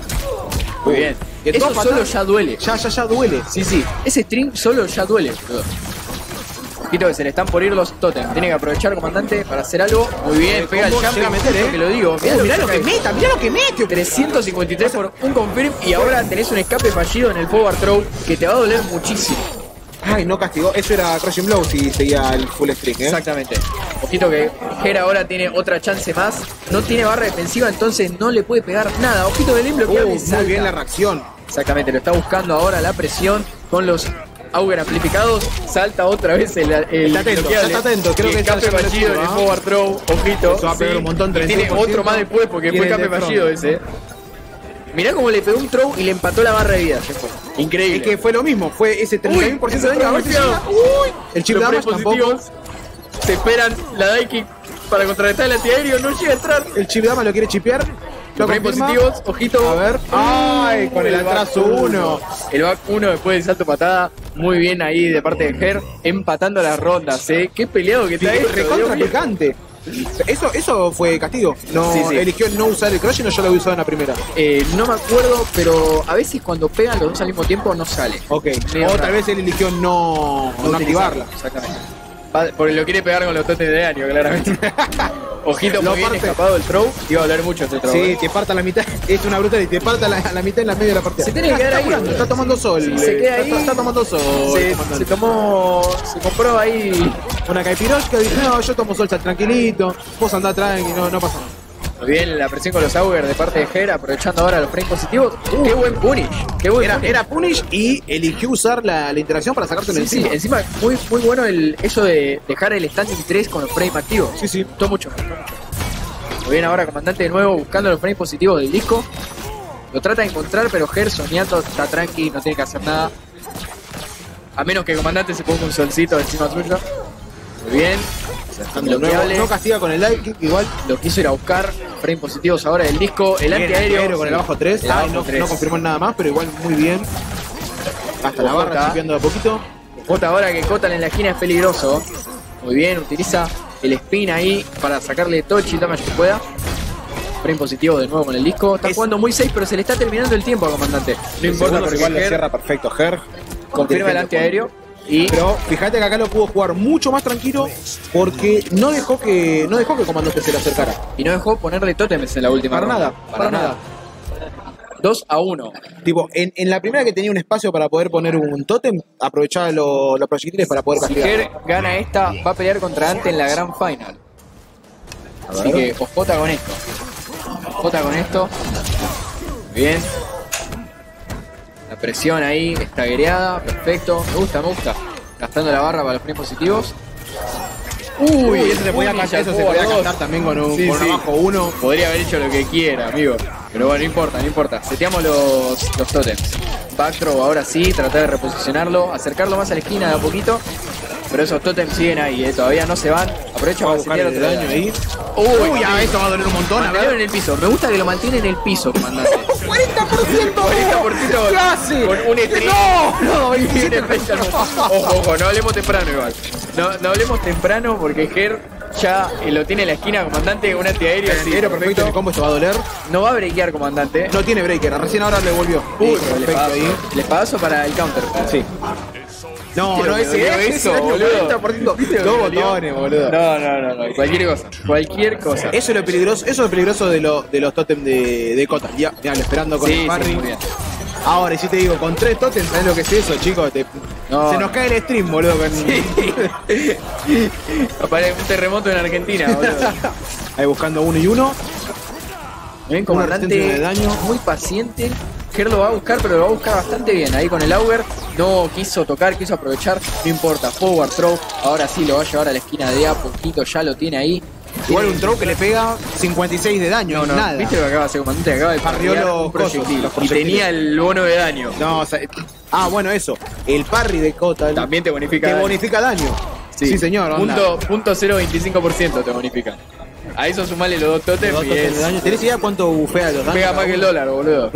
Muy bien. Que Eso todas solo patadas- ya duele. Ya, ya, ya duele. Sí, sí. Ese string solo ya duele. boludo. Ojito que se le están por ir los totems. Tiene que aprovechar, comandante, para hacer algo. Muy bien, pega el combo, jump. llega a meter, ¿eh? Que lo digo. Uh, mirá lo saca que ahí. meta, mirá lo que mete. trescientos cincuenta y tres por un confirm. Y ahora tenés un escape fallido en el forward throw que te va a doler muchísimo. Ay, no castigó. Eso era Crashing Blow si seguía el full string, ¿eh? Exactamente. Ojito que Ger ahora tiene otra chance más. No tiene barra defensiva, entonces no le puede pegar nada. Ojito del limpio que Uh, abre, muy salta. bien la reacción. Exactamente, lo está buscando ahora la presión con los Auger amplificados. Salta otra vez el, el Está atento, bloqueable. ya está atento, creo Y que ya escape se lo fallido en el estuvo, ¿ah? forward throw. Ojito. Eso va a pegar un montón, Y treinta y tiene uno por ciento. otro más después porque Y fue el escape de front. fallido ese. Mirá cómo le pegó un throw y le empató la barra de vida. Jeffo. Increíble. Es que fue lo mismo, fue ese treinta y uno por ciento de Uy, daño. A ver si demasiado. llega. Uy, el chip Los damage frames tampoco. positivos se esperan la die kick para contrarrestar el antiaéreo. No llega a entrar. El chip damage lo quiere chipear. Lo Los frames confirma. positivos, ojito. A ver. Ay, con el back atraso uno. El back uno después del salto patada. Muy bien ahí de parte de Ger. Empatando las rondas, eh. Qué peleado que Sí, está esto, recontra Dios mío. picante. Eso, eso fue castigo. No Sí, sí. eligió no usar el crush y no yo lo había usado en la primera. Eh, no me acuerdo, pero a veces cuando pegan los dos al mismo tiempo no sale. Ok. Medio O raro. tal vez él eligió no, no activarla. Exactamente. Va- Porque lo quiere pegar con los totes de daño, claramente. Ojito, Lo muy bien parte. escapado el throw. Iba a hablar mucho este throw. Sí, eh. te parta la mitad. Es una brutal y te parta la, la mitad en la media de la partida. Se tiene que Ah, quedar está ahí, curando, boludo. está tomando sol. Sí, se eh, queda está- ahí. Está tomando sol. Se, comandante. se tomó. Se compró ahí. Una caipirosca, dije, no, yo tomo sol, tranquilito. Vos andá tranqui, no, no pasa nada. Muy bien la presión con los Auger de parte de Ger, aprovechando ahora los frames positivos. Uh, qué buen punish. Qué buen Era, punish. era punish y eligió usar la, la interacción para sacarte Sí, el sí, encima. encima muy, muy bueno el, eso de dejar el standing tres con los frames activos. Sí, sí. Me gustó mucho. Muy bien ahora comandante de nuevo buscando los frames positivos del disco. Lo trata de encontrar, pero Ger soñando está tranqui, no tiene que hacer nada. A menos que el comandante se ponga un solcito encima suyo. Muy bien. De nuevo, Bloqueable. no castiga con el light kick, igual. Lo quiso ir a buscar. Frames positivos ahora del disco. El Bien, antiaéreo. con el abajo tres. El Ah, abajo no, tres. no confirmó nada más, pero igual muy bien. Hasta la barra, Jota. chipeando de a poquito. Jota ahora que Kotal en la esquina es peligroso. Muy bien, utiliza el spin ahí para sacarle todo el chill damage que pueda. Frame positivo de nuevo con el disco. Está Es- jugando muy safe, pero se le está terminando el tiempo a comandante. No importa Segundo, porque igual lo Ger cierra perfecto Ger. confirma el antiaéreo. Y Pero fíjate que acá lo pudo jugar mucho más tranquilo porque no dejó que no dejó que el comandante se le acercara. y no dejó ponerle tótems en la última Para ronda. nada, para nada. dos a uno. Tipo, en, en la primera que tenía un espacio para poder poner un tótem, aprovechaba lo- los proyectiles para poder Si castigar. Ger gana esta, va a pelear contra Dante en la gran final. Así que ojota con esto. Ojota con esto. Muy bien. La presión ahí está guereada. Perfecto. Me gusta, me gusta. Gastando la barra para los frames positivos. Uy, eso se podía, Ninja cantar, eso se Forward podía dos. cantar también con un, Sí, con un sí. abajo uno. Podría haber hecho lo que quiera, amigo. Pero bueno, no importa, no importa. Seteamos los, los totems. Backthrow ahora sí, tratar de reposicionarlo, acercarlo más a la esquina de a poquito. Pero esos totems siguen ahí, eh, todavía no se van. Aprovecha Va a para buscar setear el otro daño ahí. Uy, Uy, ah, esto va a doler un montón. A Mantenerlo ver. en el piso. Me gusta que lo mantiene en el piso, comandante. cuarenta por ciento. cuarenta por ciento ¿Qué hace? con un estrés. No, no, y viene Special. Ojo, ojo, no hablemos temprano igual. No, no hablemos temprano porque Ger ya eh, lo tiene en la esquina, comandante, un antiaéreo. Sí, Pero perfecto, el combo esto va a doler. No va a breakear, comandante. No tiene breaker, recién ahora le volvió. Uy, Perfecto le paso, ahí. le paso para el counter. Sí. No, Pero no, me ese dolió ese eso, daño, boludo. cuarenta por ciento. ¿Viste lo Dos que dolió? botones, boludo. No, no, no, no, cualquier cosa, cualquier cosa. Eso es lo peligroso, eso es lo peligroso de, lo, de los totems de, de Kotal. Ya, ya, esperando con Sí, el parry. sí, muy bien. Ahora, y si te digo, con tres totems, ¿sabes lo que es eso, chicos? Te- No. se nos cae el stream, boludo. Con... Aparece un terremoto en Argentina, boludo. Ahí buscando uno y uno. Bien, Una resistencia comandante, de daño. muy paciente. Ger lo va a buscar, pero lo va a buscar bastante bien. Ahí con el Auger, no quiso tocar, quiso aprovechar. No importa, forward throw. Ahora sí lo va a llevar a la esquina de a poquito, ya lo tiene ahí. Igual un throw que le pega cincuenta y seis de daño, No, no, nada. ¿viste lo que acaba de hacer, comandante? Acaba de Parrió parrear los un proyectil. cosos, los Y proyectiles. tenía el bono de daño. No, o sea, ah, bueno, eso. El parry de Kotal También te bonifica te daño. bonifica daño. Sí, señor. onda. Punto, punto cero veinticinco por ciento te bonifica. A eso sumale los dos totems Los dos y totems es- de daño. ¿Tenés idea cuánto bufea los daños? pega cada más que el uno? dólar, boludo.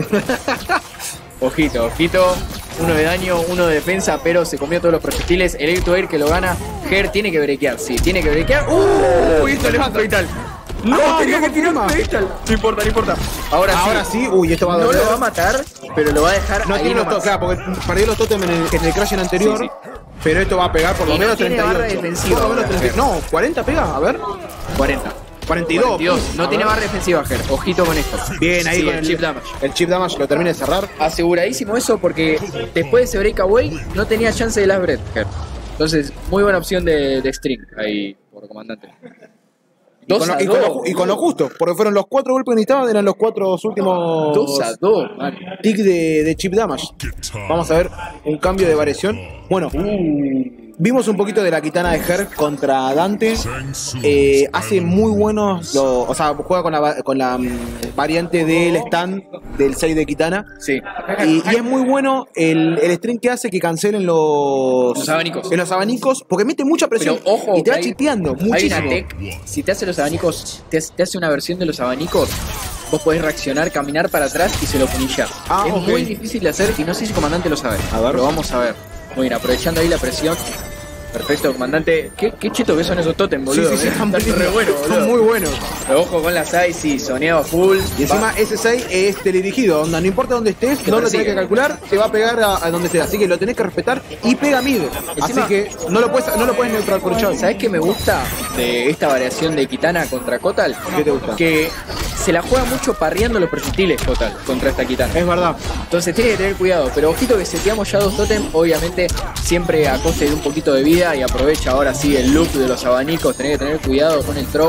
Ojito, ojito. Uno de daño, uno de defensa, pero se comió todos los proyectiles. El Air to Air que lo gana. Ger tiene que breakear, sí, tiene que breakear. ¡Uh! Esto le mata vital. No, Ah, tenía no que tirar confirma. Fatal. No importa, no importa. Ahora, Ahora sí. sí, uy, esto va a No doler. lo va a matar, pero lo va a dejar No ahí tiene los nomás. totems, claro, porque perdió los totems en el, en el crash anterior. Sí, Pero esto va a pegar por lo Y no menos tiene treinta y ocho. barra defensiva Por lo menos ahora, treinta. No, cuarenta pega, a ver. cuarenta. cuarenta y dos. cuarenta y dos. No A tiene ver. barra defensiva, Ger. Ojito con esto. Bien, ahí Sí, con el chip damage. El chip damage lo termina de cerrar. Aseguradísimo eso porque después de ese breakaway no tenía chance de last breath, Ger. Entonces, muy buena opción de, de string ahí por comandante. Y dos con, lo, a y, con dos. lo, y con lo justo, porque fueron los cuatro golpes que necesitaban, eran los cuatro últimos dos a dos, man. tick de, de chip damage. Vamos a ver un cambio de variación. Bueno, vimos un poquito de la Kitana de Ger contra Dante. Eh, hace muy buenos, lo- o sea, juega con la, va- con la mm, variante del stand del seis de Kitana. Sí. Y, y es muy bueno el, el string que hace que cancelen los, Los abanicos. En los abanicos, porque mete mucha presión Pero ojo, y te va hay- chipeando Hay muchísimo. una tech, si te hace los abanicos, te, hace- te hace una versión de los abanicos, vos podés reaccionar, caminar para atrás y se lo punilla. Ah, es ok. muy difícil de hacer y no sé si el comandante lo sabe. A ver. Pero vamos a ver. Muy bien, aprovechando ahí la presión. Perfecto, comandante. Qué, qué cheto que son esos totems, boludo. Sí, sí, sí, eh. están, Están re buenísimos. buenos, boludo. Son muy buenos. Pero ojo con la seis, sí, soneado full. Y encima Va- ese seis es teledirigido, onda, no importa dónde estés, Te no lo persigue. tenés que calcular, te va a pegar a, a donde estés, así que lo tenés que respetar y pega mid. Así Encima- que no lo puedes, no lo puedes neutral por Chávez. ¿Sabés qué me gusta de esta variación de Kitana contra Kotal? ¿Qué te gusta? Que se la juega mucho parreando los proyectiles Kotal contra esta Kitana. Es verdad. Entonces tiene que tener cuidado, pero ojito que seteamos ya dos totem, obviamente siempre a coste de un poquito de vida y aprovecha ahora sí el loop de los abanicos, tenés que tener cuidado con el throw,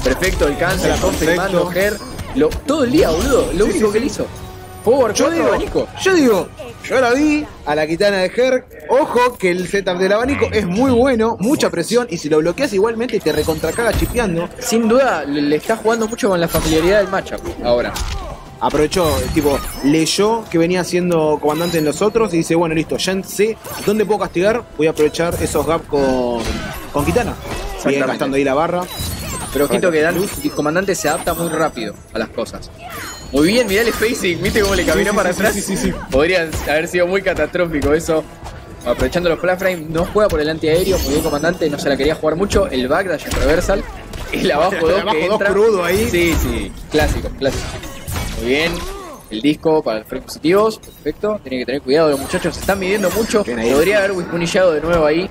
Perfecto el cancel, Era confirmando perfecto. Ger. Lo, todo el día, boludo. Lo único que él hizo. Forward Yo cuatro, digo, abanico. yo digo, yo la vi a la Kitana de Her. Ojo que el setup del abanico es muy bueno, mucha presión. Y si lo bloqueas igualmente te recontracaga chipeando. Sin duda le, le está jugando mucho con la familiaridad del matchup ahora. Aprovechó, tipo, leyó que venía siendo comandante en los otros y dice, bueno, listo, ya sé dónde puedo castigar, voy a aprovechar esos gaps con, con Kitana. Bien, Exactamente. gastando ahí la barra. Pero ojito que Dan, el comandante se adapta muy rápido a las cosas. Muy bien, mirá el spacing, ¿viste cómo le caminó Sí, sí, para sí, atrás? sí, sí, sí. Podría haber sido muy catastrófico eso. Aprovechando los flash frame, no juega por el antiaéreo, muy bien comandante, no se la quería jugar mucho. El backdash en reversal, el abajo dos El abajo que dos entra. crudo ahí. Sí, sí, clásico, clásico. Muy bien, el disco para los frames positivos, perfecto. Tienen que tener cuidado, los muchachos se están midiendo mucho. Bien ahí. Podría haber wispunillado de nuevo ahí.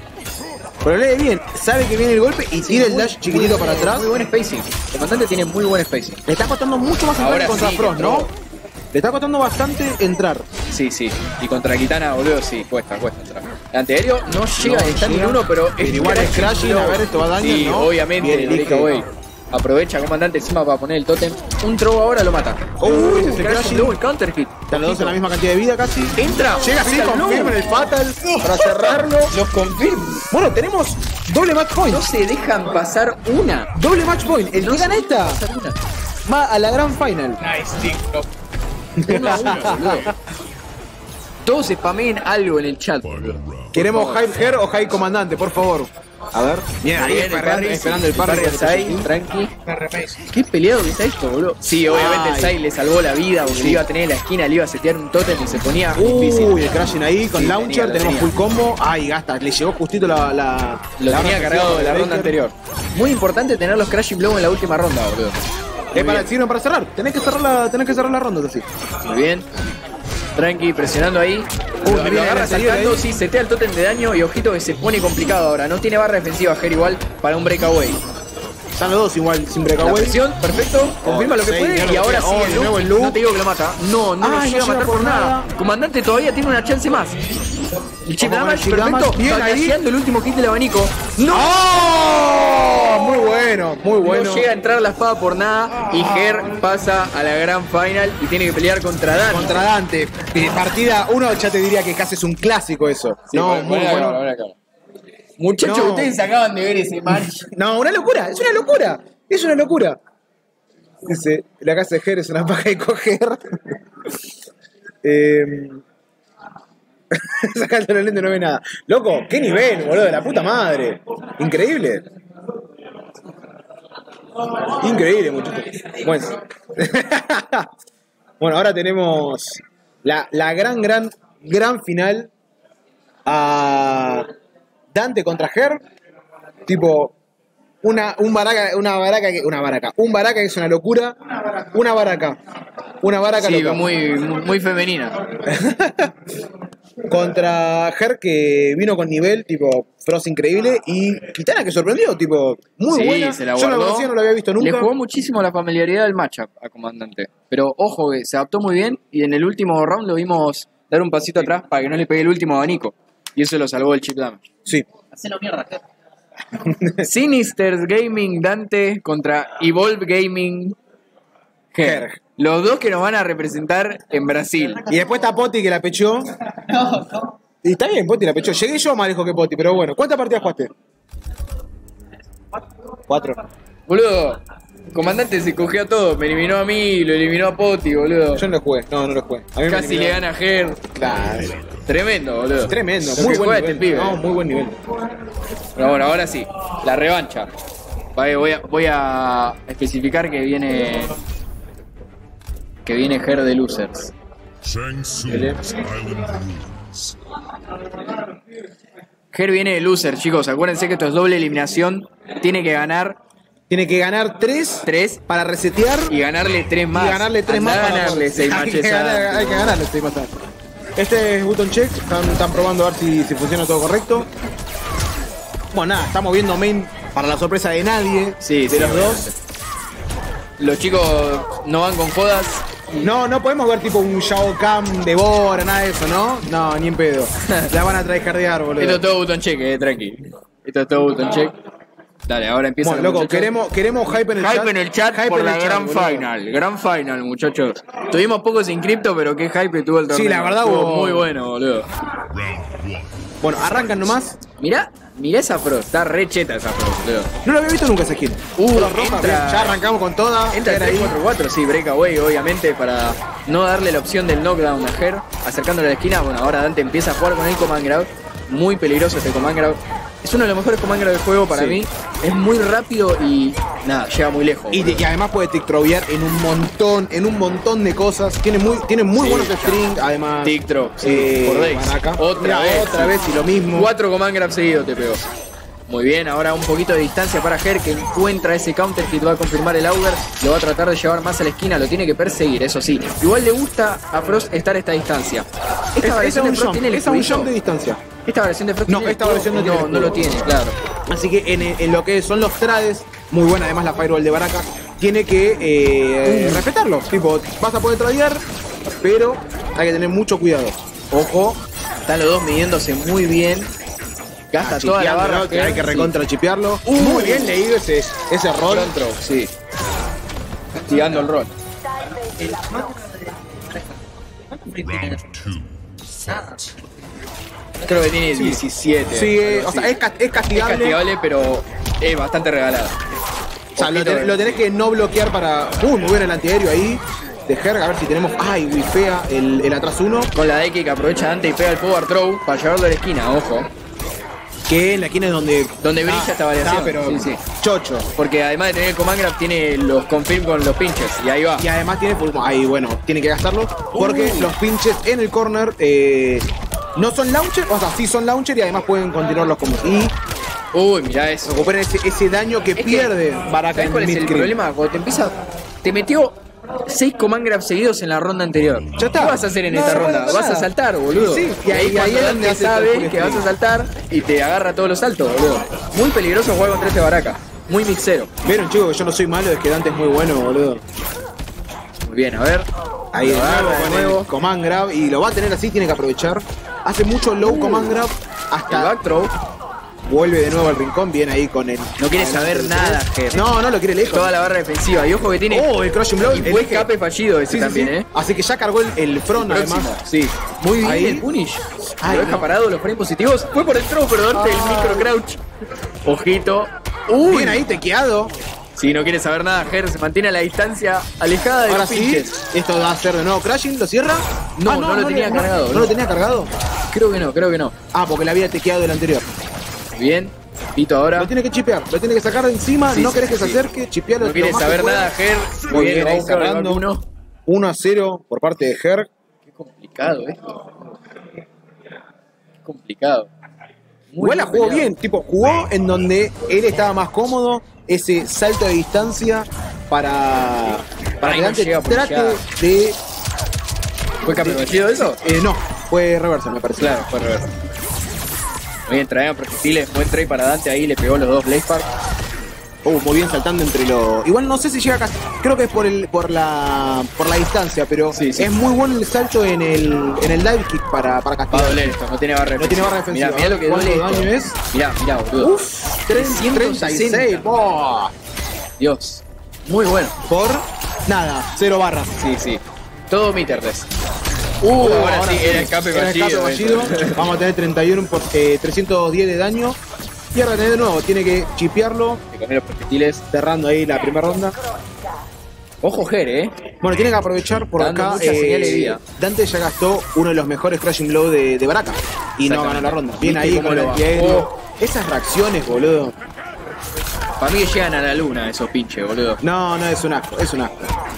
Pero lee bien, sabe que viene el golpe y tira el dash chiquitito para atrás. Muy buen spacing. El comandante tiene muy buen spacing. Le está costando mucho más entrar Ahora que contra sí, Frost, entró. ¿no? Le está costando bastante entrar. Sí, sí. Y contra Kitana, boludo, sí, cuesta, cuesta entrar. El antiaéreo no llega No a estar llega, en uno, pero, pero igual es crashing, a ver, esto va a daño, sí, ¿no? obviamente, Bien, el elige. breakaway. Aprovecha comandante encima para poner el tótem. Un throw ahora lo mata. Uh, ese crashing, crashing. luego el counter hit. Están los dos en la misma cantidad de vida casi. Entra. Llega así, Fatal confirma blow. el fatal para cerrarlo. Los confirma. Bueno, tenemos doble match point. No se dejan pasar una. Doble match point. El No que se gana dejan esta pasar una. va a la gran final. Nice, Team Top. Uno a uno, boludo. Todos spameen algo en el chat, boludo. Queremos Hype Her o Hype Comandante, por favor. A ver. Bien, ahí Bien, el esperando, parry, esperando el el parry. parry al Sai, tranqui. R M S. Qué peleado que está esto, boludo. Sí, obviamente el Ay. Sai le salvó la vida porque le iba a tener en la esquina, le iba a setear un tótem y se ponía difícil. Uy, el crashing ahí con Sí, launcher, tenía, lo tenemos tenía. full combo. Ay, gasta, le llegó justito la. la Lo la tenía ronda cargado de la de ronda Baker. anterior. Muy importante tener los crashing blow en la última ronda, boludo. Es para, sirven para cerrar. Tenés que cerrar la, tenés que cerrar la ronda así. Muy bien. Tranqui, presionando ahí. Uy, lo, viene lo el agarra anterior saltando, ahí. sí, setea el tótem de daño y ojito que se pone complicado ahora. No tiene barra defensiva Her igual para un breakaway. Están los dos igual, sin La breakaway. presión, perfecto, confirma lo que sí, puede mira lo y que ahora tiene. sí Oh, el de nuevo loop. el loop. No te digo que lo mata. No, no Ah, lo no llega a llega matar por por nada. nada. Comandante todavía tiene una chance más. El chip Ojo con el damage, chip perfecto. damage, bien ahí. Balanceando el último hit del abanico. ¡No! ¡Oh! Muy bueno, muy bueno. No llega a entrar la espada por nada y Her pasa a la gran final y tiene que pelear contra Dan. Contra Dante. Eh, Partida uno, ya te diría que casi es un clásico eso. Sí, no, pon- muy poné la bueno. cámara, poné la cámara. Muchachos, No. ustedes acaban de ver ese match. No, una locura, es una locura. Es una locura. Dice, la casa de Her es una paja de coger. eh... Sacando los lentes no ve nada. Loco, qué nivel, boludo, de la puta madre. Increíble. Increíble, muchachos. Bueno. Bueno, ahora tenemos la, la gran, gran, gran final a Dante contra Her. Tipo, una, un baraca, una baraca, que, una baraca, un baraca que es una locura. Una baraca. Una baraca Sí, loca. muy, muy, muy femenina. Contra Her que vino con nivel, tipo, Frost increíble. Y Kitana que sorprendió, tipo, muy Sí, buena. se la Yo no la guardó. conocía, no la había visto nunca. Le jugó muchísimo la familiaridad del matchup a Comandante. Pero ojo que se adaptó muy bien y en el último round lo vimos dar un pasito atrás para que no le pegue el último abanico. Y eso lo salvó el chip damage. Sí. Hacelo mierda, Ger. Sinister Gaming Dante contra Evolve Gaming Her. Her. Los dos que nos van a representar en Brasil. Y después está Poti que la pechó. No, no. Y está bien, Poti la pechó. Llegué yo más lejos que Poti, pero bueno. ¿Cuántas partidas jugaste? Cuatro. Boludo, Comandante se cogió a todo. Me eliminó a mí, lo eliminó a Poti, boludo. Yo no lo jugué, no, no lo jugué. A mí me Casi le eliminaron. gana a Her. Claro. Tremendo, boludo. Tremendo, Lo muy que buen juega nivel. este pibe. No, muy buen nivel. Pero bueno, ahora sí, la revancha. Vale, voy a, voy a especificar que viene que viene Her de Losers. Shang Tsung's Island Rules. Her viene de Losers, chicos. Acuérdense que esto es doble eliminación. Tiene que ganar Tiene que ganar tres tres para resetear y ganarle tres más. y ganarle tres Andá más. a para ganarle poder- seis hay matches que a ganar- Dante. Hay que ganarle seis matches. Este es button check, están, están probando a ver si, si funciona todo correcto. Bueno, nada, estamos viendo main para la sorpresa de nadie. Sí, de sí, los obviamente. dos. Los chicos no van con jodas. No, no podemos ver tipo un Shao Kahn de Bora, nada de eso, ¿no? No, ni en pedo. La van a tryhardear, boludo. Esto es todo button check, eh, tranqui. Esto es todo button check. Dale, ahora empieza. Bueno, loco, queremos, queremos hype en el hype chat. en el chat Hype por en la el chat, Grand boludo. Final. Grand Final, muchachos. Tuvimos pocos inscriptos, pero qué hype tuvo el torneo. Sí, la verdad, Estuvo hubo- muy bueno, boludo. Bueno, arrancan nomás. Mirá, mirá esa Fro, está re cheta esa Fro, boludo. No lo había visto nunca esa skin. Uh, Fro roja, entra- bien, ya arrancamos con toda. Entra el Era tres ahí. cuatro cuatro, sí, breakaway, obviamente, para no darle la opción del knockdown a Her, acercándole a la esquina. Bueno, ahora Dante empieza a jugar con el Command Grab. Muy peligroso este Command Grab. Es uno de los mejores Command Grab del juego para Sí. mí. Es muy rápido y nada, llega muy lejos. Y, de- y además puede tic-trovear en un montón, en un montón de cosas. Tiene muy, tiene muy Sí. buenos strings, además. Tic-tro, sí, eh, por Dex. Baraka. Otra Mirá, vez. Otra vez y lo mismo. Cuatro Command Grab seguidos te pegó. Muy bien, ahora un poquito de distancia para Her, que encuentra ese counter hit, va a confirmar el Auger, lo va a tratar de llevar más a la esquina, lo tiene que perseguir, eso sí. Igual le gusta a Frost estar a esta distancia. Esta Es, es versión a un de Frost jump, tiene el es a un escudito. jump de distancia. Esta versión de Frost No, tiene esta el versión no escudo. tiene no, no lo escudo. tiene, claro. Así que en, en lo que son los trades, muy buena además la Firewall de Baraka, tiene que eh, Uh. respetarlo. Tipo, vas a poder tradear, pero hay que tener mucho cuidado. Ojo, Están los dos midiéndose muy bien. Gasta toda la barra. chipeándolo, que hay que sí. recontra chipearlo. Uh. Muy bien leído ese, ese rol. Front throw, sí. Castigando el rol. Round two. Fight. Creo que tiene diecisiete. Sí, eh, algo o sea, así. es, ca- es Es castigable. castigable, pero es bastante regalada. O sea, lo, ten- lo tenés que no bloquear para. Uy, muy bien el antiaéreo ahí. De Herg, a ver si tenemos. Ay, wifea el, el atrás uno. Con la deck que aprovecha Dante y pega el power throw para llevarlo a la esquina, ojo. Que en la esquina es donde. Donde brilla esta variación. Está, pero Sí, sí. chocho. Porque además de tener el command grab, tiene los confirm con los pinches. Y ahí va. Y además tiene. Ahí, bueno, tiene que gastarlo. Porque Uh. los pinches en el corner eh, no son launcher. O sea, sí son launcher y además pueden continuar los combos. Y Uy, mirá eso. recuperen ese, ese daño que Es que, pierde Baraka ¿sabes en cuál el es el mid-creep. problema? Cuando te empieza. Te metió seis command grabs seguidos en la ronda anterior. Ya está. ¿Qué vas a hacer en No, esta no ronda? pasa Vas a nada. saltar, boludo. Sí, y ahí, y ahí es donde Dante hace el sabe full que vas a screen. saltar y te agarra todos los saltos, boludo. Muy peligroso jugar contra este Baraka. Muy mixero. Vieron, chicos, que yo no soy malo, es que Dante es muy bueno, boludo. Muy bien, a ver. Ahí de Lo nuevo agarra de con nuevo. el command grab y lo va a tener así, tiene que aprovechar. Hace mucho low command grab El hasta back throw. vuelve de nuevo al rincón, viene ahí con el. No quiere saber nada, Ger. No, no lo quiere lejos. Toda la barra defensiva. Y ojo que tiene. Oh, el crushing blow. Y el fue eje. escape fallido ese Sí, sí, también, sí. ¿eh? Así que ya cargó el, el front Próximo. además. Sí. Muy bien Ahí. el punish. Ay, Lo deja no. parado, los frames positivos. Fue por el throw, pero Dante el Ah. micro crouch. Ojito. Uy. Bien ahí, tequeado. Si no quiere saber nada, Ger se mantiene a la distancia alejada de Ahora los sí, pinches. esto va a ser de nuevo crashing, ¿lo cierra? No, Ah, no lo tenía no, cargado, ¿No no. lo tenía cargado? Creo que no, creo que no. Ah, porque le había tequeado del anterior. Bien. Pito ahora. Lo tiene que chipear, lo tiene que sacar de encima, Sí, no sí, querés que sí. se acerque, chipearlo. No quiere lo más que saber pueda. nada, Ger. Muy bien, ahí Bauker, el back cerrando. uno. uno a cero por parte de Herg. Qué complicado esto. Qué complicado. Muy Igual la jugó peleado. bien, tipo, jugó en donde él estaba más cómodo, ese salto de distancia para, para Ahí que no Dante llega a trate punchear. de... ¿Fue campeonato eso? Eh, no, fue reversa, me parece. Claro, fue reverso. Muy bien, traían proyectiles, buen try para Dante, ahí le pegó los dos Blaze Park. Uh, muy bien saltando entre los... Igual no sé si llega acá, creo que es por el por la por la distancia, pero Sí, sí. es muy bueno el salto en el en el dive kick para, para Va castigar. a doler esto, no tiene barra No tiene barra defensiva. Mirá, mirá lo que duele ¿Cuánto esto. daño es? Mirá, mirá, boludo. Uf, trescientos treinta y seis. trescientos Oh, Dios. Muy bueno. por nada, cero barras. Sí, sí. Todo meterless. Uh, ahora, sí, era escape Era fallido. escape fallido. Vamos a tener treinta y uno por eh, trescientos diez de daño. Y ahora de nuevo, tiene que chipearlo, Le cambié los proyectiles. cerrando ahí la primera ronda. Ojo, Ger, eh. Bueno, tiene que aprovechar por Dando acá. muchas señales de vida. Dante ya gastó uno de los mejores crashing blow de, de Baraka. Y no ganó la ronda. Bien ¿Viste ahí cómo con el lo antiaéreo. bajó? Esas reacciones, boludo. Para mí que llegan a la luna esos pinches, boludo. No, no, es un asco, es un asco.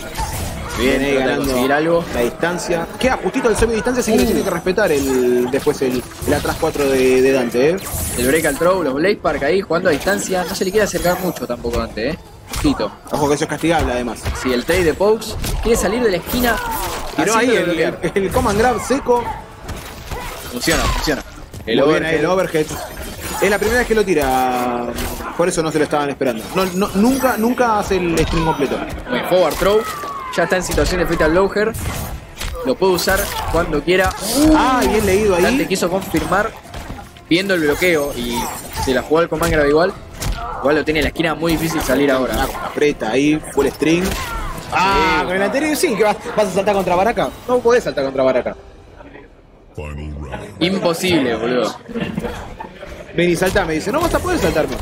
Bien, ahí trata de ganando conseguir algo. la distancia. Queda justito el semi-distancia, así que le tiene que respetar el después el, el atrás cuatro de, de Dante, ¿eh? El break al throw, los Blaze Park ahí jugando a distancia. No se le quiere acercar mucho tampoco a Dante, eh. Ojito. Ojo que eso es castigable, además. Si el trade de Pokes quiere salir de la esquina. Tiró ahí haciéndolo el, bloquear. el, el command grab seco. Funciona, funciona. El Muy bien ahí, overhead. el overhead. Es la primera vez que lo tira. Por eso no se lo estaban esperando. No, no, nunca, nunca hace el string completo. Muy bien, forward throw. Ya está en situación de fatal blower. Lo puede usar cuando quiera. Ah, bien leído ahí. Dante quiso confirmar viendo el bloqueo y se la jugó al command grab igual. Igual lo tiene en la esquina, muy difícil salir ahora. Ah, aprieta ahí, full string. Ah, Sí. con el anterior sí, que vas, vas a saltar contra Baraka. No podés saltar contra Baraka. Final round. Imposible, boludo. Ven y salta, me dice, no vas a poder saltarme.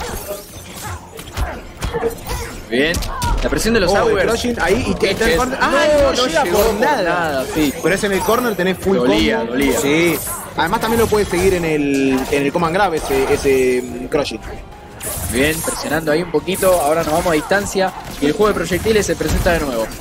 Bien. La presión de los Oh, el Augers. crushing ahí y te Es está que el corner. no, Ah, no, no llega llegó por por nada. nada, sí. Pero es en el corner, tenés full Dolía, combo. dolía. Sí. Además también lo puedes seguir en el, en el command grab ese, ese mm, crushing. Bien, presionando ahí un poquito. Ahora nos vamos a distancia. Y el juego de proyectiles se presenta de nuevo.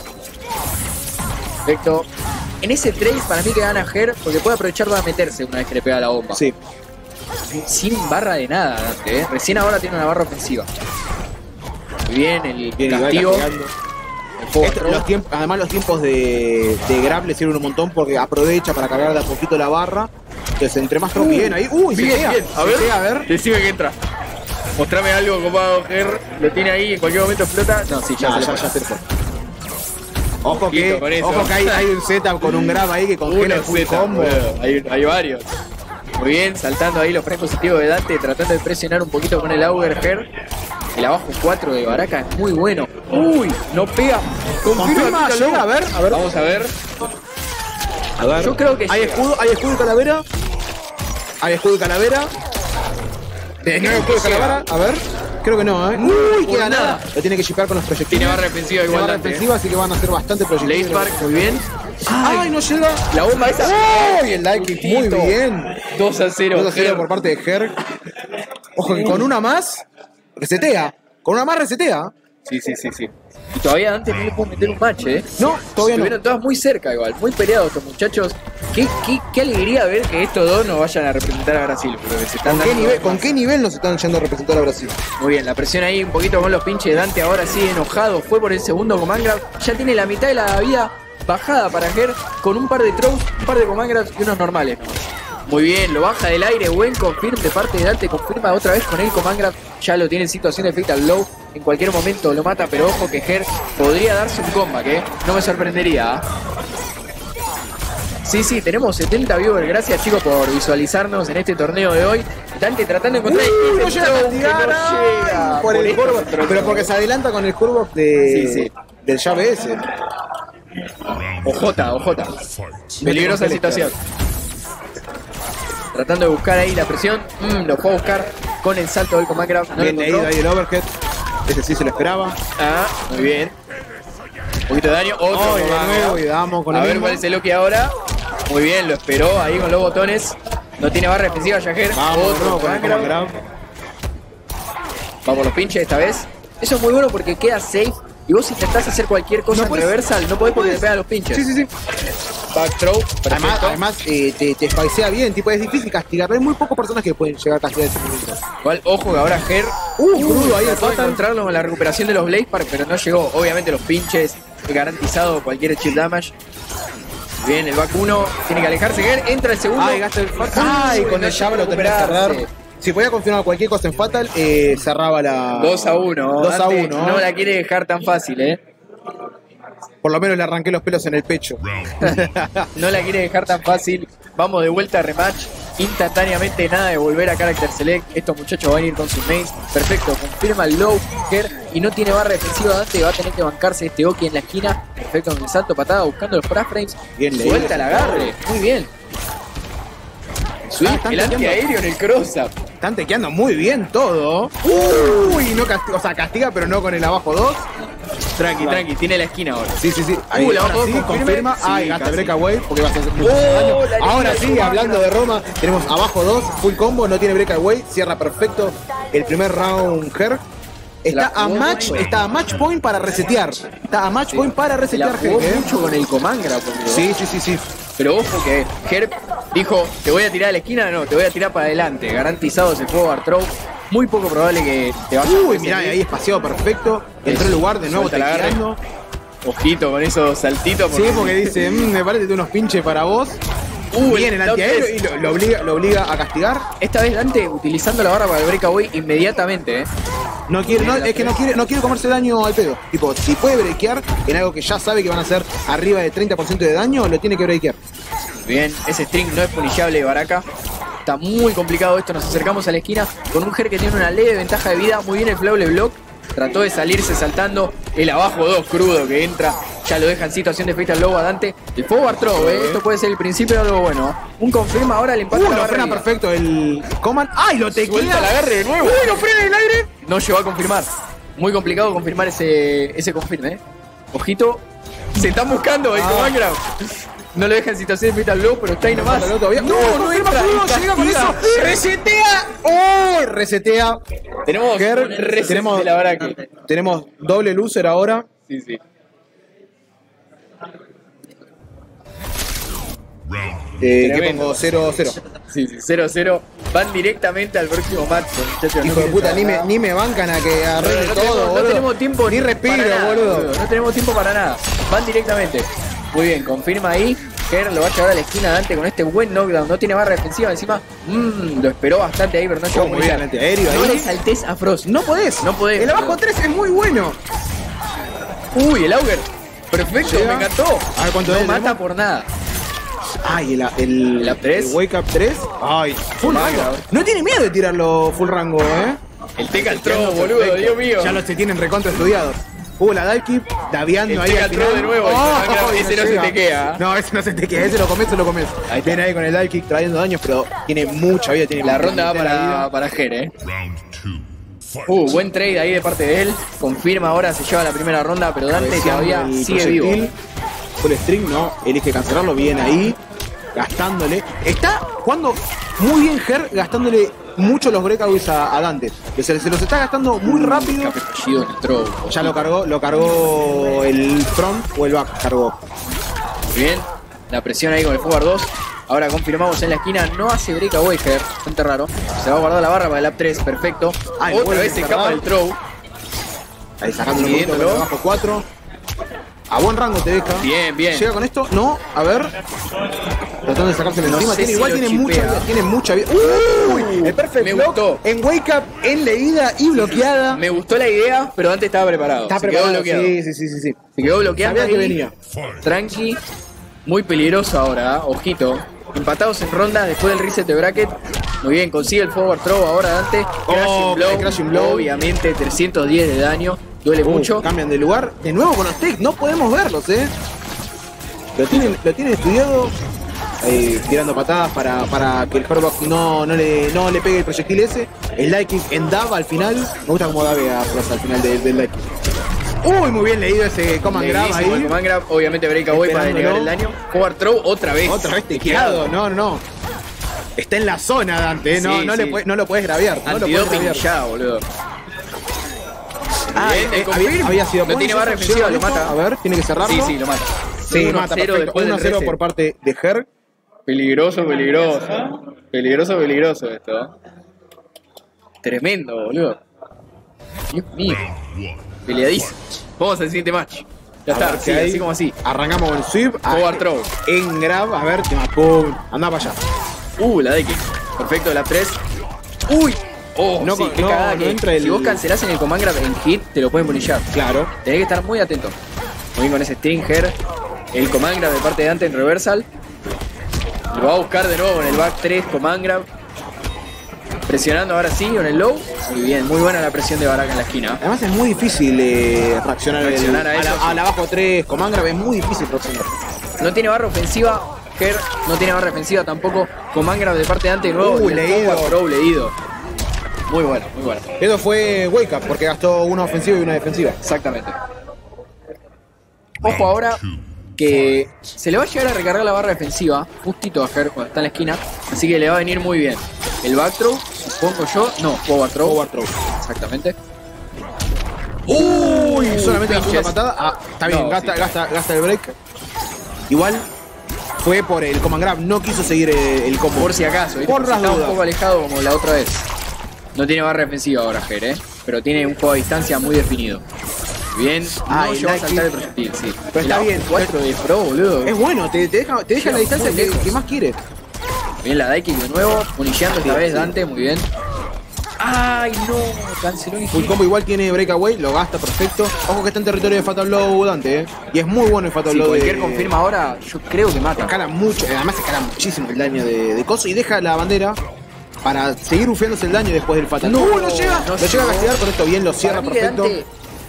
Perfecto. En ese trade para mí que gana Her porque puede aprovechar para meterse una vez que le pega la bomba. Sí. Sin barra de nada, Dante, ¿eh? Recién ahora tiene una barra ofensiva. Muy bien, el Bien, igual castigo. castigando. El fuego Esto- throw. los tiempos, además los tiempos de, de grab le sirven un montón porque aprovecha para cargar de a poquito la barra. Entonces entre más trop bien ahí. Uy, se Bien, queda. bien. A Se ver, queda, a ver. decime que entra. Mostrame algo, copado, Her. Lo tiene ahí, en cualquier momento explota. No, sí, ya Ya, se le ya, fue. ya se le fue. Ojo Ojito que, con eso. ojo que hay, hay un setup con un grab ahí que congela el Uno full Z, combo. boludo. Hay, hay varios. Muy bien, saltando ahí los frames positivos de Dante, tratando de presionar un poquito con el Auger Her. El abajo cuatro de Baraka es muy bueno. Uy, no pega. Confirma, Tito llega, Low. a ver, a ver. Vamos a ver. A ver. Yo creo que hay llega. escudo, hay escudo y calavera. Hay escudo y calavera. De nuevo escudo y llega. calavera. A ver. Creo que no, ¿eh? Uy, por queda nada. nada. Lo tiene que shipar con los proyectiles. Tiene barra defensiva Tiene igual barra Dante, defensiva, así que van a hacer bastante proyectiles. Blaze Park, muy bien. Ay, no llega. La bomba esa. Uy, el like. Muy bien. dos a cero. dos a cero por parte de Her. Ojo que con una más resetea. Con una más resetea. Sí, sí, sí, sí. Y todavía Dante no le pudo meter un match, ¿eh? No, todavía no. Estuvieron todas muy cerca igual, muy peleados estos muchachos. Qué, qué, qué alegría ver que estos dos no vayan a representar a Brasil, porque se están ¿Con qué, dando nivel, más. ¿Con qué nivel nos están yendo a representar a Brasil? Muy bien, la presión ahí un poquito con los pinches. Dante ahora sí enojado, fue por el segundo command grab. Ya tiene la mitad de la vida bajada para Her con un par de throws, un par de command grabs y unos normales, ¿no? Muy bien, lo baja del aire, buen confirm de parte de Dante, confirma otra vez con el command grab, ya lo tiene en situación de fatal low, en cualquier momento lo mata, pero ojo que Her podría darse un comeback, ¿eh? No me sorprendería. ¿eh? Sí, sí, tenemos setenta viewers, gracias chicos por visualizarnos en este torneo de hoy. Dante tratando de encontrar Uy, no el llega a throw que castigar, no ay, llega. por el esto curvo, control. pero porque se adelanta con el curvo de, Sí, sí. del llave ese. Ojota, ojota. Fight. Peligrosa Mete con situación. Tratando de buscar ahí la presión. Mm, lo fue a buscar con el salto del command grab. No lo Bien leído encontró. ahí el overhead. Ese sí se lo esperaba. Ah, muy bien. Un poquito de daño. Otro Oh, y de command nuevo, grab. y damos con A el ver mismo. cuál es el Loki ahora. Muy bien, lo esperó ahí con los botones. No tiene barra defensiva Yajer. Vamos, Otro no, con el command command grab. grab. Vamos los pinches esta vez. Eso es muy bueno porque queda safe. Y vos intentás hacer cualquier cosa No en puedes- reversal. No podés porque te pegan los pinches. Sí, sí, sí. Back throw. Además, Perfecto. además eh, te, te spicea bien, tipo, es difícil castigar. Hay muy pocas personas que pueden llegar a castigar ese momento. Igual, ojo que ahora Her. Uh, crudo ahí el trató de fatal. encontrarlo con la recuperación de los Blaze Park, pero no llegó. Obviamente los pinches, garantizado cualquier chip damage. Bien, el back uno, tiene que alejarse Her, entra el segundo. Ay, gasta el fatal. Ay, Uy, con no el llave lo puede termina de cerrar. recuperarse. Si podía confirmar cualquier cosa en Fatal, eh, cerraba la... dos a uno. dos a Dante uno. No la quiere dejar tan fácil, eh. Por lo menos le arranqué los pelos en el pecho. No la quiere dejar tan fácil. Vamos de vuelta a rematch. Instantáneamente, nada de volver a Character Select. Estos muchachos van a ir con sus mains. Perfecto, confirma el low Her y no tiene barra defensiva. Dante va a tener que bancarse este Oki en la esquina. Perfecto, con el salto patada, buscando los frames. Bien leído. Suelta el agarre. Muy bien. Sweep, están el tequeando. antiaéreo en el cross-up. Están tequeando muy bien todo. Uy, no castiga, o sea, castiga, pero no con el abajo dos. Tranqui, tranqui, tiene la esquina ahora. Sí, sí, sí. Ahí, Uh, la ahora bajó, sí, confirme. confirma. Sí, Ay, gasta casi. breakaway porque vas a hacer mucho Oh, daño. la Ahora línea sí, de hablando de Roma, tenemos abajo dos, full combo, no tiene breakaway, cierra perfecto el primer round Her. Está la a jugó match, mucho. está a match point para resetear. Está a match point para Se la resetear jugó Her. ¿eh? mucho con el Comangra. porque- Sí, sí, sí, sí. Pero ojo que Herb dijo, te voy a tirar a la esquina, no, te voy a tirar para adelante. Garantizado ese fuego bar throw. Muy poco probable que te vaya Uy, a mirá, ahí espaciado perfecto. Entró el lugar de nuevo Suelta el agarre. tequeando. Ojito con esos saltitos. Sí, porque dice, "Mm, me parece que unos pinches para vos. Uh, Viene el top antiaéreo tres. y lo, lo obliga, lo obliga a castigar. Esta vez Dante utilizando la barra para el breakaway inmediatamente, eh. No quiere, no, es que no quiere, no quiere comerse daño al pedo. Tipo, si puede breakear en algo que ya sabe que van a hacer arriba de treinta por ciento de daño, lo tiene que breakear. Bien, ese string no es punillable de Baraka. Está muy complicado esto. Nos acercamos a la esquina con un Ger que tiene una leve ventaja de vida. Muy bien el Flawless Block. Trató de salirse saltando. El abajo dos crudo que entra. Ya lo deja en situación de Fatal Low a Dante. El Forward Throw, ¿eh? Esto puede ser el principio de algo bueno. Un confirma ahora el empate. Uh, a la lo barra frena arriba. perfecto el Coman. ¡Ay, lo Suelta tequila! el agarre de nuevo. ¡Uy, lo frena en el aire! No llegó a confirmar. Muy complicado confirmar ese, ese confirme, ¿eh? Ojito. Se están buscando el Ah. Command Grab. No lo deja en situación de Fatal Low, pero está ahí nomás. No, todavía. No, Uh, no confirma entra. crudo, y llega con eso. castiga. ¡Resetea! ¡Oh! Resetea. Tenemos Ger, un reset tenemos- de la Baraki. Tenemos doble loser ahora. Sí, sí. Round Eh, ¿Qué Tremendo. pongo? cero cero. Sí, sí, cero cero. Van directamente al próximo match, muchachos. Hijo de puta, ni me, ni me bancan a que No, arregle no todo, tenemos, no boludo. tenemos tiempo Ni respiro, para nada, boludo. No tenemos tiempo para nada. Van directamente. Muy bien, confirma ahí. Ger lo va a llevar a la esquina Dante con este buen knockdown. No tiene barra defensiva encima. Mmm, lo esperó bastante ahí, pero no llegó Oh, muy muy bien, bien. antiaéreo No ahí. le saltés a Frost. No podés. No podés. El abajo boludo. tres es muy bueno. Uy, el Auger. Perfecto, Llega. me encantó. A ver cuánto no es, mata tenemos. por nada. Ay, el, el, ¿El up tres? el Wake Up tres. Ay, full Full rango. rango. No tiene miedo de tirarlo full rango, eh. El Teca al Throw, boludo, Dios mío. Ya los se tienen recontra estudiados. Uh, la dive kick, daviando El ahí Teca al al Throw final. de nuevo. Oh, ese no se llega. te queda. No, ese no se te queda, ese lo comes, se lo comes. Ahí Viene ahí con el dive kick trayendo daños, pero tiene mucha vida. Tiene La ronda va mitad de la para, vida. para Ger, eh. Round two. Fight. Uh, buen trade ahí de parte de él. Confirma ahora, se lleva la primera ronda, pero Dante Cabeceando todavía el sigue proyectil. vivo. Full string, no, elige cancelarlo, bien ahí, gastándole. Está jugando muy bien Ger, gastándole mucho los breakaways a, a Dante. Que se, se los está gastando muy rápido. Escape fallido en el throw. Ya lo cargó, lo cargó el front o el back, cargó. Bien, la presión ahí con el Forward dos. Ahora confirmamos en la esquina, no hace breakaway Ger, bastante raro. Se va a guardar la barra para el up tres, perfecto. Ay, Otra vuelve vez a se cerrar. escapa del throw. Ahí sacando un poquito por Siguiéndolo. abajo cuatro. A buen rango te deja. Bien, bien. Llega con esto, no, a ver. Tratando de sacárselo No encima. sé Tiene, si igual lo tiene mucha chipea. vida. Tiene mucha vida. Uy, el perfect me block gustó. en wake up, en leída y bloqueada. Me gustó la idea, pero Dante estaba preparado. Está se preparado. quedó bloqueado. Sí, sí, sí, sí, sí. Se quedó bloqueado. Sabía que ahí. venía. Fight. Tranqui, muy peligroso ahora, ¿eh? Ojito. Empatados en ronda después del reset de bracket. Muy bien, consigue el forward throw ahora Dante. Crashing Oh, blow, crashing blow. obviamente trescientos diez de daño. Duele Uh, mucho. Cambian de lugar. De nuevo con los takes. No podemos verlos, eh. Lo tienen, lo tienen estudiado. Eh, tirando patadas para, para que el Horvath no, no, le, no le pegue el proyectil ese. El light kick en dab al final. Me gusta como dabe a Frost al final del, del light kick. Uy, muy bien leído ese command grab Levísimo el ahí. command grab, obviamente breakaway para Esperándolo. denegar el daño. Forward throw otra vez. Otra vez tequeado. No, no, no. Está en la zona, Dante. eh. No, Sí, no, sí. Le puede- no lo puedes grabear. No lo puedes Antidoping grabear. ya, boludo. Ah, Bien, eh, el había, confirm. había sido No tiene bueno, barra llega defensiva, con lo esto. mata. A ver, tiene que cerrarlo. Sí, sí, lo mata. Sí, uno mata, cero perfecto. después del uno cero reset. por parte de Ger. Peligroso, peligroso. Peligroso, peligroso esto. ¿eh? Tremendo, boludo. Dios mío. Round one. Peleadísimo. Vamos al siguiente match. Ya A está, ver qué sí, hay. así como así. Arrancamos con el sweep. Forward Ah, throw. En grab, a ver, tema, pum. Anda para allá. Uh, la D-Kick. Perfecto, la tres. Uy. Oh, No sí, con- qué no, cagada no que entra el- si vos cancelás en el command grab en hit, te lo pueden bonillar. Claro. Tenés que estar muy atento. Muy bien con ese Stringer. El command grab de parte de Dante en reversal. Lo va a buscar de nuevo con el back tres, command grab. Presionando ahora sí con el low. Muy bien, muy buena la presión de Baraka en la esquina. Además es muy difícil eh, reaccionar, Reaccionar el- a eso, la, sí. a la abajo tres command grab, es muy difícil reaccionar. No tiene barra ofensiva. Ger no tiene barra defensiva tampoco. Command grab de parte de Dante y nuevo. Uh, y el leído. forward throw leído. Muy bueno, muy bueno. Eso fue wake up porque gastó una ofensiva y una defensiva. Exactamente. Ojo ahora que se le va a llegar a recargar la barra defensiva justito a Ger cuando está en la esquina, así que le va a venir muy bien. El back throw, supongo yo, no, forward throw. Forward throw. Exactamente. Uy, solamente la pinches. segunda patada. Ah, está bien, No, gasta, sí. gasta, gasta el break. Igual fue por el command grab, no quiso seguir el, el combo. Por si acaso, ¿viste? Por Si las está un dudas. poco alejado como la otra vez. No tiene barra defensiva ahora Ger, ¿eh? Pero tiene un juego a distancia muy definido. Bien, Ah, no el llegó a Nike. saltar el proyectil, sí. Pero está bien. cuatro de pro, boludo. Es bueno, te, te deja, te deja en la Llega distancia muy que, lejos. que más quiere. Bien la Daiki de nuevo, municiando esta Sí, vez sí. Dante, muy bien. ¡Ay, no! Canceló el Full combo igual tiene breakaway, lo gasta perfecto. Ojo que está en territorio de Fatal Blow Dante, ¿eh? Y es muy bueno el Fatal Si Blow. cualquier de... confirma ahora, yo creo que mata. Escala mucho, además escala muchísimo el daño de, de coso y deja la bandera para seguir ufeándose el daño después del Fatal. No, ¡Uh, no llega! no lo llega a llegó. castigar, con esto bien lo cierra Para mí que perfecto. Dante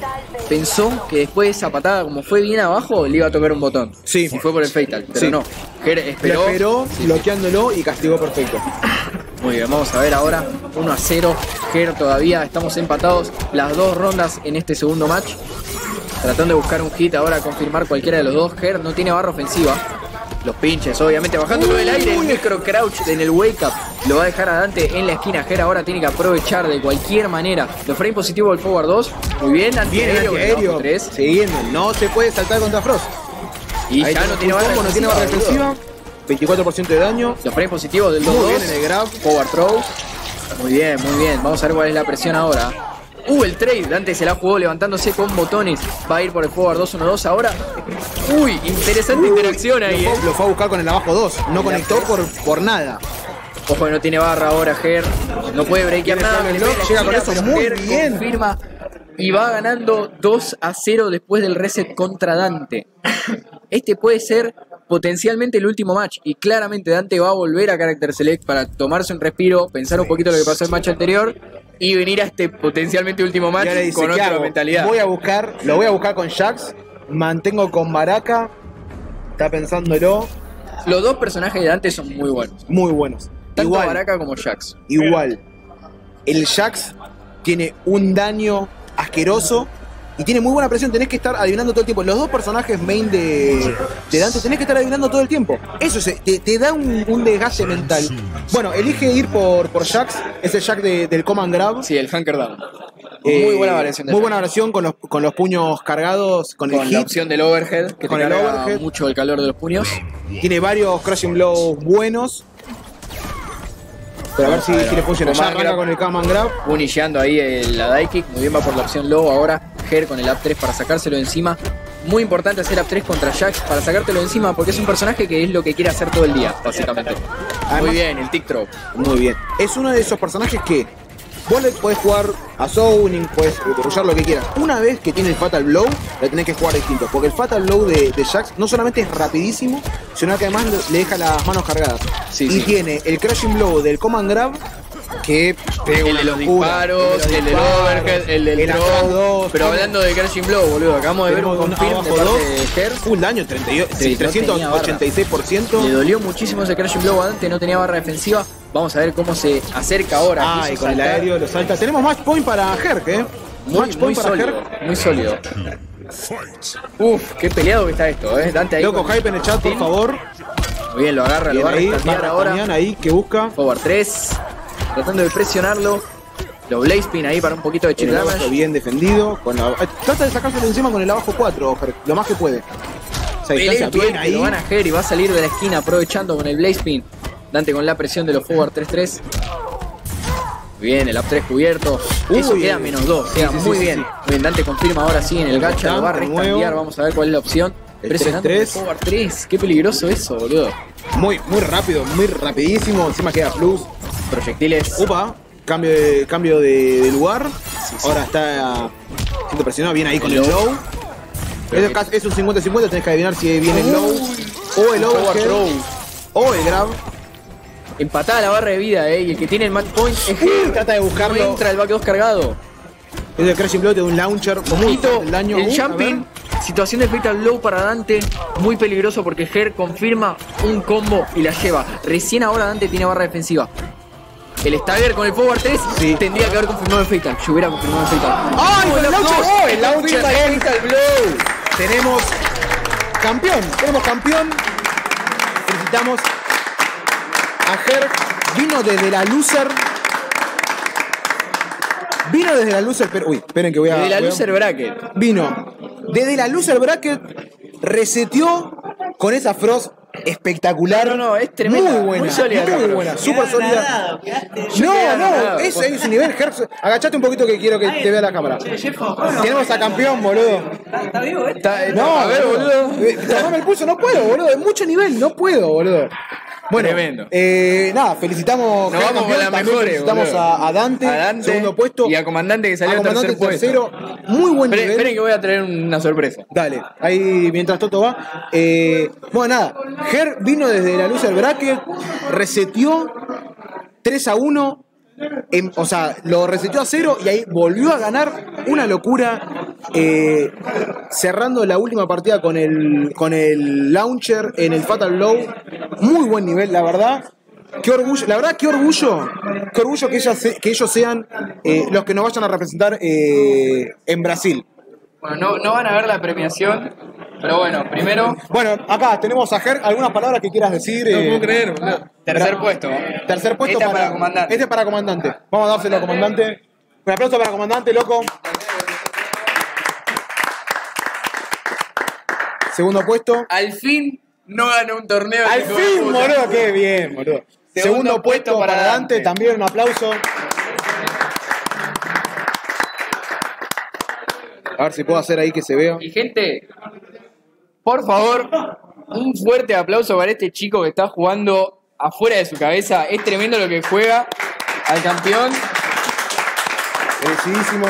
pensó que después de esa patada, como fue bien abajo, le iba a tocar un botón. Sí. Y fue por el Fatal, pero Sí. no. Ger Lo esperó. esperó, Sí. bloqueándolo y castigó perfecto. Muy bien, vamos a ver ahora. uno a cero. Ger todavía, estamos empatados. Las dos rondas en este segundo match. Tratando de buscar un hit ahora, confirmar cualquiera de los dos. Ger no tiene barra ofensiva. Los pinches, obviamente, bajándolo del aire. El micro crouch en el wake up lo va a dejar a Dante en la esquina. Ger ahora tiene que aprovechar de cualquier manera. Los frame positivos del forward dos. Muy bien, Bien, antiaéreo. antiaéreo. tres. Siguiendo, no se puede saltar contra Frost. Y Ahí ya no tiene barra combo, no tiene defensiva. barra boludo. defensiva. veinticuatro por ciento de daño. Los frames positivos del dos Muy dos. bien en el grab. Forward throw. Muy bien, muy bien. Vamos a ver cuál es la presión ahora. Uh, el trade. Dante se la jugó levantándose con botones. Va a ir por el forward dos uno dos ahora. Uy, interesante interacción ahí, Lo eh. fue, lo fue a buscar con el abajo dos. No conectó por, por nada. Ojo que no tiene barra ahora, Ger. No puede breakear Tiene nada. solo el le pega lock, la llega con esquina, eso pero muy Ger bien. confirma y va ganando dos a cero después del reset contra Dante. Este puede ser potencialmente el último match y claramente Dante va a volver a Character Select para tomarse un respiro, pensar un poquito lo que pasó el match anterior y venir a este potencialmente último match Y ahora dice, con ¿qué otra hago? mentalidad. Voy a buscar, lo voy a buscar con Jax. Mantengo con Baraka. Está pensándolo. Los dos personajes de Dante son muy buenos. Muy buenos. Tanto Igual, Baraka como Jax. igual. El Jax tiene un daño asqueroso y tiene muy buena presión. Tenés que estar adivinando todo el tiempo. Los dos personajes main de, de Dante tenés que estar adivinando todo el tiempo. Eso se- te, te da un, un desgaste mental. Bueno, elige ir por, por Jax. Es el Jax de- del Command Grab. Sí, el Hunker Down. Eh, Muy buena variación de Muy Jax. buena variación con los, con los puños cargados, con, Con el la hit. opción del overhead, que Con te el carga overhead. mucho el calor de los puños. Tiene varios Crushing Blows buenos. Pero a ver si, A ver, si le funciona. Ya Command arranca Grab. con el Command Grab. Unilleando ahí el, la die kick. Muy bien, va por la opción low ahora. Ger con el up tres para sacárselo de encima. Muy importante hacer up tres contra Jax para sacártelo de encima porque es un personaje que es lo que quiere hacer todo el día, básicamente. Además- Muy bien, el tick throw. Muy bien. Es uno de esos personajes que vos le podés jugar a Zoning, puedes desarrollar lo que quieras. Una vez que tiene el Fatal Blow, le tenés que jugar distinto. Porque el Fatal Blow de, de Jax no solamente es rapidísimo, sino que además le, le deja las manos cargadas. Sí, y sí. tiene el Crushing Blow del Command Grab, que pega El una de los locura. disparos, el del disparos, overhead, el del el atrás throw. dos, Pero tiene- hablando de Crashing Blow, boludo, acabamos de ver un tenemos un confirm de abajo parte dos, de Ger. full daño, treinta y ocho, Sí, no trescientos ochenta y seis por ciento. Le dolió muchísimo ese Crashing Blow a Dante, no tenía barra defensiva. Vamos a ver cómo se acerca ahora. Ah, Quiso y con el saltar. aéreo lo salta. Tenemos match point para Herc, ¿eh? Muy, match muy point para sólido, Herc. muy sólido. Fight. Uf, qué peleado que está esto, ¿eh? Dante ahí. Loco, con- hype en el chat, por favor. Muy bien, lo agarra, lo Bien va a ahí, restartear va ahora. D'Artagnan ahí, que busca. Forward tres. Tratando de presionarlo. Los Blaze Pin ahí para un poquito de chill El abajo damage. bien defendido. Con la, eh, trata de sacárselo encima con el abajo cuatro, Herc, lo más que puede. O sea, Pelea distancia bien bien, ahí. lo van a Ger y va a salir de la esquina aprovechando con el Blaze Pin. Dante con la presión de los Forward tres tres. Bien, el up tres cubierto. Eso Uy, queda eh. menos dos. Sí, Queda sí, muy sí, bien. sí. Muy bien, Dante confirma ahora sí en el gacha. Lo va a de nuevo. restantear. Vamos a ver cuál es la opción. El Presionando con el tres tres. Forward tres. Qué peligroso eso, boludo. Muy, muy rápido, muy rapidísimo. Encima queda plus. Proyectiles. Upa, cambio de, cambio de, de lugar. Ahora está siendo presionado bien ahí con el El low. low. Es, casi- es un cincuenta cincuenta, tenés que adivinar si viene el low o el Forward overhead throw. o el grab. Empatada la barra de vida, eh. Y el que tiene el match point es Ger. Trata de buscarlo. No entra el back dos cargado. Es el crashing blow de un launcher. Muy Ojito, el daño. el Uh, a jumping, situación de fatal blow para Dante, muy peligroso porque Ger confirma un combo y la lleva. Recién ahora Dante tiene barra defensiva. El stagger con el forward tres Sí. tendría que haber confirmado el fatal. Yo hubiera confirmado el fatal. ¡Ay, con el launcher! dos! ¡Oh, el launcher! Confirma el fatal blow. Tenemos campeón, tenemos campeón. Felicitamos a Herc. Vino desde la loser. Vino desde la loser, pero. Uy, esperen que voy a. De la voy a- loser bracket. Vino desde la loser bracket. Reseteó con esa Frost espectacular. No, no, es tremenda, Muy buena, muy sólida esa muy Frost. buena, súper Quedás sólida. nadado, quedaste- No, quedé no, anonadado. ese es su nivel. Herc, agachate un poquito que quiero que te vea la cámara. Che, Jeffo, Tenemos a campeón, boludo. ¿Está, está vivo este? Está- No, a ver, boludo. Eh, Tomame el pulso, no puedo, boludo. Es mucho nivel, no puedo, boludo. Bueno, Tremendo. eh, nada, felicitamos Nos al vamos con campeón, las también mejores, felicitamos boludo. a, a Dante, A Dante segundo puesto. y a Comandante que salió a Comandante tercer puesto. tercero, muy buen Esperen, nivel. esperen que voy a traer una sorpresa. Dale, ahí mientras Toto va. Eh, bueno, nada, Ger vino desde la loser bracket, reseteó tres a uno, en- o sea, lo reseteó a cero y ahí volvió a ganar. Una locura, eh, cerrando la última partida con el, con el launcher en el Fatal Blow. Muy buen nivel, la verdad. Qué orgullo, la verdad, qué orgullo, qué orgullo que, ellas se- que ellos sean eh, los que nos vayan a representar eh, en Brasil. Bueno, no, no van a ver la premiación, pero bueno, primero, Bueno, acá tenemos a Ger, algunas palabras que quieras decir. No eh, puedo creer, boludo. tercer puesto. Tercer puesto Esta para, para Comandante. Este es para comandante. Vamos a dárselo a comandante. Un aplauso para comandante, loco. Segundo puesto. Al fin no ganó un torneo. Al hijo de fin, puta. boludo, qué bien, boludo. Segundo Segundo puesto puesto para para Dante, Dante. también un aplauso. A ver si puedo hacer ahí que se vea. Y gente, por favor, un fuerte aplauso para este chico que está jugando afuera de su cabeza. Es tremendo lo que juega al campeón. Merecidísimo.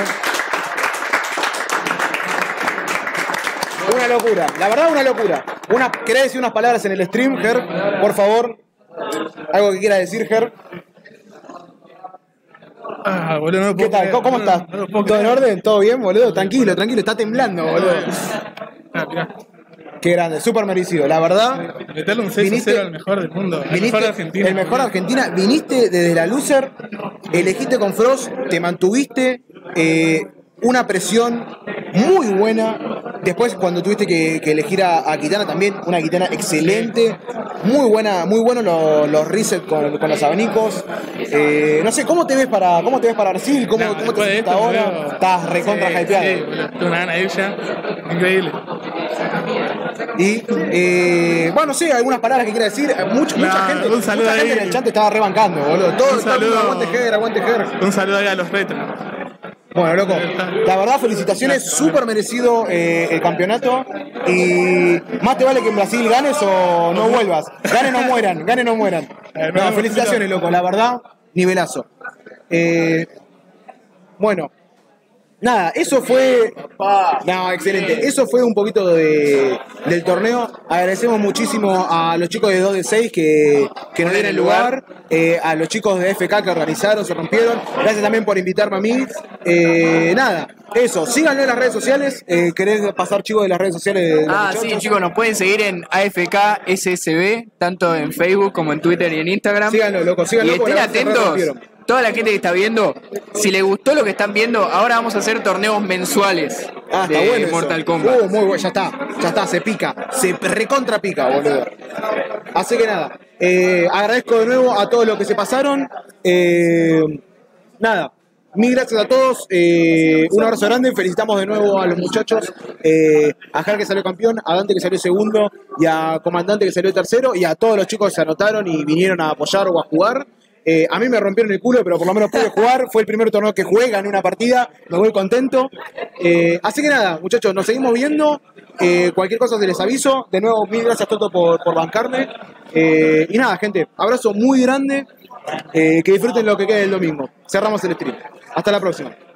Una locura, la verdad una locura. Una, ¿Querés decir unas palabras en el stream, Ger? Por favor. Algo que quieras decir, Ger. Ah, boludo, no lo ¿Qué puedo tal? creer, ¿Cómo, cómo no, estás? no lo puedo ¿Todo en creer. orden? ¿Todo bien, boludo? Tranquilo, tranquilo, está temblando, boludo. Ah, mirá. Qué grande, súper merecido. La verdad, Meterle un seis a Viniste- cero al mejor del mundo. El viniste, mejor de Argentina. el mejor de Argentina, viniste desde la loser, elegiste con Frost, te mantuviste, eh, una presión muy buena. Después, cuando tuviste que, que elegir a, a Kitana también, una Kitana excelente, muy buena, muy buenos los, los resets con, con los abanicos. Eh, no sé, ¿cómo te ves para, cómo te ves para Brasil? ¿Cómo, No, cómo te después de sientes esto, ahora? boludo. Estás recontra Sí, hypeado. sí, boludo. Tengo una gana de ir ya. Increíble. Y, eh, bueno, no sé, algunas palabras que quiera decir. Mucha, mucha Nah, gente, un saludo mucha gente ahí. en el chat te estaba rebancando, boludo. Todo, Un todo el mundo, saludo. aguante Ger, aguante Ger. Un saludo ahí a los retros. Bueno, loco, la verdad, felicitaciones, súper merecido eh, el campeonato. Y más te vale que en Brasil ganes o no vuelvas. Ganen o mueran, ganen o mueran. No, felicitaciones, loco, la verdad, nivelazo. Eh, bueno, nada, eso fue. No, excelente. Eso fue un poquito de, del torneo. Agradecemos muchísimo a los chicos de dos de seis que, que nos dieron el lugar. Eh, a los chicos de F K que organizaron, se rompieron. Gracias también por invitarme a mí. Eh, nada, eso. Síganlo en las redes sociales. Eh, ¿Querés pasar, chicos, de las redes sociales? De los Ah, muchachos? sí, chicos, nos pueden seguir en A F K S S B, tanto en Facebook como en Twitter y en Instagram. Síganlo, loco, síganlo, Y porque estén la verdad se atentos, rompieron. toda la gente que está viendo, si les gustó lo que están viendo, ahora vamos a hacer torneos mensuales Ah, está de bueno eso. Mortal Kombat. Uh, muy bueno, ya está, ya está, se pica, se recontra pica, boludo. Así que nada, eh, agradezco de nuevo a todos los que se pasaron. Eh, nada, mil gracias a todos, eh, un abrazo grande, felicitamos de nuevo a los muchachos, eh, a Jar que salió campeón, a Dante que salió segundo y a Comandante que salió tercero y a todos los chicos que se anotaron y vinieron a apoyar o a jugar. Eh, a mí me rompieron el culo, pero por lo menos pude jugar. Fue el primer torneo que jugué, gané una partida, me voy contento. Eh, así que nada, muchachos, nos seguimos viendo. Eh, cualquier cosa se les aviso. De nuevo, mil gracias Toto por, por bancarme. Eh, y nada, gente, abrazo muy grande. Eh, que disfruten lo que quede del domingo. Cerramos el stream. Hasta la próxima.